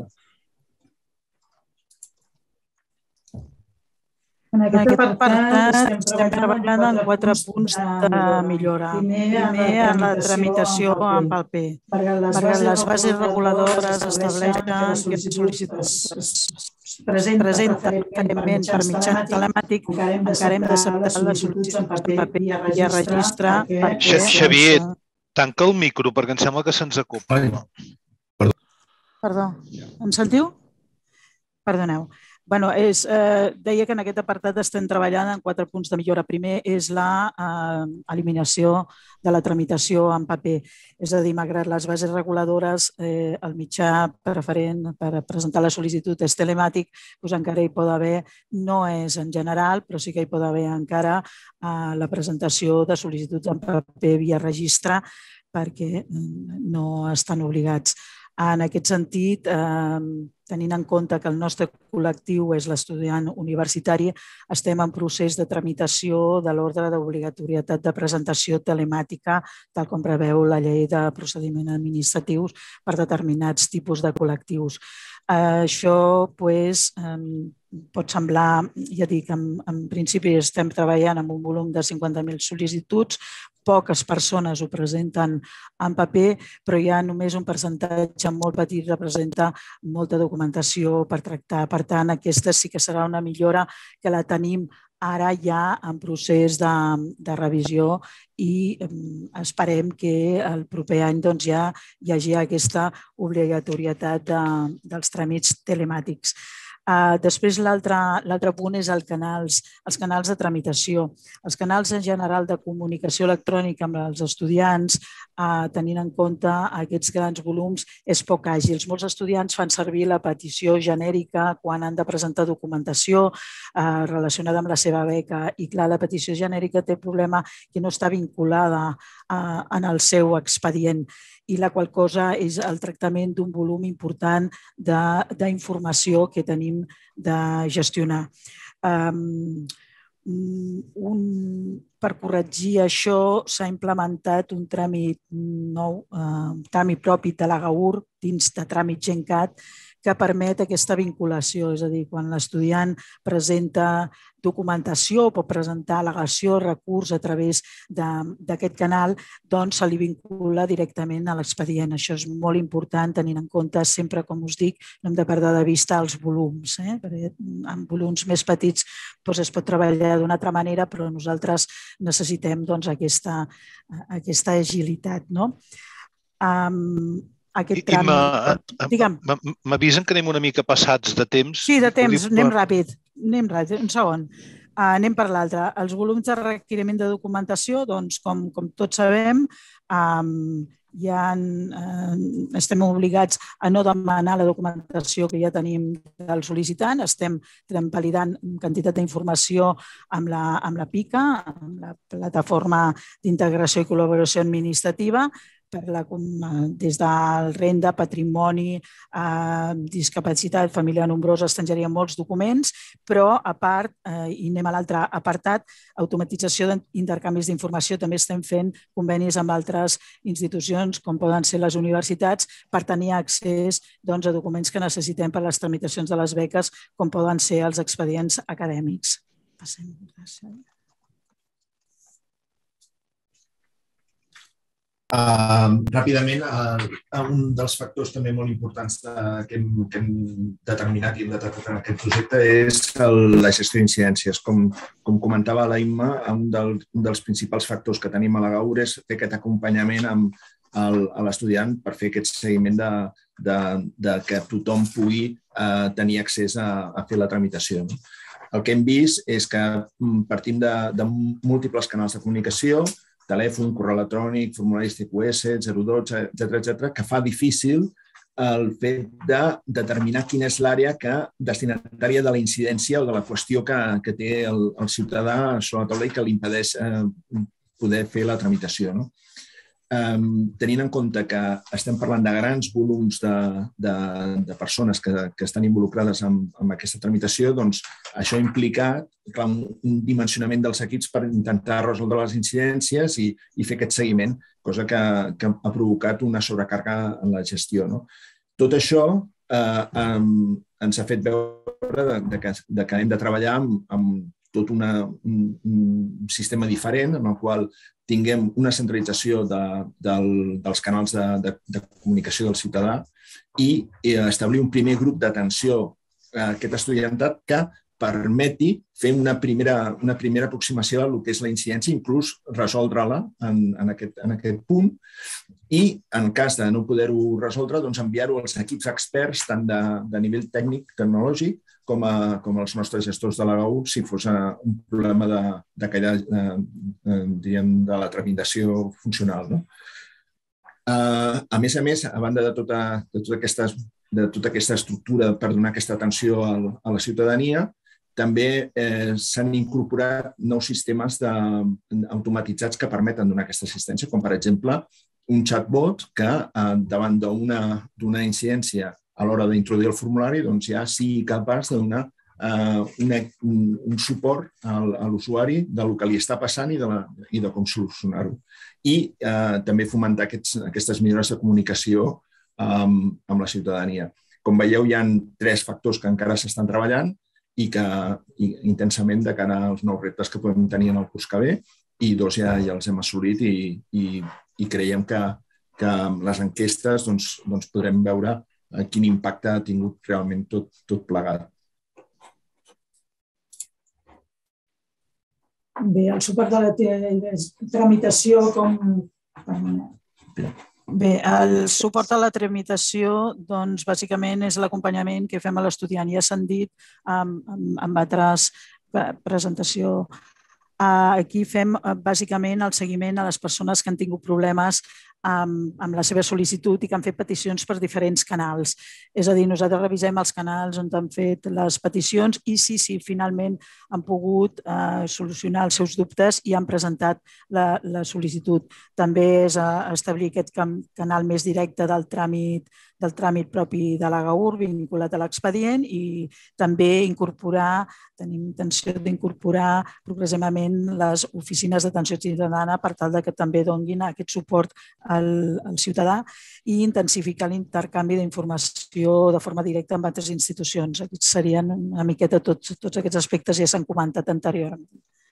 En aquest apartat estem treballant en quatre punts de millora. Primer, en la tramitació en paper, perquè les bases reguladores estableixen que sol·licituds presenten referentment per mitjà telemàtic, encara hem d'acceptar les sol·licituds en paper i a registre. Xavier, tanca el micro perquè em sembla que se'ns ocupa. Perdó, em sentiu? Perdoneu. Bueno, és, eh, deia que en aquest apartat estem treballant en quatre punts de millora. Primer és la eh, eliminació de la tramitació en paper. És a dir, malgrat les bases reguladores, eh, el mitjà preferent per presentar la sol·licitud és telemàtic, doncs encara hi pot haver, no és en general, però sí que hi pot haver encara eh, la presentació de sol·licituds en paper via registre perquè no estan obligats. En aquest sentit, eh, tenint en compte que el nostre col·lectiu és l'estudiant universitari, estem en procés de tramitació de l'ordre d'obligatorietat de presentació telemàtica, tal com preveu la llei de procediments administratius per determinats tipus de col·lectius. Eh, això pues, eh, pot semblar, ja dic, en, en principi estem treballant amb un volum de cinquanta mil sol·licituds, poques persones ho presenten en paper, però hi ha només un percentatge molt petit, representa molta documentació per tractar. Per tant, aquesta sí que serà una millora que la tenim ara ja en procés de, de revisió i esperem que el proper any doncs, ja hi hagi aquesta obligatorietat de, dels tràmits telemàtics. Uh, després, l'altre punt és el canals, els canals de tramitació. Els canals en general de comunicació electrònica amb els estudiants, uh, tenint en compte aquests grans volums, és poc àgils. Molts estudiants fan servir la petició genèrica quan han de presentar documentació uh, relacionada amb la seva beca i, clar, la petició genèrica té el problema que no està vinculada uh, en el seu expedient, i la qual cosa és el tractament d'un volum important d'informació que tenim de gestionar. Um, un, per corregir això s'ha implementat un tràmit nou, uh, un tràmit propi de la GAUR dins de tràmit GenCat que permet aquesta vinculació, és a dir, quan l'estudiant presenta documentació o pot presentar al·legació, recurs a través d'aquest canal, doncs se li vincula directament a l'expedient. Això és molt important, tenint en compte sempre, com us dic, no hem de perdre de vista els volums. Eh? Perquè en volums més petits doncs es pot treballar d'una altra manera, però nosaltres necessitem doncs, aquesta, aquesta agilitat. No? Um, Aquest m'avisen que anem una mica passats de temps. Sí, de temps, anem ràpid. Anem ràpid, un segon. Uh, anem per l'altre. Els volums de requeriment de documentació, doncs, com, com tots sabem, um, ja uh, estem obligats a no demanar la documentació que ja tenim del sol·licitant. Estem validant quantitat d'informació amb la, amb la PICA, amb la Plataforma d'Integració i Col·laboració Administrativa, per la, des del renda, patrimoni, eh, discapacitat, família nombrosa, estrangeria, molts documents, però a part, eh, i anem a l'altre apartat, automatització d'intercanvis d'informació, també estem fent convenis amb altres institucions, com poden ser les universitats, per tenir accés doncs, a documents que necessitem per les tramitacions de les beques, com poden ser els expedients acadèmics. Passem, gràcies. Uh, ràpidament, uh, un dels factors també molt importants de, que, hem, que hem determinat i hem detectat en aquest projecte és el, la gestió d'incidències. Com, com comentava la Imma, un, del, un dels principals factors que tenim a la GAUR és fer aquest acompanyament amb el, a l'estudiant per fer aquest seguiment de, de, de que tothom pugui uh, tenir accés a, a fer la tramitació. No? El que hem vist és que partim de, de múltiples canals de comunicació, telèfon, correu electrònic, formularis T Q S, zero dotze, etcètera, etcètera, que fa difícil el fet de determinar quina és l'àrea que destinatària de la incidència o de la qüestió que, que té el, el ciutadà sobre la taula i que li impedeix eh, poder fer la tramitació. No? tenint en compte que estem parlant de grans volums de, de, de persones que, que estan involucrades en, en aquesta tramitació, doncs això ha implicat clar, un, un dimensionament dels equips per intentar resoldre les incidències i, i fer aquest seguiment, cosa que, que ha provocat una sobrecàrrega en la gestió. No? Tot això eh, um, ens ha fet veure de, de, que, de que hem de treballar amb, amb tot una, un, un sistema diferent en el qual tinguem una centralització de, del, dels canals de, de, de comunicació del ciutadà i establir un primer grup d'atenció a aquest estudiantat que permeti fer una primera, una primera aproximació a lo que és la incidència, inclús resoldre-la en, en, aquest, en aquest punt i, en cas de no poder-ho resoldre, doncs enviar-ho als equips experts tant de, de nivell tècnic, tecnològic, com, a, com als nostres gestors de la GAU, si fos un problema de, d'aquella, eh, diríem, de la tramitació funcional. No? Uh, a més a més, a banda de tota, de tota, aquesta, de tota aquesta estructura per donar aquesta atenció a, a la ciutadania, també eh, s'han incorporat nous sistemes de, automatitzats que permeten donar aquesta assistència, com per exemple un chatbot que eh, davant d'una, d'una incidència a l'hora d'introduir el formulari doncs ja sigui capaç de donar eh, una, un, un suport al, a l'usuari del que li està passant i de, la, i de com solucionar-ho. I eh, també fomentar aquests, aquestes millores de comunicació eh, amb la ciutadania. Com veieu, hi ha tres factors que encara s'estan treballant i que i, intensament de cara als nous reptes que podem tenir en el curs que ve, i dos ja, ja els hem assolit i, i, i creiem que, que amb les enquestes doncs, doncs podrem veure quin impacte ha tingut realment tot, tot plegat. Bé, el suport de la tramitació com... Bé, el suport a la tramitació, doncs, bàsicament és l'acompanyament que fem a l'estudiant. Ja s'han dit amb, amb, amb altres presentació. Aquí fem bàsicament el seguiment a les persones que han tingut problemes amb, amb la seva sol·licitud i que han fet peticions per diferents canals. És a dir, nosaltres revisem els canals on han fet les peticions i si, si finalment han pogut eh, solucionar els seus dubtes i han presentat la, la sol·licitud. També és eh, establir aquest canal més directe del tràmit del tràmit propi de la GAUR vinculat a l'expedient i també incorporar, tenim intenció d'incorporar progressivament les oficines d'atenció ciutadana per tal que també donin aquest suport al, al ciutadà i intensificar l'intercanvi d'informació de forma directa amb altres institucions. Aquests serien una miqueta tots, tots aquests aspectes ja s'han comentat anteriorment.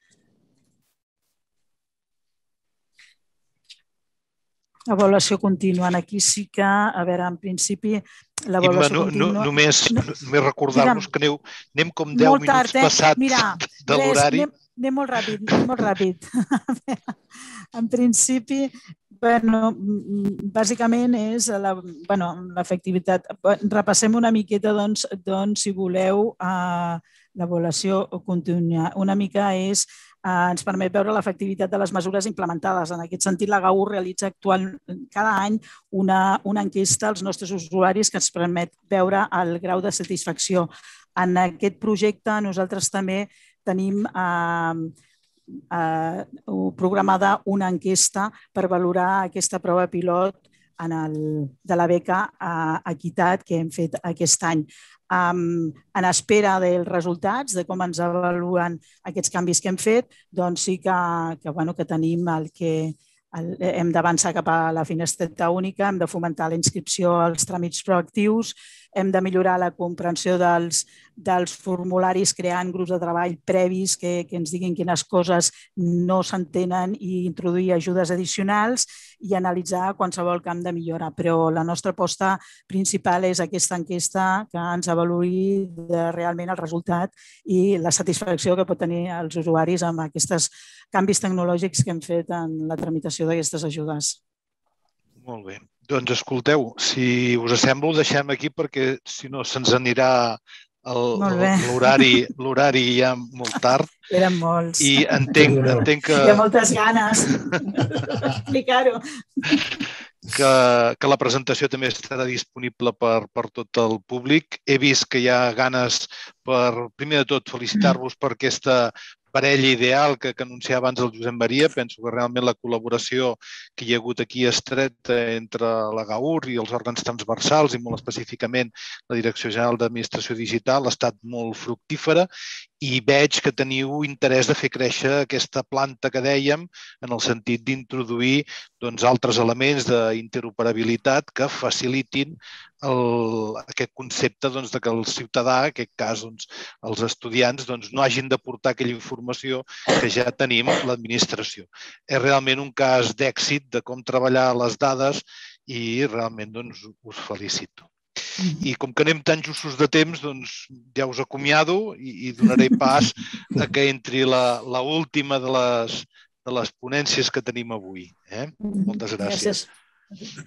Avaluació contínua. Aquí sí que, a veure, en principi, l'avaluació no, contínua... No, només, només recordar-vos que aneu, anem com deu minuts tard, eh? passat Mira, de l'horari. Anem, anem molt ràpid, anem molt ràpid. En principi, bueno, bàsicament és l'efectivitat. Bueno, repassem una miqueta, doncs, doncs si voleu, eh, l'avaluació contínua. Una mica és ens permet veure l'efectivitat de les mesures implementades. En aquest sentit, la GAUR realitza actual, cada any una, una enquesta als nostres usuaris que ens permet veure el grau de satisfacció. En aquest projecte nosaltres també tenim eh, eh, programada una enquesta per valorar aquesta prova pilot en el, de la beca a Equitat que hem fet aquest any. Um, en espera dels resultats, de com ens avaluen aquests canvis que hem fet, doncs sí que, que, bueno, que tenim el que el, hem d'avançar cap a la finestreta única, hem de fomentar la inscripció als tràmits proactius, hem de millorar la comprensió dels, dels formularis creant grups de treball previs que, que ens diguin quines coses no s'entenen i introduir ajudes addicionals i analitzar qualsevol camp de millora. Però la nostra aposta principal és aquesta enquesta que ens avaluï de realment el resultat i la satisfacció que pot tenir els usuaris amb aquests canvis tecnològics que hem fet en la tramitació d'aquestes ajudes. Molt bé. Doncs escolteu, si us sembla ho deixem aquí perquè si no se'ns anirà l'horari l'horari ja molt tard. Eren molts. I entenc, entenc que... Hi ha moltes ganes d'explicar-ho. Que, que la presentació també estarà disponible per, per tot el públic. He vist que hi ha ganes per, primer de tot, felicitar-vos per aquesta parella ideal que, que anunciava abans el Josep Maria. Penso que realment la col·laboració que hi ha hagut aquí estreta entre la GAUR i els òrgans transversals i molt específicament la Direcció General d'Administració Digital ha estat molt fructífera i veig que teniu interès de fer créixer aquesta planta que dèiem en el sentit d'introduir doncs, altres elements d'interoperabilitat que facilitin el, aquest concepte doncs, de que el ciutadà, en aquest cas doncs, els estudiants, doncs, no hagin de portar aquella informació que ja tenim l'administració. És realment un cas d'èxit de com treballar les dades i realment doncs, us felicito. I com que anem tan justos de temps, doncs ja us acomiado i, i donaré pas a que entri la, la última de les, de les ponències que tenim avui. Eh? Moltes gràcies. gràcies.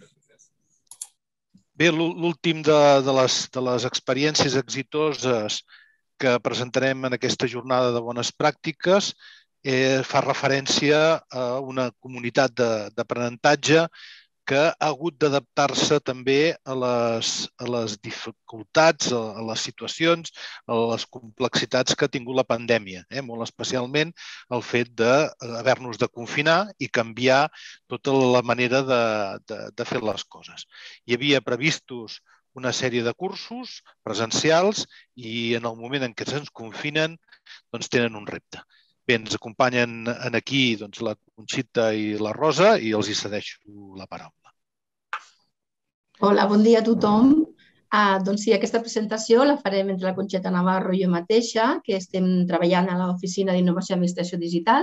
Bé, l'últim de, de, les, de les experiències exitoses que presentarem en aquesta jornada de bones pràctiques eh, fa referència a una comunitat d'aprenentatge que ha hagut d'adaptar-se també a les, a les dificultats, a les situacions, a les complexitats que ha tingut la pandèmia, eh? Molt especialment el fet d'haver-nos de confinar i canviar tota la manera de, de, de fer les coses. Hi havia previstos una sèrie de cursos presencials i en el moment en què se'ns confinen doncs tenen un repte. Bé, ens acompanyen aquí doncs, la Conxita i la Rosa i els hi cedeixo la paraula. Hola, bon dia a tothom. Ah, doncs sí, aquesta presentació la farem entre la Conxita Navarro i jo mateixa, que estem treballant a l'Oficina d'Innovació i Administració Digital.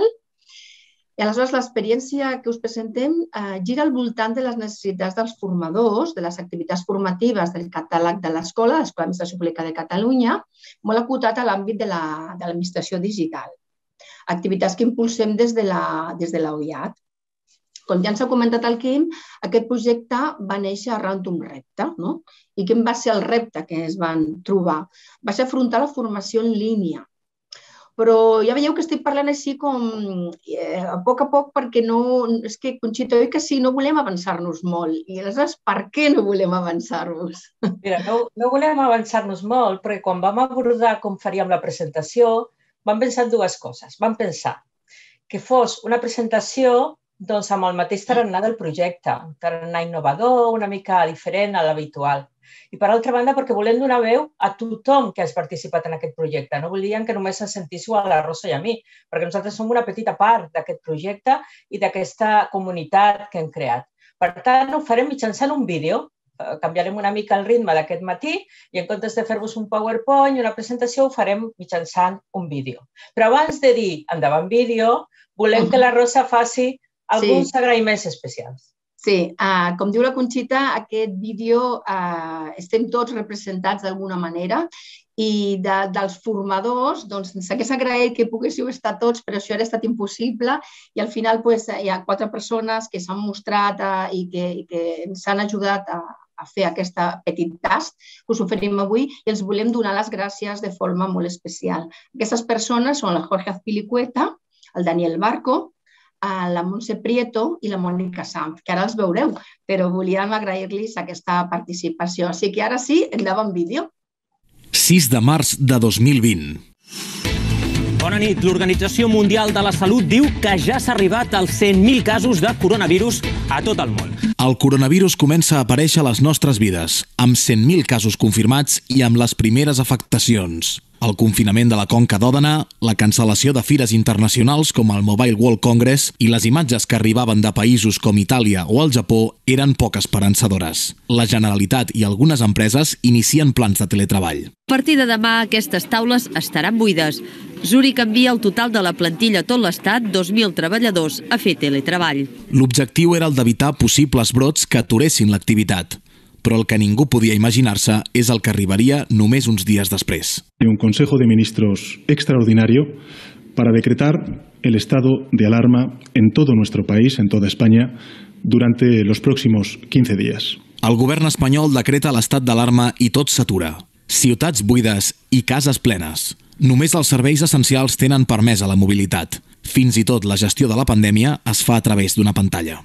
I aleshores l'experiència que us presentem eh, gira al voltant de les necessitats dels formadors, de les activitats formatives del catàleg de l'Escola, l'Escola d'Administració Pública de Catalunya, molt acotat a l'àmbit de l'administració digital. Activitats que impulsem des de la, des de la O I A T. Com ja ens ha comentat el Quim, aquest projecte va néixer arran d'un repte. No? I quin va ser el repte que es van trobar? Va ser afrontar la formació en línia. Però ja veieu que estic parlant així com eh, a poc a poc perquè no... És que, Conxita, oi que sí, no volem avançar-nos molt. I aleshores, per què no volem avançar-nos? Mira, no, no volem avançar-nos molt perquè quan vam abordar com faríem la presentació vam pensar en dues coses. Vam pensar que fos una presentació doncs, amb el mateix tarannà del projecte, un tarannà innovador, una mica diferent a l'habitual. I per altra banda, perquè volem donar veu a tothom que has participat en aquest projecte. No volíem que només ens sentíssiu a la Rosa i a mi, perquè nosaltres som una petita part d'aquest projecte i d'aquesta comunitat que hem creat. Per tant, ho farem mitjançant un vídeo. Canviarem una mica el ritme d'aquest matí i en comptes de fer-vos un PowerPoint i una presentació ho farem mitjançant un vídeo. Però abans de dir endavant vídeo, volem que la Rosa faci alguns sí. agraïments especials. Sí, uh, com diu la Conxita, aquest vídeo uh, estem tots representats d'alguna manera i de, dels formadors, doncs s'hagués agraït que poguéssiu estar tots, però això ha estat impossible i al final pues, hi ha quatre persones que s'han mostrat uh, i que, i que ens han ajudat a, a fer aquest petit tast que us oferim avui i els volem donar les gràcies de forma molt especial. Aquestes persones són la Jorge Azpilicueta, el Daniel Barco, la Montse Prieto i la Mònica Sanz, que ara els veureu, però volíem agrair-los aquesta participació. Així que ara sí, endavant vídeo. sis de març de dos mil vint. Bona nit. L'Organització Mundial de la Salut diu que ja s'ha arribat als cent mil casos de coronavirus a tot el món. El coronavirus comença a aparèixer a les nostres vides, amb cent mil casos confirmats i amb les primeres afectacions. El confinament de la Conca d'Òdena, la cancel·lació de fires internacionals com el Mobile World Congress i les imatges que arribaven de països com Itàlia o el Japó eren poc esperançadores. La Generalitat i algunes empreses inicien plans de teletreball. A partir de demà, aquestes taules estaran buides. Zurich envia el total de la plantilla a tot l'Estat, dos mil treballadors, a fer teletreball. L'objectiu era el d'evitar possibles brots que aturessin l'activitat. Però el que ningú podia imaginar-se és el que arribaria només uns dies després. Un Consejo de Ministros extraordinario para decretar el estado de alarma en todo nuestro país, en toda España, durante los próximos quince días. El govern espanyol decreta l'estat d'alarma i tot s'atura. Ciutats buides i cases plenes. Només els serveis essencials tenen permesa la mobilitat. Fins i tot la gestió de la pandèmia es fa a través d'una pantalla.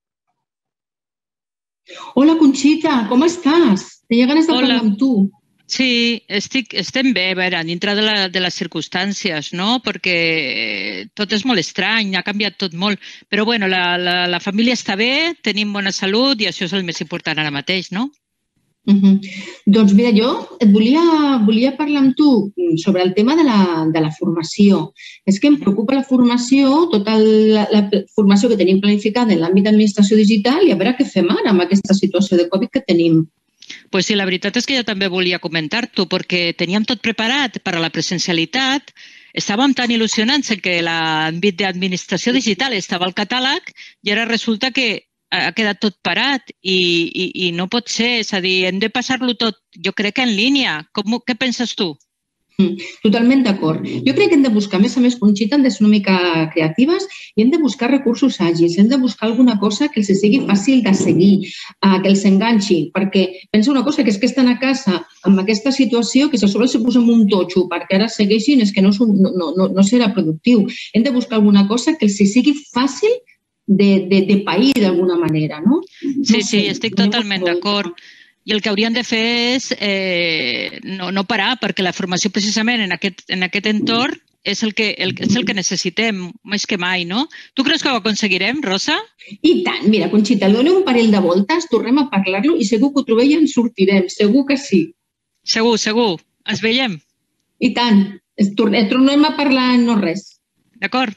Hola, Conxita, com estàs? Tenia ganes de parlar amb tu. Sí, estic, estem bé, a veure, dintre de, la, de les circumstàncies, no? Perquè tot és molt estrany, ha canviat tot molt. Però bueno, la, la, la família està bé, tenim bona salut i això és el més important ara mateix, no? Uh-huh. Doncs mira, jo et volia, volia parlar amb tu sobre el tema de la, de la formació. És que em preocupa la formació, tota la, la formació que tenim planificada en l'àmbit d'administració digital i a veure què fem ara amb aquesta situació de Covid que tenim. Pues sí, la veritat és que jo també volia comentar-t'ho perquè teníem tot preparat per a la presencialitat, estàvem tan il·lusionants en que l'àmbit d'administració digital estava al catàleg i ara resulta que ha quedat tot parat i, i, i no pot ser, és a dir, hem de passar-lo tot, jo crec que en línia. Com, què penses tu? Totalment d'acord. Jo crec que hem de buscar, a més a més, Conxita, hem de ser una mica creatives i hem de buscar recursos àgils, hem de buscar alguna cosa que els sigui fàcil de seguir, que els enganxi, perquè pensa una cosa, que és que estan a casa amb aquesta situació que se sobre se posen un totxo perquè ara segueixin, és que no, no, no, no serà productiu. Hem de buscar alguna cosa que els sigui fàcil de, de, de pair d'alguna manera, no? Sí, sí, estic totalment d'acord. I el que haurien de fer és eh, no, no parar, perquè la formació precisament en aquest, en aquest entorn és el, que, el, és el que necessitem més que mai, no? Tu creus que ho aconseguirem, Rosa? I tant. Mira, Conxita, donem un parell de voltes, tornem a parlar-lo i segur que ho trobem i en sortirem. Segur que sí. Segur, segur. Ens veiem. I tant. Tornem a parlar en no res. D'acord.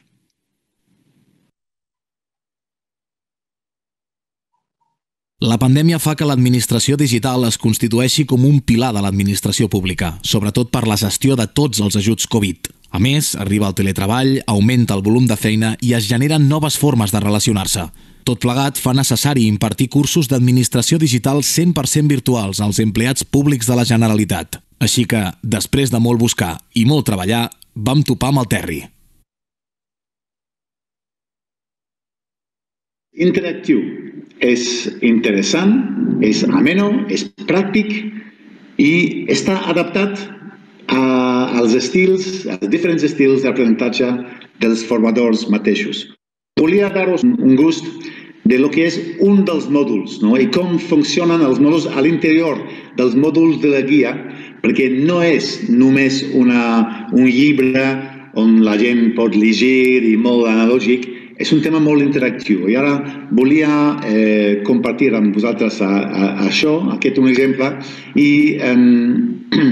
La pandèmia fa que l'administració digital es constitueixi com un pilar de l'administració pública, sobretot per la gestió de tots els ajuts Covid. A més, arriba el teletreball, augmenta el volum de feina i es generen noves formes de relacionar-se. Tot plegat fa necessari impartir cursos d'administració digital cent per cent virtuals als empleats públics de la Generalitat. Així que, després de molt buscar i molt treballar, vam topar amb el Terri. Interactiu. És interessant, és ameno, és pràctic i està adaptat als estils, als diferents estils d'aprenentatge dels formadors mateixos. Volia dar-vos un gust de lo que és un dels mòduls, no? I com funcionen els mòduls a l'interior dels mòduls de la guia, perquè no és només una, un llibre on la gent pot llegir i molt analògic. És un tema molt interactiu i ara volia eh, compartir amb vosaltres a, a, a això, aquest un exemple, i eh,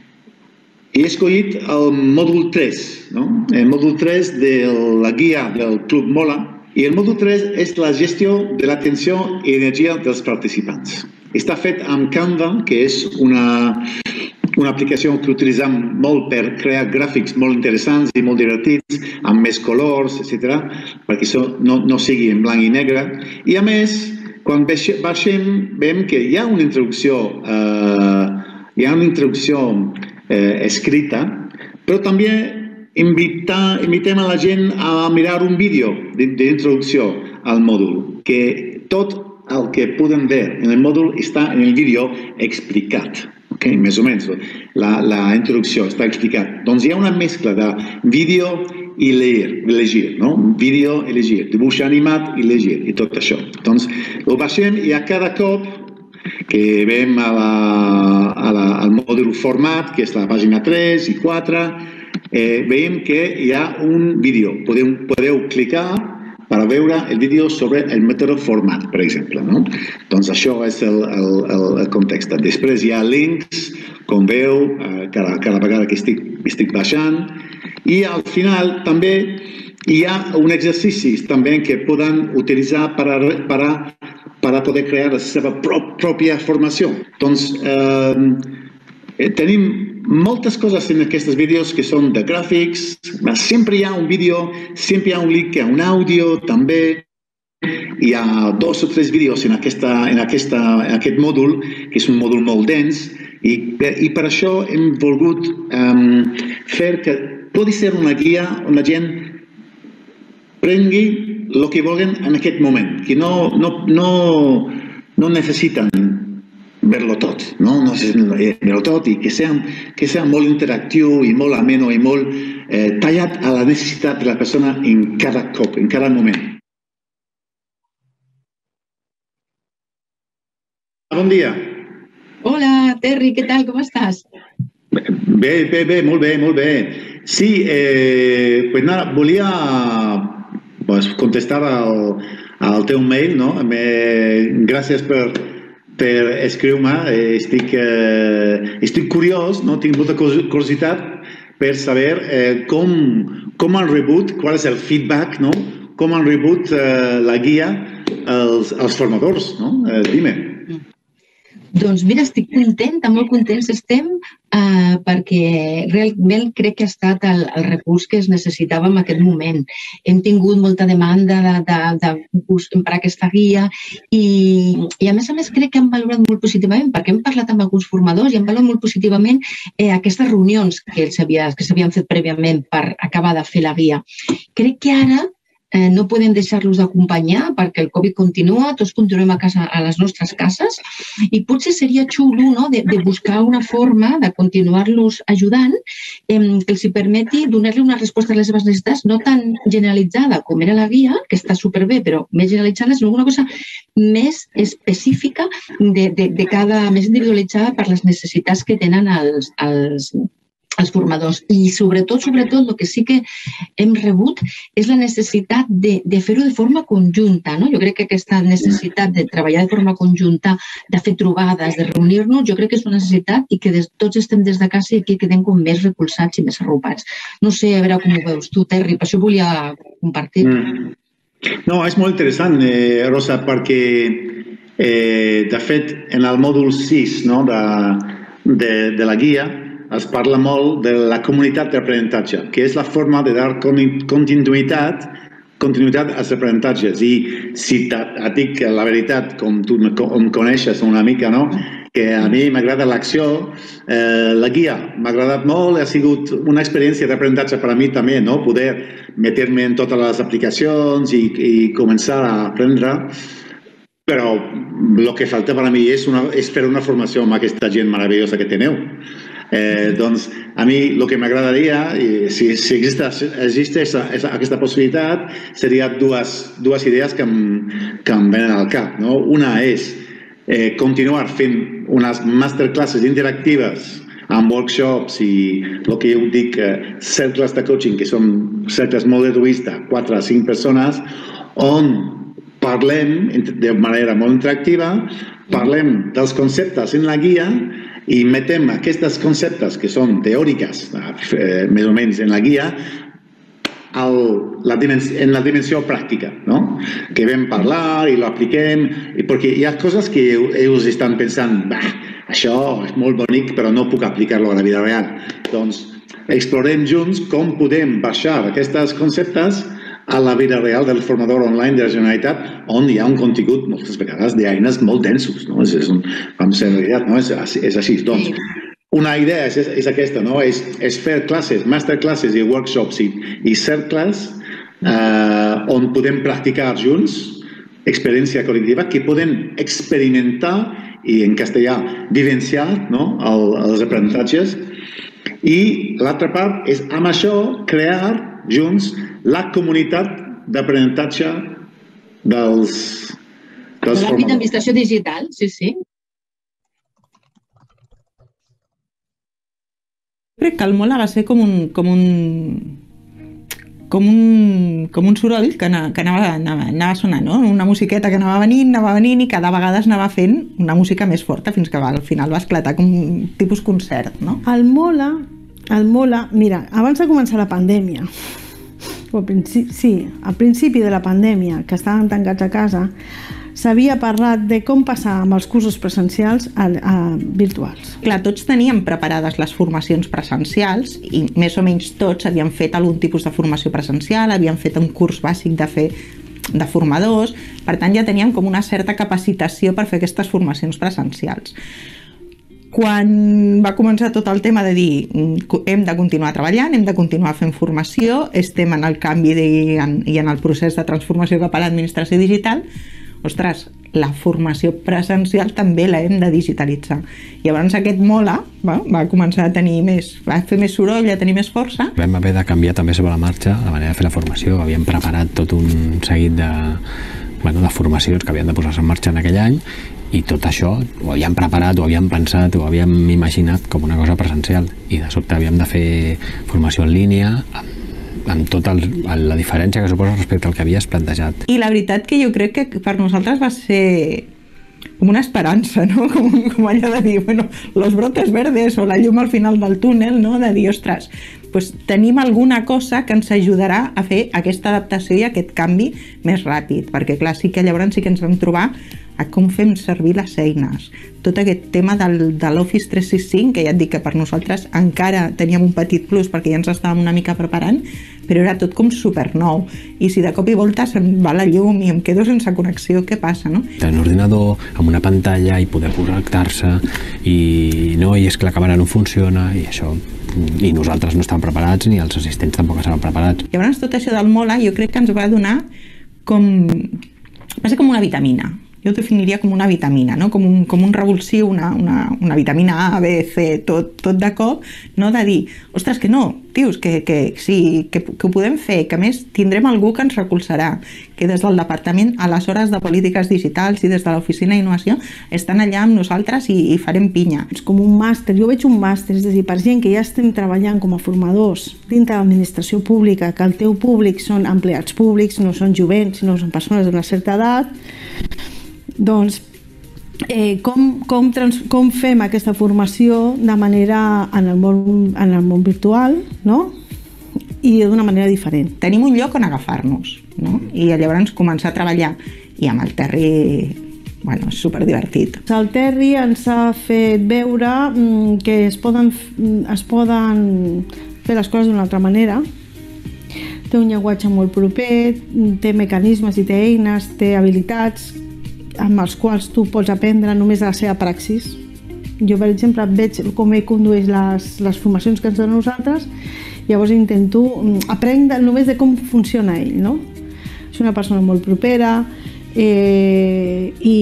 he escollit el mòdul tres, no? El mòdul tres de la guia del Club Mola, i el mòdul tres és la gestió de l'atenció i energia dels participants. Està fet amb Canva, que és una, una aplicació que utilitzem molt per crear gràfics molt interessants i molt divertits, amb més colors, etcètera, perquè això no, no sigui en blanc i negre. I a més, quan baixem, veiem que hi ha una introducció, eh, hi ha una introducció eh, escrita, però també invitar, invitem a la gent a mirar un vídeo d'introducció al mòdul, que tot el que podem veure en el mòdul està en el vídeo explicat. Okay, més o menys, la, la introducció està explicat. Doncs hi ha una mescla de vídeo i leir, llegir, no? Vídeo i llegir, dibuix animat i llegir, i tot això. Doncs ho baixem i a cada cop que veiem a la, a la, al mòdul format, que és la pàgina tres i quatre, eh, veiem que hi ha un vídeo. Podeu, podeu clicar per veure el vídeo sobre el mètode format, per exemple. No? Doncs això és el, el, el context. Després hi ha links, com veu, cada, cada vegada que estic, estic baixant. I al final també hi ha un exercici també que poden utilitzar per a, per a, per a poder crear la seva pròpia formació. Doncs eh, tenim moltes coses en aquests vídeos que són de gràfics, sempre hi ha un vídeo, sempre hi ha un link, un àudio també. Hi ha dos o tres vídeos en, aquesta, en, aquesta, en aquest mòdul, que és un mòdul molt dens, i, i per això hem volgut um, fer que pugui ser una guia on la gent prengui el que vulguin en aquest moment, que no, no, no, no necessiten ver-lo tot, no? No ver-lo tot i que sea, que sea molt interactiu i molt ameno i molt eh, tallat a la necessitat de la persona en cada cop, en cada moment. Bon dia. Hola, Terry, què tal? Com estàs? Bé, bé, bé, molt bé, molt bé. Sí, eh, pues nada, volia pues, contestar al, al teu mail, no? Me, gràcies per, per escriure-me. Eh, estic, eh, estic curiós, no? Tinc molta curiositat per saber eh, com, com han rebut, qual és el feedback, no? Com han rebut eh, la guia els, els formadors, no? Eh, dime. Doncs mira, estic contenta, molt contents estem eh, perquè realment crec que ha estat el, el recurs que es necessitava en aquest moment. Hem tingut molta demanda de, de, de emprar aquesta guia i, i a més a més crec que han valorat molt positivament perquè hem parlat amb alguns formadors i han valorat molt positivament eh, aquestes reunions que s'havien fet prèviament per acabar de fer la guia. Crec que ara Eh, no podem deixar-los d'acompanyar perquè el Covid continua, tots continuem a, casa, a les nostres cases i potser seria xulo, no?, de, de buscar una forma de continuar-los ajudant eh, que els permeti donar-li una resposta a les seves necessitats no tan generalitzada com era la guia, que està superbé, però més generalitzada, sinó una cosa més específica de, de, de cada, més individualitzada per les necessitats que tenen els, els els formadors. I sobretot, sobretot, el que sí que hem rebut és la necessitat de, de fer-ho de forma conjunta. No? Jo crec que aquesta necessitat de treballar de forma conjunta, de fer trobades, de reunir-nos, jo crec que és una necessitat i que des, tots estem des de casa i aquí quedem com més recolzats i més arropats. No sé, a veure com ho veus tu, Terry, per això volia compartir. Mm. No, és molt interessant, eh, Rosa, perquè eh, de fet en el mòdul sis, no, de, de, de la guia es parla molt de la comunitat d'aprenentatge, que és la forma de dar continuïtat, continuïtat als aprenentatges. I si et dic la veritat, com tu em coneixes una mica, no? Que a mi m'agrada l'acció, eh, la guia m'ha agradat molt, ha sigut una experiència d'aprenentatge per a mi també, no? Poder meter-me en totes les aplicacions i, i començar a aprendre. Però el que falta per a mi és, una, és fer una formació amb aquesta gent meravellosa que teniu. Eh, doncs a mi el que m'agradaria, si, si existeix, existeix aquesta possibilitat, seria dues, dues idees que em, que em venen al cap. No? Una és eh, continuar fent unes masterclasses interactives amb workshops i el que jo dic eh, cercles de coaching, que són cercles molt egoistes, quatre o cinc persones, on parlem de manera molt interactiva, parlem dels conceptes en la guia i metem aquests conceptes que són teòriques, eh, més o menys en la guia, al, la dimensió, en la dimensió pràctica, no? Que vam parlar i l'apliquem, perquè hi ha coses que ells estan pensant, bah, això és molt bonic però no puc aplicar-lo a la vida real. Doncs explorem junts com podem baixar aquests conceptes a la vida real del formador online de la Generalitat, on hi ha un contingut, moltes vegades, d'eines molt densos. No? És, és, un, vam ser realitat, no? és, és així. Doncs, una idea és, és aquesta, no? és, és fer classes, masterclasses i workshops i, i cercles eh, on podem practicar junts experiència col·lectiva que podem experimentar i en castellà vivenciar, no? El, els aprenentatges. I l'altra part és amb això crear junts la comunitat d'aprenentatge dels, dels formadors. L'àmbit d'administració digital, sí, sí. Crec que el Mola va ser com un, com un, com un, com un soroll que, anava, que anava, anava, anava sonant, no? Una musiqueta que anava venint, anava venint i cada vegada es anava fent una música més forta fins que al final va esclatar com un tipus concert, no? El Mola, el Mola, mira, abans de començar la pandèmia, o principi, sí, al principi de la pandèmia, que estàvem tancats a casa, s'havia parlat de com passar amb els cursos presencials a, a virtuals. Clar, tots teníem preparades les formacions presencials i més o menys tots havien fet algun tipus de formació presencial, havien fet un curs bàsic de fer de formadors, per tant ja teníem com una certa capacitació per fer aquestes formacions presencials. Quan va començar tot el tema de dir hem de continuar treballant, hem de continuar fent formació, estem en el canvi de, en, i en el procés de transformació cap a l'administració digital, ostres, la formació presencial també la hem de digitalitzar. Llavors aquest Mola va, va començar a tenir més, va fer més soroll, a tenir més força. Vam haver de canviar també sobre la marxa la manera de fer la formació, havíem preparat tot un seguit de, bueno, de formacions que havien de posar-se en marxa en aquell any I tot això ho havíem preparat, ho havíem pensat, ho havíem imaginat com una cosa presencial. I de sobte havíem de fer formació en línia amb, amb tota el, la diferència que suposa respecte al que havies plantejat. I la veritat que jo crec que per nosaltres va ser com una esperança, no? Com, com allò de dir, bueno, los brotes verdes o la llum al final del túnel, no? De dir, ostres, pues tenim alguna cosa que ens ajudarà a fer aquesta adaptació i aquest canvi més ràpid, perquè clar, sí que llavors sí que ens vam trobar a com fem servir les eines. Tot aquest tema del, de l'Office tres sis cinc, que ja et dic que per nosaltres encara teníem un petit plus perquè ja ens estàvem una mica preparant, però era tot com supernou. I si de cop i volta se'n va la llum i em quedo sense connexió, què passa, no? Un ordinador amb una pantalla i poder connectar-se i no, i és que la càmera no funciona i això, i nosaltres no estàvem preparats ni els assistents tampoc estaven preparats. Llavors tot això del Mola jo crec que ens va donar com... va ser com una vitamina. Jo ho definiria com una vitamina, no? com, un, com un revulsiu, una, una, una vitamina A, B, C, tot, tot de cop, no? De dir, ostres, que no, tios, que, que sí, que, que ho podem fer, que a més tindrem algú que ens recolzarà, que des del Departament, a les hores de polítiques digitals i des de l'Oficina d'Innovació, estan allà amb nosaltres i, i farem pinya. És com un màster, jo veig un màster, és a dir, per gent que ja estem treballant com a formadors dintre de l'administració pública, que el teu públic són empleats públics, no són jovents, sinó són persones d'una certa edat, doncs, eh, com, com, trans, com fem aquesta formació de manera en el món, en el món virtual, no? I d'una manera diferent. Tenim un lloc on agafar-nos, no? I llavors començar a treballar. I amb el Terri, bueno, és superdivertit. El Terri ens ha fet veure que es poden, es poden fer les coses d'una altra manera. Té un llenguatge molt proper, té mecanismes i té eines, té habilitats amb els quals tu pots aprendre només de la seva praxis. Jo, per exemple, veig com ell condueix les, les formacions que ens donen nosaltres, llavors intento aprendre només de com funciona ell, no? És una persona molt propera eh, i,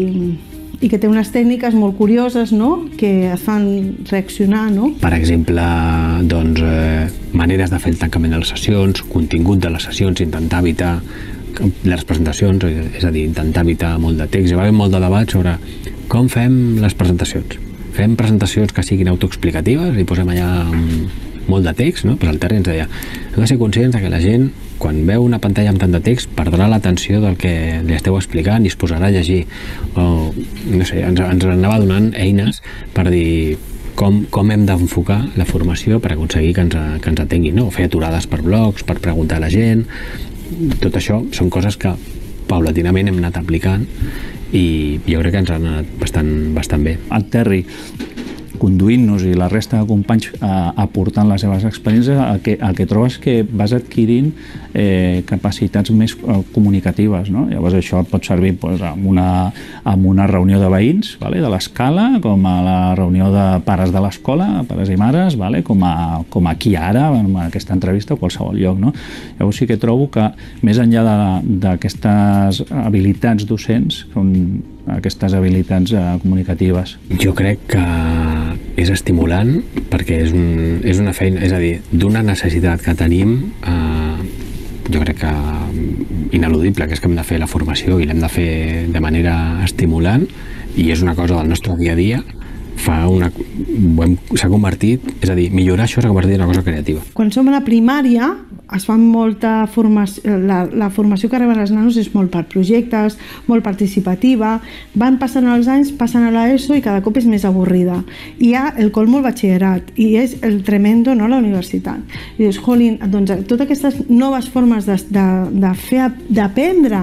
i que té unes tècniques molt curioses, no? Que et fan reaccionar, no? Per exemple, doncs, eh, maneres de fer el tancament de les sessions, contingut de les sessions, intentar evitar les presentacions, és a dir, intentar evitar molt de text. Hi va haver molt de debat sobre com fem les presentacions. Fem presentacions que siguin autoexplicatives i posem allà molt de text, no? Pues el Terri ens deia, hem de ser conscients que la gent, quan veu una pantalla amb tant de text, perdrà l'atenció del que li esteu explicant i es posarà a llegir. O, no sé, ens, ens anava donant eines per dir com, com hem d'enfocar la formació per aconseguir que ens, que ens atenguin, no? Fer aturades per blogs, per preguntar a la gent. Tot això són coses que paulatinament hem anat aplicant i jo crec que ens han anat bastant, bastant bé. El Terri conduint-nos i la resta de companys eh, aportant les seves experiències, el que, el que trobes que vas adquirint eh, capacitats més eh, comunicatives, no? Llavors això et pot servir pues, en, una, en una reunió de veïns, vale? De l'escala, com a la reunió de pares de l'escola, pares i mares, vale? com, a, com aquí ara, en aquesta entrevista, a qualsevol lloc. No? Llavors sí que trobo que més enllà d'aquestes habilitats docents, són aquestes habilitats eh, comunicatives. Jo crec que és estimulant perquè és, un, és una feina, és a dir, d'una necessitat que tenim, eh, jo crec que ineludible, que és que hem de fer la formació i l'hem de fer de manera estimulant i és una cosa del nostre dia a dia, fa una, s'ha convertit, és a dir, millorar això s'ha convertit en una cosa creativa. Quan som a la primària es fan molta formació, la, la formació que reben els nanos és molt per projectes, molt participativa, van passant els anys, passen a l'ESO i cada cop és més avorrida. I hi ha el colmo al batxillerat i és el tremendo, no, la universitat. I dius, jolín, doncs totes aquestes noves formes de, de, de fer, d'aprendre.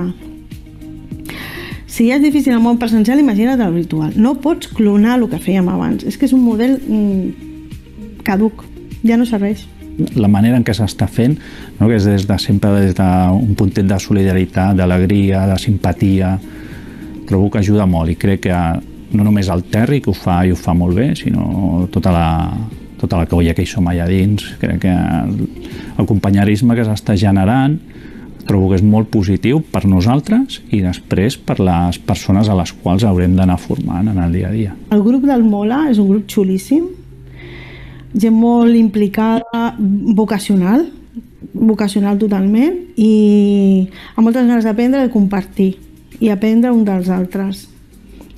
Si ja és difícil el món presencial, imagina't el virtual. No pots clonar el que fèiem abans. És que és un model mm, caduc, ja no serveix. La manera en què s'està fent, no? Que és des de, sempre des d'un puntet de solidaritat, d'alegria, de simpatia, trobo que ajuda molt i crec que no només el Terri, que ho fa i ho fa molt bé, sinó tota la, tota la colla que hi som allà dins. Crec que el, el companyerisme que s'està generant trobo que és molt positiu per nosaltres i després per les persones a les quals haurem d'anar formant en el dia a dia. El grup del Mola és un grup xulíssim, gent molt implicada, vocacional, vocacional totalment i amb moltes ganes d'aprendre i de compartir i aprendre un dels altres.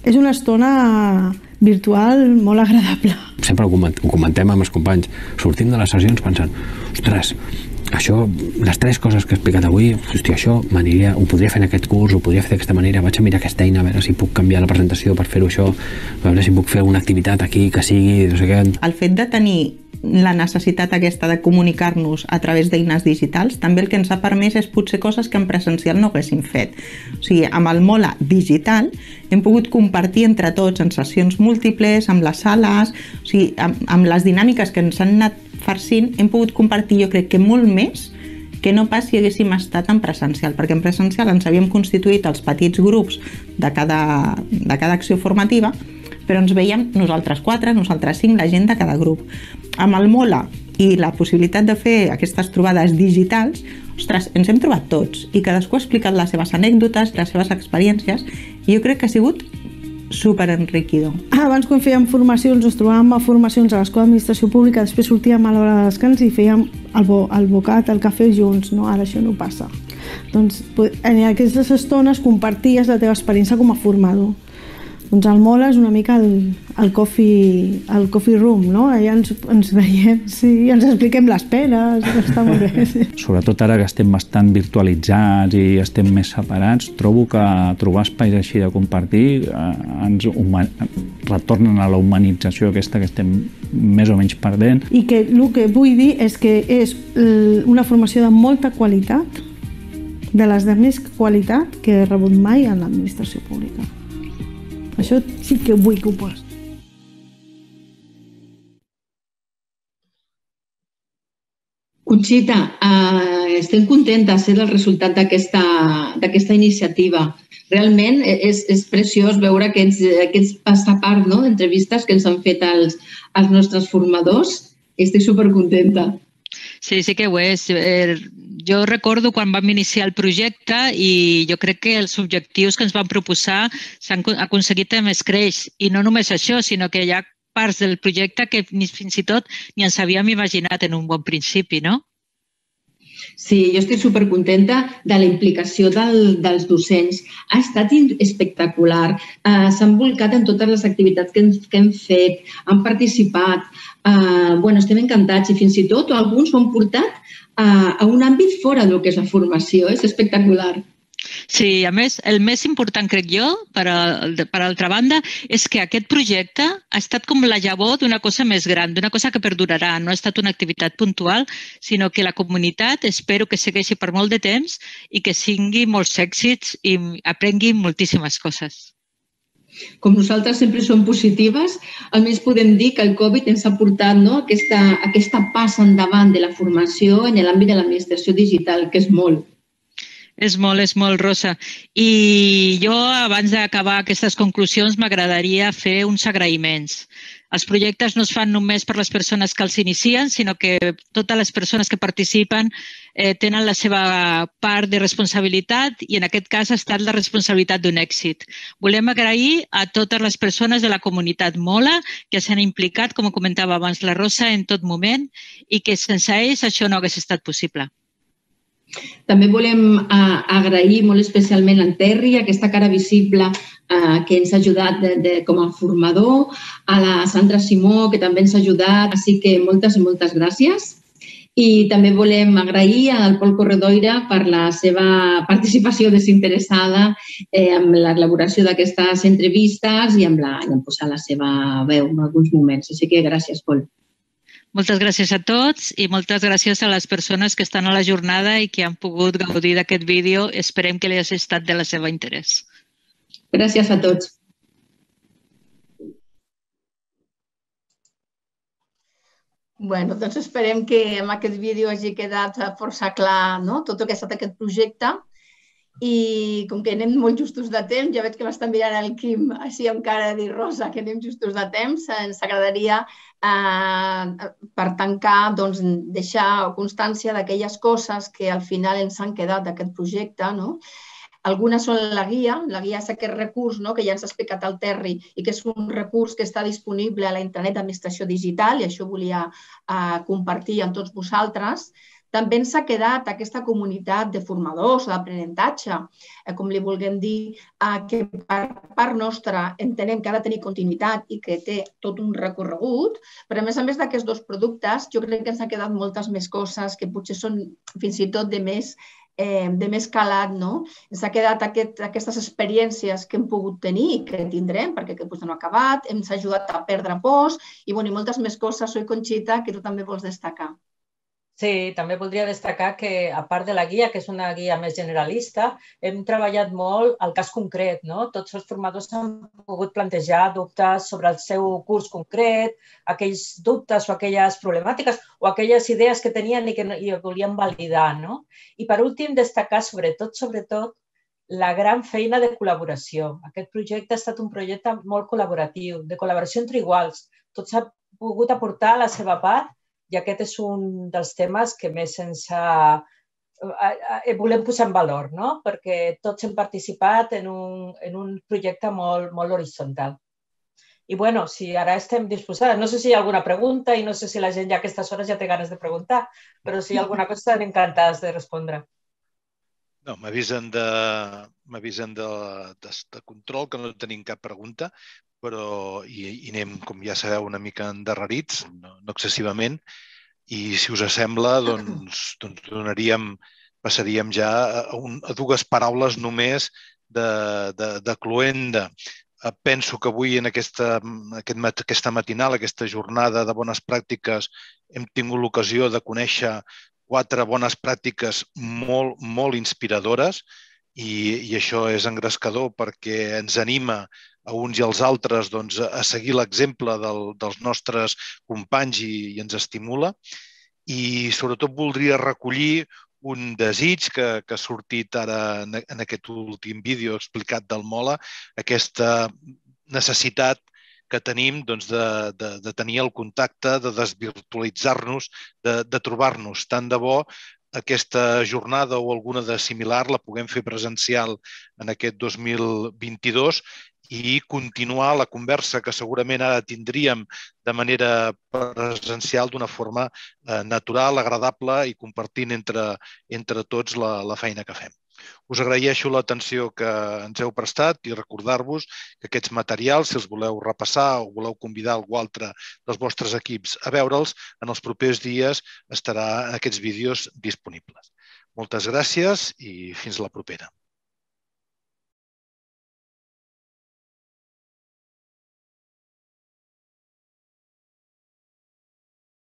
és una estona virtual molt agradable. Sempre ho comentem amb els companys. Sortim de les sessions pensant, ostres, això, les tres coses que he explicat avui, hosti, això m'aniria, ho podria fer en aquest curs, ho podria fer d'aquesta manera, vaig a mirar aquesta eina, a veure si puc canviar la presentació per fer-ho això, a veure si puc fer una activitat aquí que sigui, no sé què. El fet de tenir la necessitat aquesta de comunicar-nos a través d'eines digitals, també el que ens ha permès és potser coses que en presencial no haguéssim fet. O sigui, amb el Mola digital hem pogut compartir entre tots en sessions múltiples, amb les sales, o sigui, amb, amb les dinàmiques que ens han anat farcint, hem pogut compartir, jo crec que molt més que no pas si haguéssim estat en presencial, perquè en presencial ens havíem constituït els petits grups de cada, de cada acció formativa, però ens veiem nosaltres quatre, nosaltres cinc, la gent de cada grup. Amb el Mola i la possibilitat de fer aquestes trobades digitals, ostres, ens hem trobat tots i cadascú ha explicat les seves anècdotes, les seves experiències, i jo crec que ha sigut superenriquidor. Abans, quan fèiem formacions, ens trobàvem a formacions a l'Escola d'Administració Pública, després sortíem a l'hora de descans i fèiem el, bo, el bocat, el cafè junts, no? Ara això no passa. Doncs en aquestes estones comparties la teva experiència com a formador. Doncs el Mola és una mica el, el, coffee, el coffee room, no? Allà ens, ens veiem, sí, ens expliquem les penes, està molt bé. Sí. Sobretot ara que estem bastant virtualitzats i estem més separats, trobo que trobar espais així de compartir eh, ens human... retornen a la humanització aquesta que estem més o menys perdent. I que el que vull dir és que és una formació de molta qualitat, de les de més qualitat que he rebut mai en l'administració pública. Això sí que vull que ho posi. Conxita, eh, estem contentes del resultat d'aquesta iniciativa. Realment és, és preciós veure aquests, aquests passapart, no?, d'entrevistes que ens han fet els, els nostres formadors. Estic supercontenta. Sí, sí que ho és. Jo recordo quan vam iniciar el projecte i jo crec que els objectius que ens vam proposar s'han aconseguit amb escreix. I no només això, sinó que hi ha parts del projecte que fins i tot ni ens havíem imaginat en un bon principi, no? Sí, jo estic supercontenta de la implicació del, dels docents. Ha estat espectacular. Uh, S'han volcat en totes les activitats que hem, que hem fet, han participat. Uh, bueno, estem encantats i fins i tot alguns ho han portat a un àmbit fora del que és la formació. És espectacular. Sí, a més, el més important, crec jo, per, a, per altra banda, és que aquest projecte ha estat com la llavor d'una cosa més gran, d'una cosa que perdurarà. No ha estat una activitat puntual, sinó que la comunitat espero que segueixi per molt de temps i que tingui molts èxits i aprengui moltíssimes coses. Com nosaltres sempre som positives, almenys podem dir que el Covid ens ha portat, no?, aquesta, aquesta passa endavant de la formació en l'àmbit de l'administració digital, que és molt. És molt, és molt, Rosa. I jo, abans d'acabar aquestes conclusions, m'agradaria fer uns agraïments. Els projectes no es fan només per les persones que els inicien, sinó que totes les persones que participen eh, tenen la seva part de responsabilitat i en aquest cas ha estat la responsabilitat d'un èxit. Volem agrair a totes les persones de la comunitat Mola que s'han implicat, com comentava abans la Rosa, en tot moment i que sense ells això no hagués estat possible. També volem uh, agrair molt especialment a en Terri, aquesta cara visible uh, que ens ha ajudat de, de, com a formador, a la Sandra Simó, que també ens ha ajudat, així que moltes i moltes gràcies. I també volem agrair al Pol Corredoira per la seva participació desinteressada eh, amb l'elaboració d'aquestes entrevistes i amb, la, i amb posar la seva veu en alguns moments. Així que gràcies, Pol. Moltes gràcies a tots i moltes gràcies a les persones que estan a la jornada i que han pogut gaudir d'aquest vídeo. Esperem que li hagi estat de la seva interès. Gràcies a tots. Bueno, doncs esperem que amb aquest vídeo hagi quedat força clar, no?, tot el que ha estat aquest projecte. I com que anem molt justos de temps, ja veig que m'està mirant el Quim així amb cara de dir, Rosa, que anem justos de temps, ens agradaria eh, per tancar doncs, deixar constància d'aquelles coses que al final ens han quedat d'aquest projecte, no? Algunes són la guia, la guia és aquest recurs, no?, que ja ens ha explicat el Terri i que és un recurs que està disponible a la intranet d'administració digital i això volia eh, compartir amb tots vosaltres. També ens ha quedat aquesta comunitat de formadors o d'aprenentatge, com li vulguem dir, que per part nostra entenem que ha de tenir continuïtat i que té tot un recorregut, però a més a més d'aquests dos productes jo crec que ens ha quedat moltes més coses que potser són fins i tot de més de més calat, no? Ens ha quedat aquestes experiències que hem pogut tenir i que tindrem, perquè aquest curs no ha acabat, ens ha ajudat a perdre pors i moltes més coses. Soy Conxita, que tu també vols destacar. Sí, també voldria destacar que, a part de la guia, que és una guia més generalista, hem treballat molt el cas concret, no? Tots els formadors han pogut plantejar dubtes sobre el seu curs concret, aquells dubtes o aquelles problemàtiques o aquelles idees que tenien i que volien validar, no? I, per últim, destacar sobretot, sobretot, la gran feina de col·laboració. Aquest projecte ha estat un projecte molt col·laboratiu, de col·laboració entre iguals. Tots han pogut aportar la seva part i aquest és un dels temes que més ens ha... volem posar en valor, no? Perquè tots hem participat en un projecte molt horitzontal. I, bueno, si ara estem disposades, no sé si hi ha alguna pregunta i no sé si la gent ja a aquestes hores ja té ganes de preguntar, però si hi ha alguna cosa estarem encantades de respondre. No, m'avisen de, m'avisen de, de, de control que no tenim cap pregunta, però i, i anem, com ja sabeu, una mica endarrerits, no, no excessivament, i si us sembla, doncs, doncs donaríem, passaríem ja a, un, a dues paraules només de, de, de cloenda. Penso que avui en aquesta, aquest, aquesta matinal, aquesta jornada de bones pràctiques, hem tingut l'ocasió de conèixer quatre bones pràctiques molt, molt inspiradores i, i això és engrescador perquè ens anima a uns i als altres doncs, a seguir l'exemple del, dels nostres companys i, i ens estimula. I sobretot voldria recollir un desig que, que ha sortit ara en, en aquest últim vídeo explicat del Mola, aquesta necessitat que tenim doncs, de, de, de tenir el contacte, de desvirtualitzar-nos, de, de trobar-nos. Tant de bo aquesta jornada o alguna de similar la puguem fer presencial en aquest dos mil vint-i-dos i continuar la conversa que segurament ara tindríem de manera presencial d'una forma eh, natural, agradable i compartint entre, entre tots la, la feina que fem. Us agraeixo l'atenció que ens heu prestat i recordar-vos que aquests materials, si els voleu repassar o voleu convidar algú altre dels vostres equips a veure'ls, en els propers dies estarà en aquests vídeos disponibles. Moltes gràcies i fins la propera.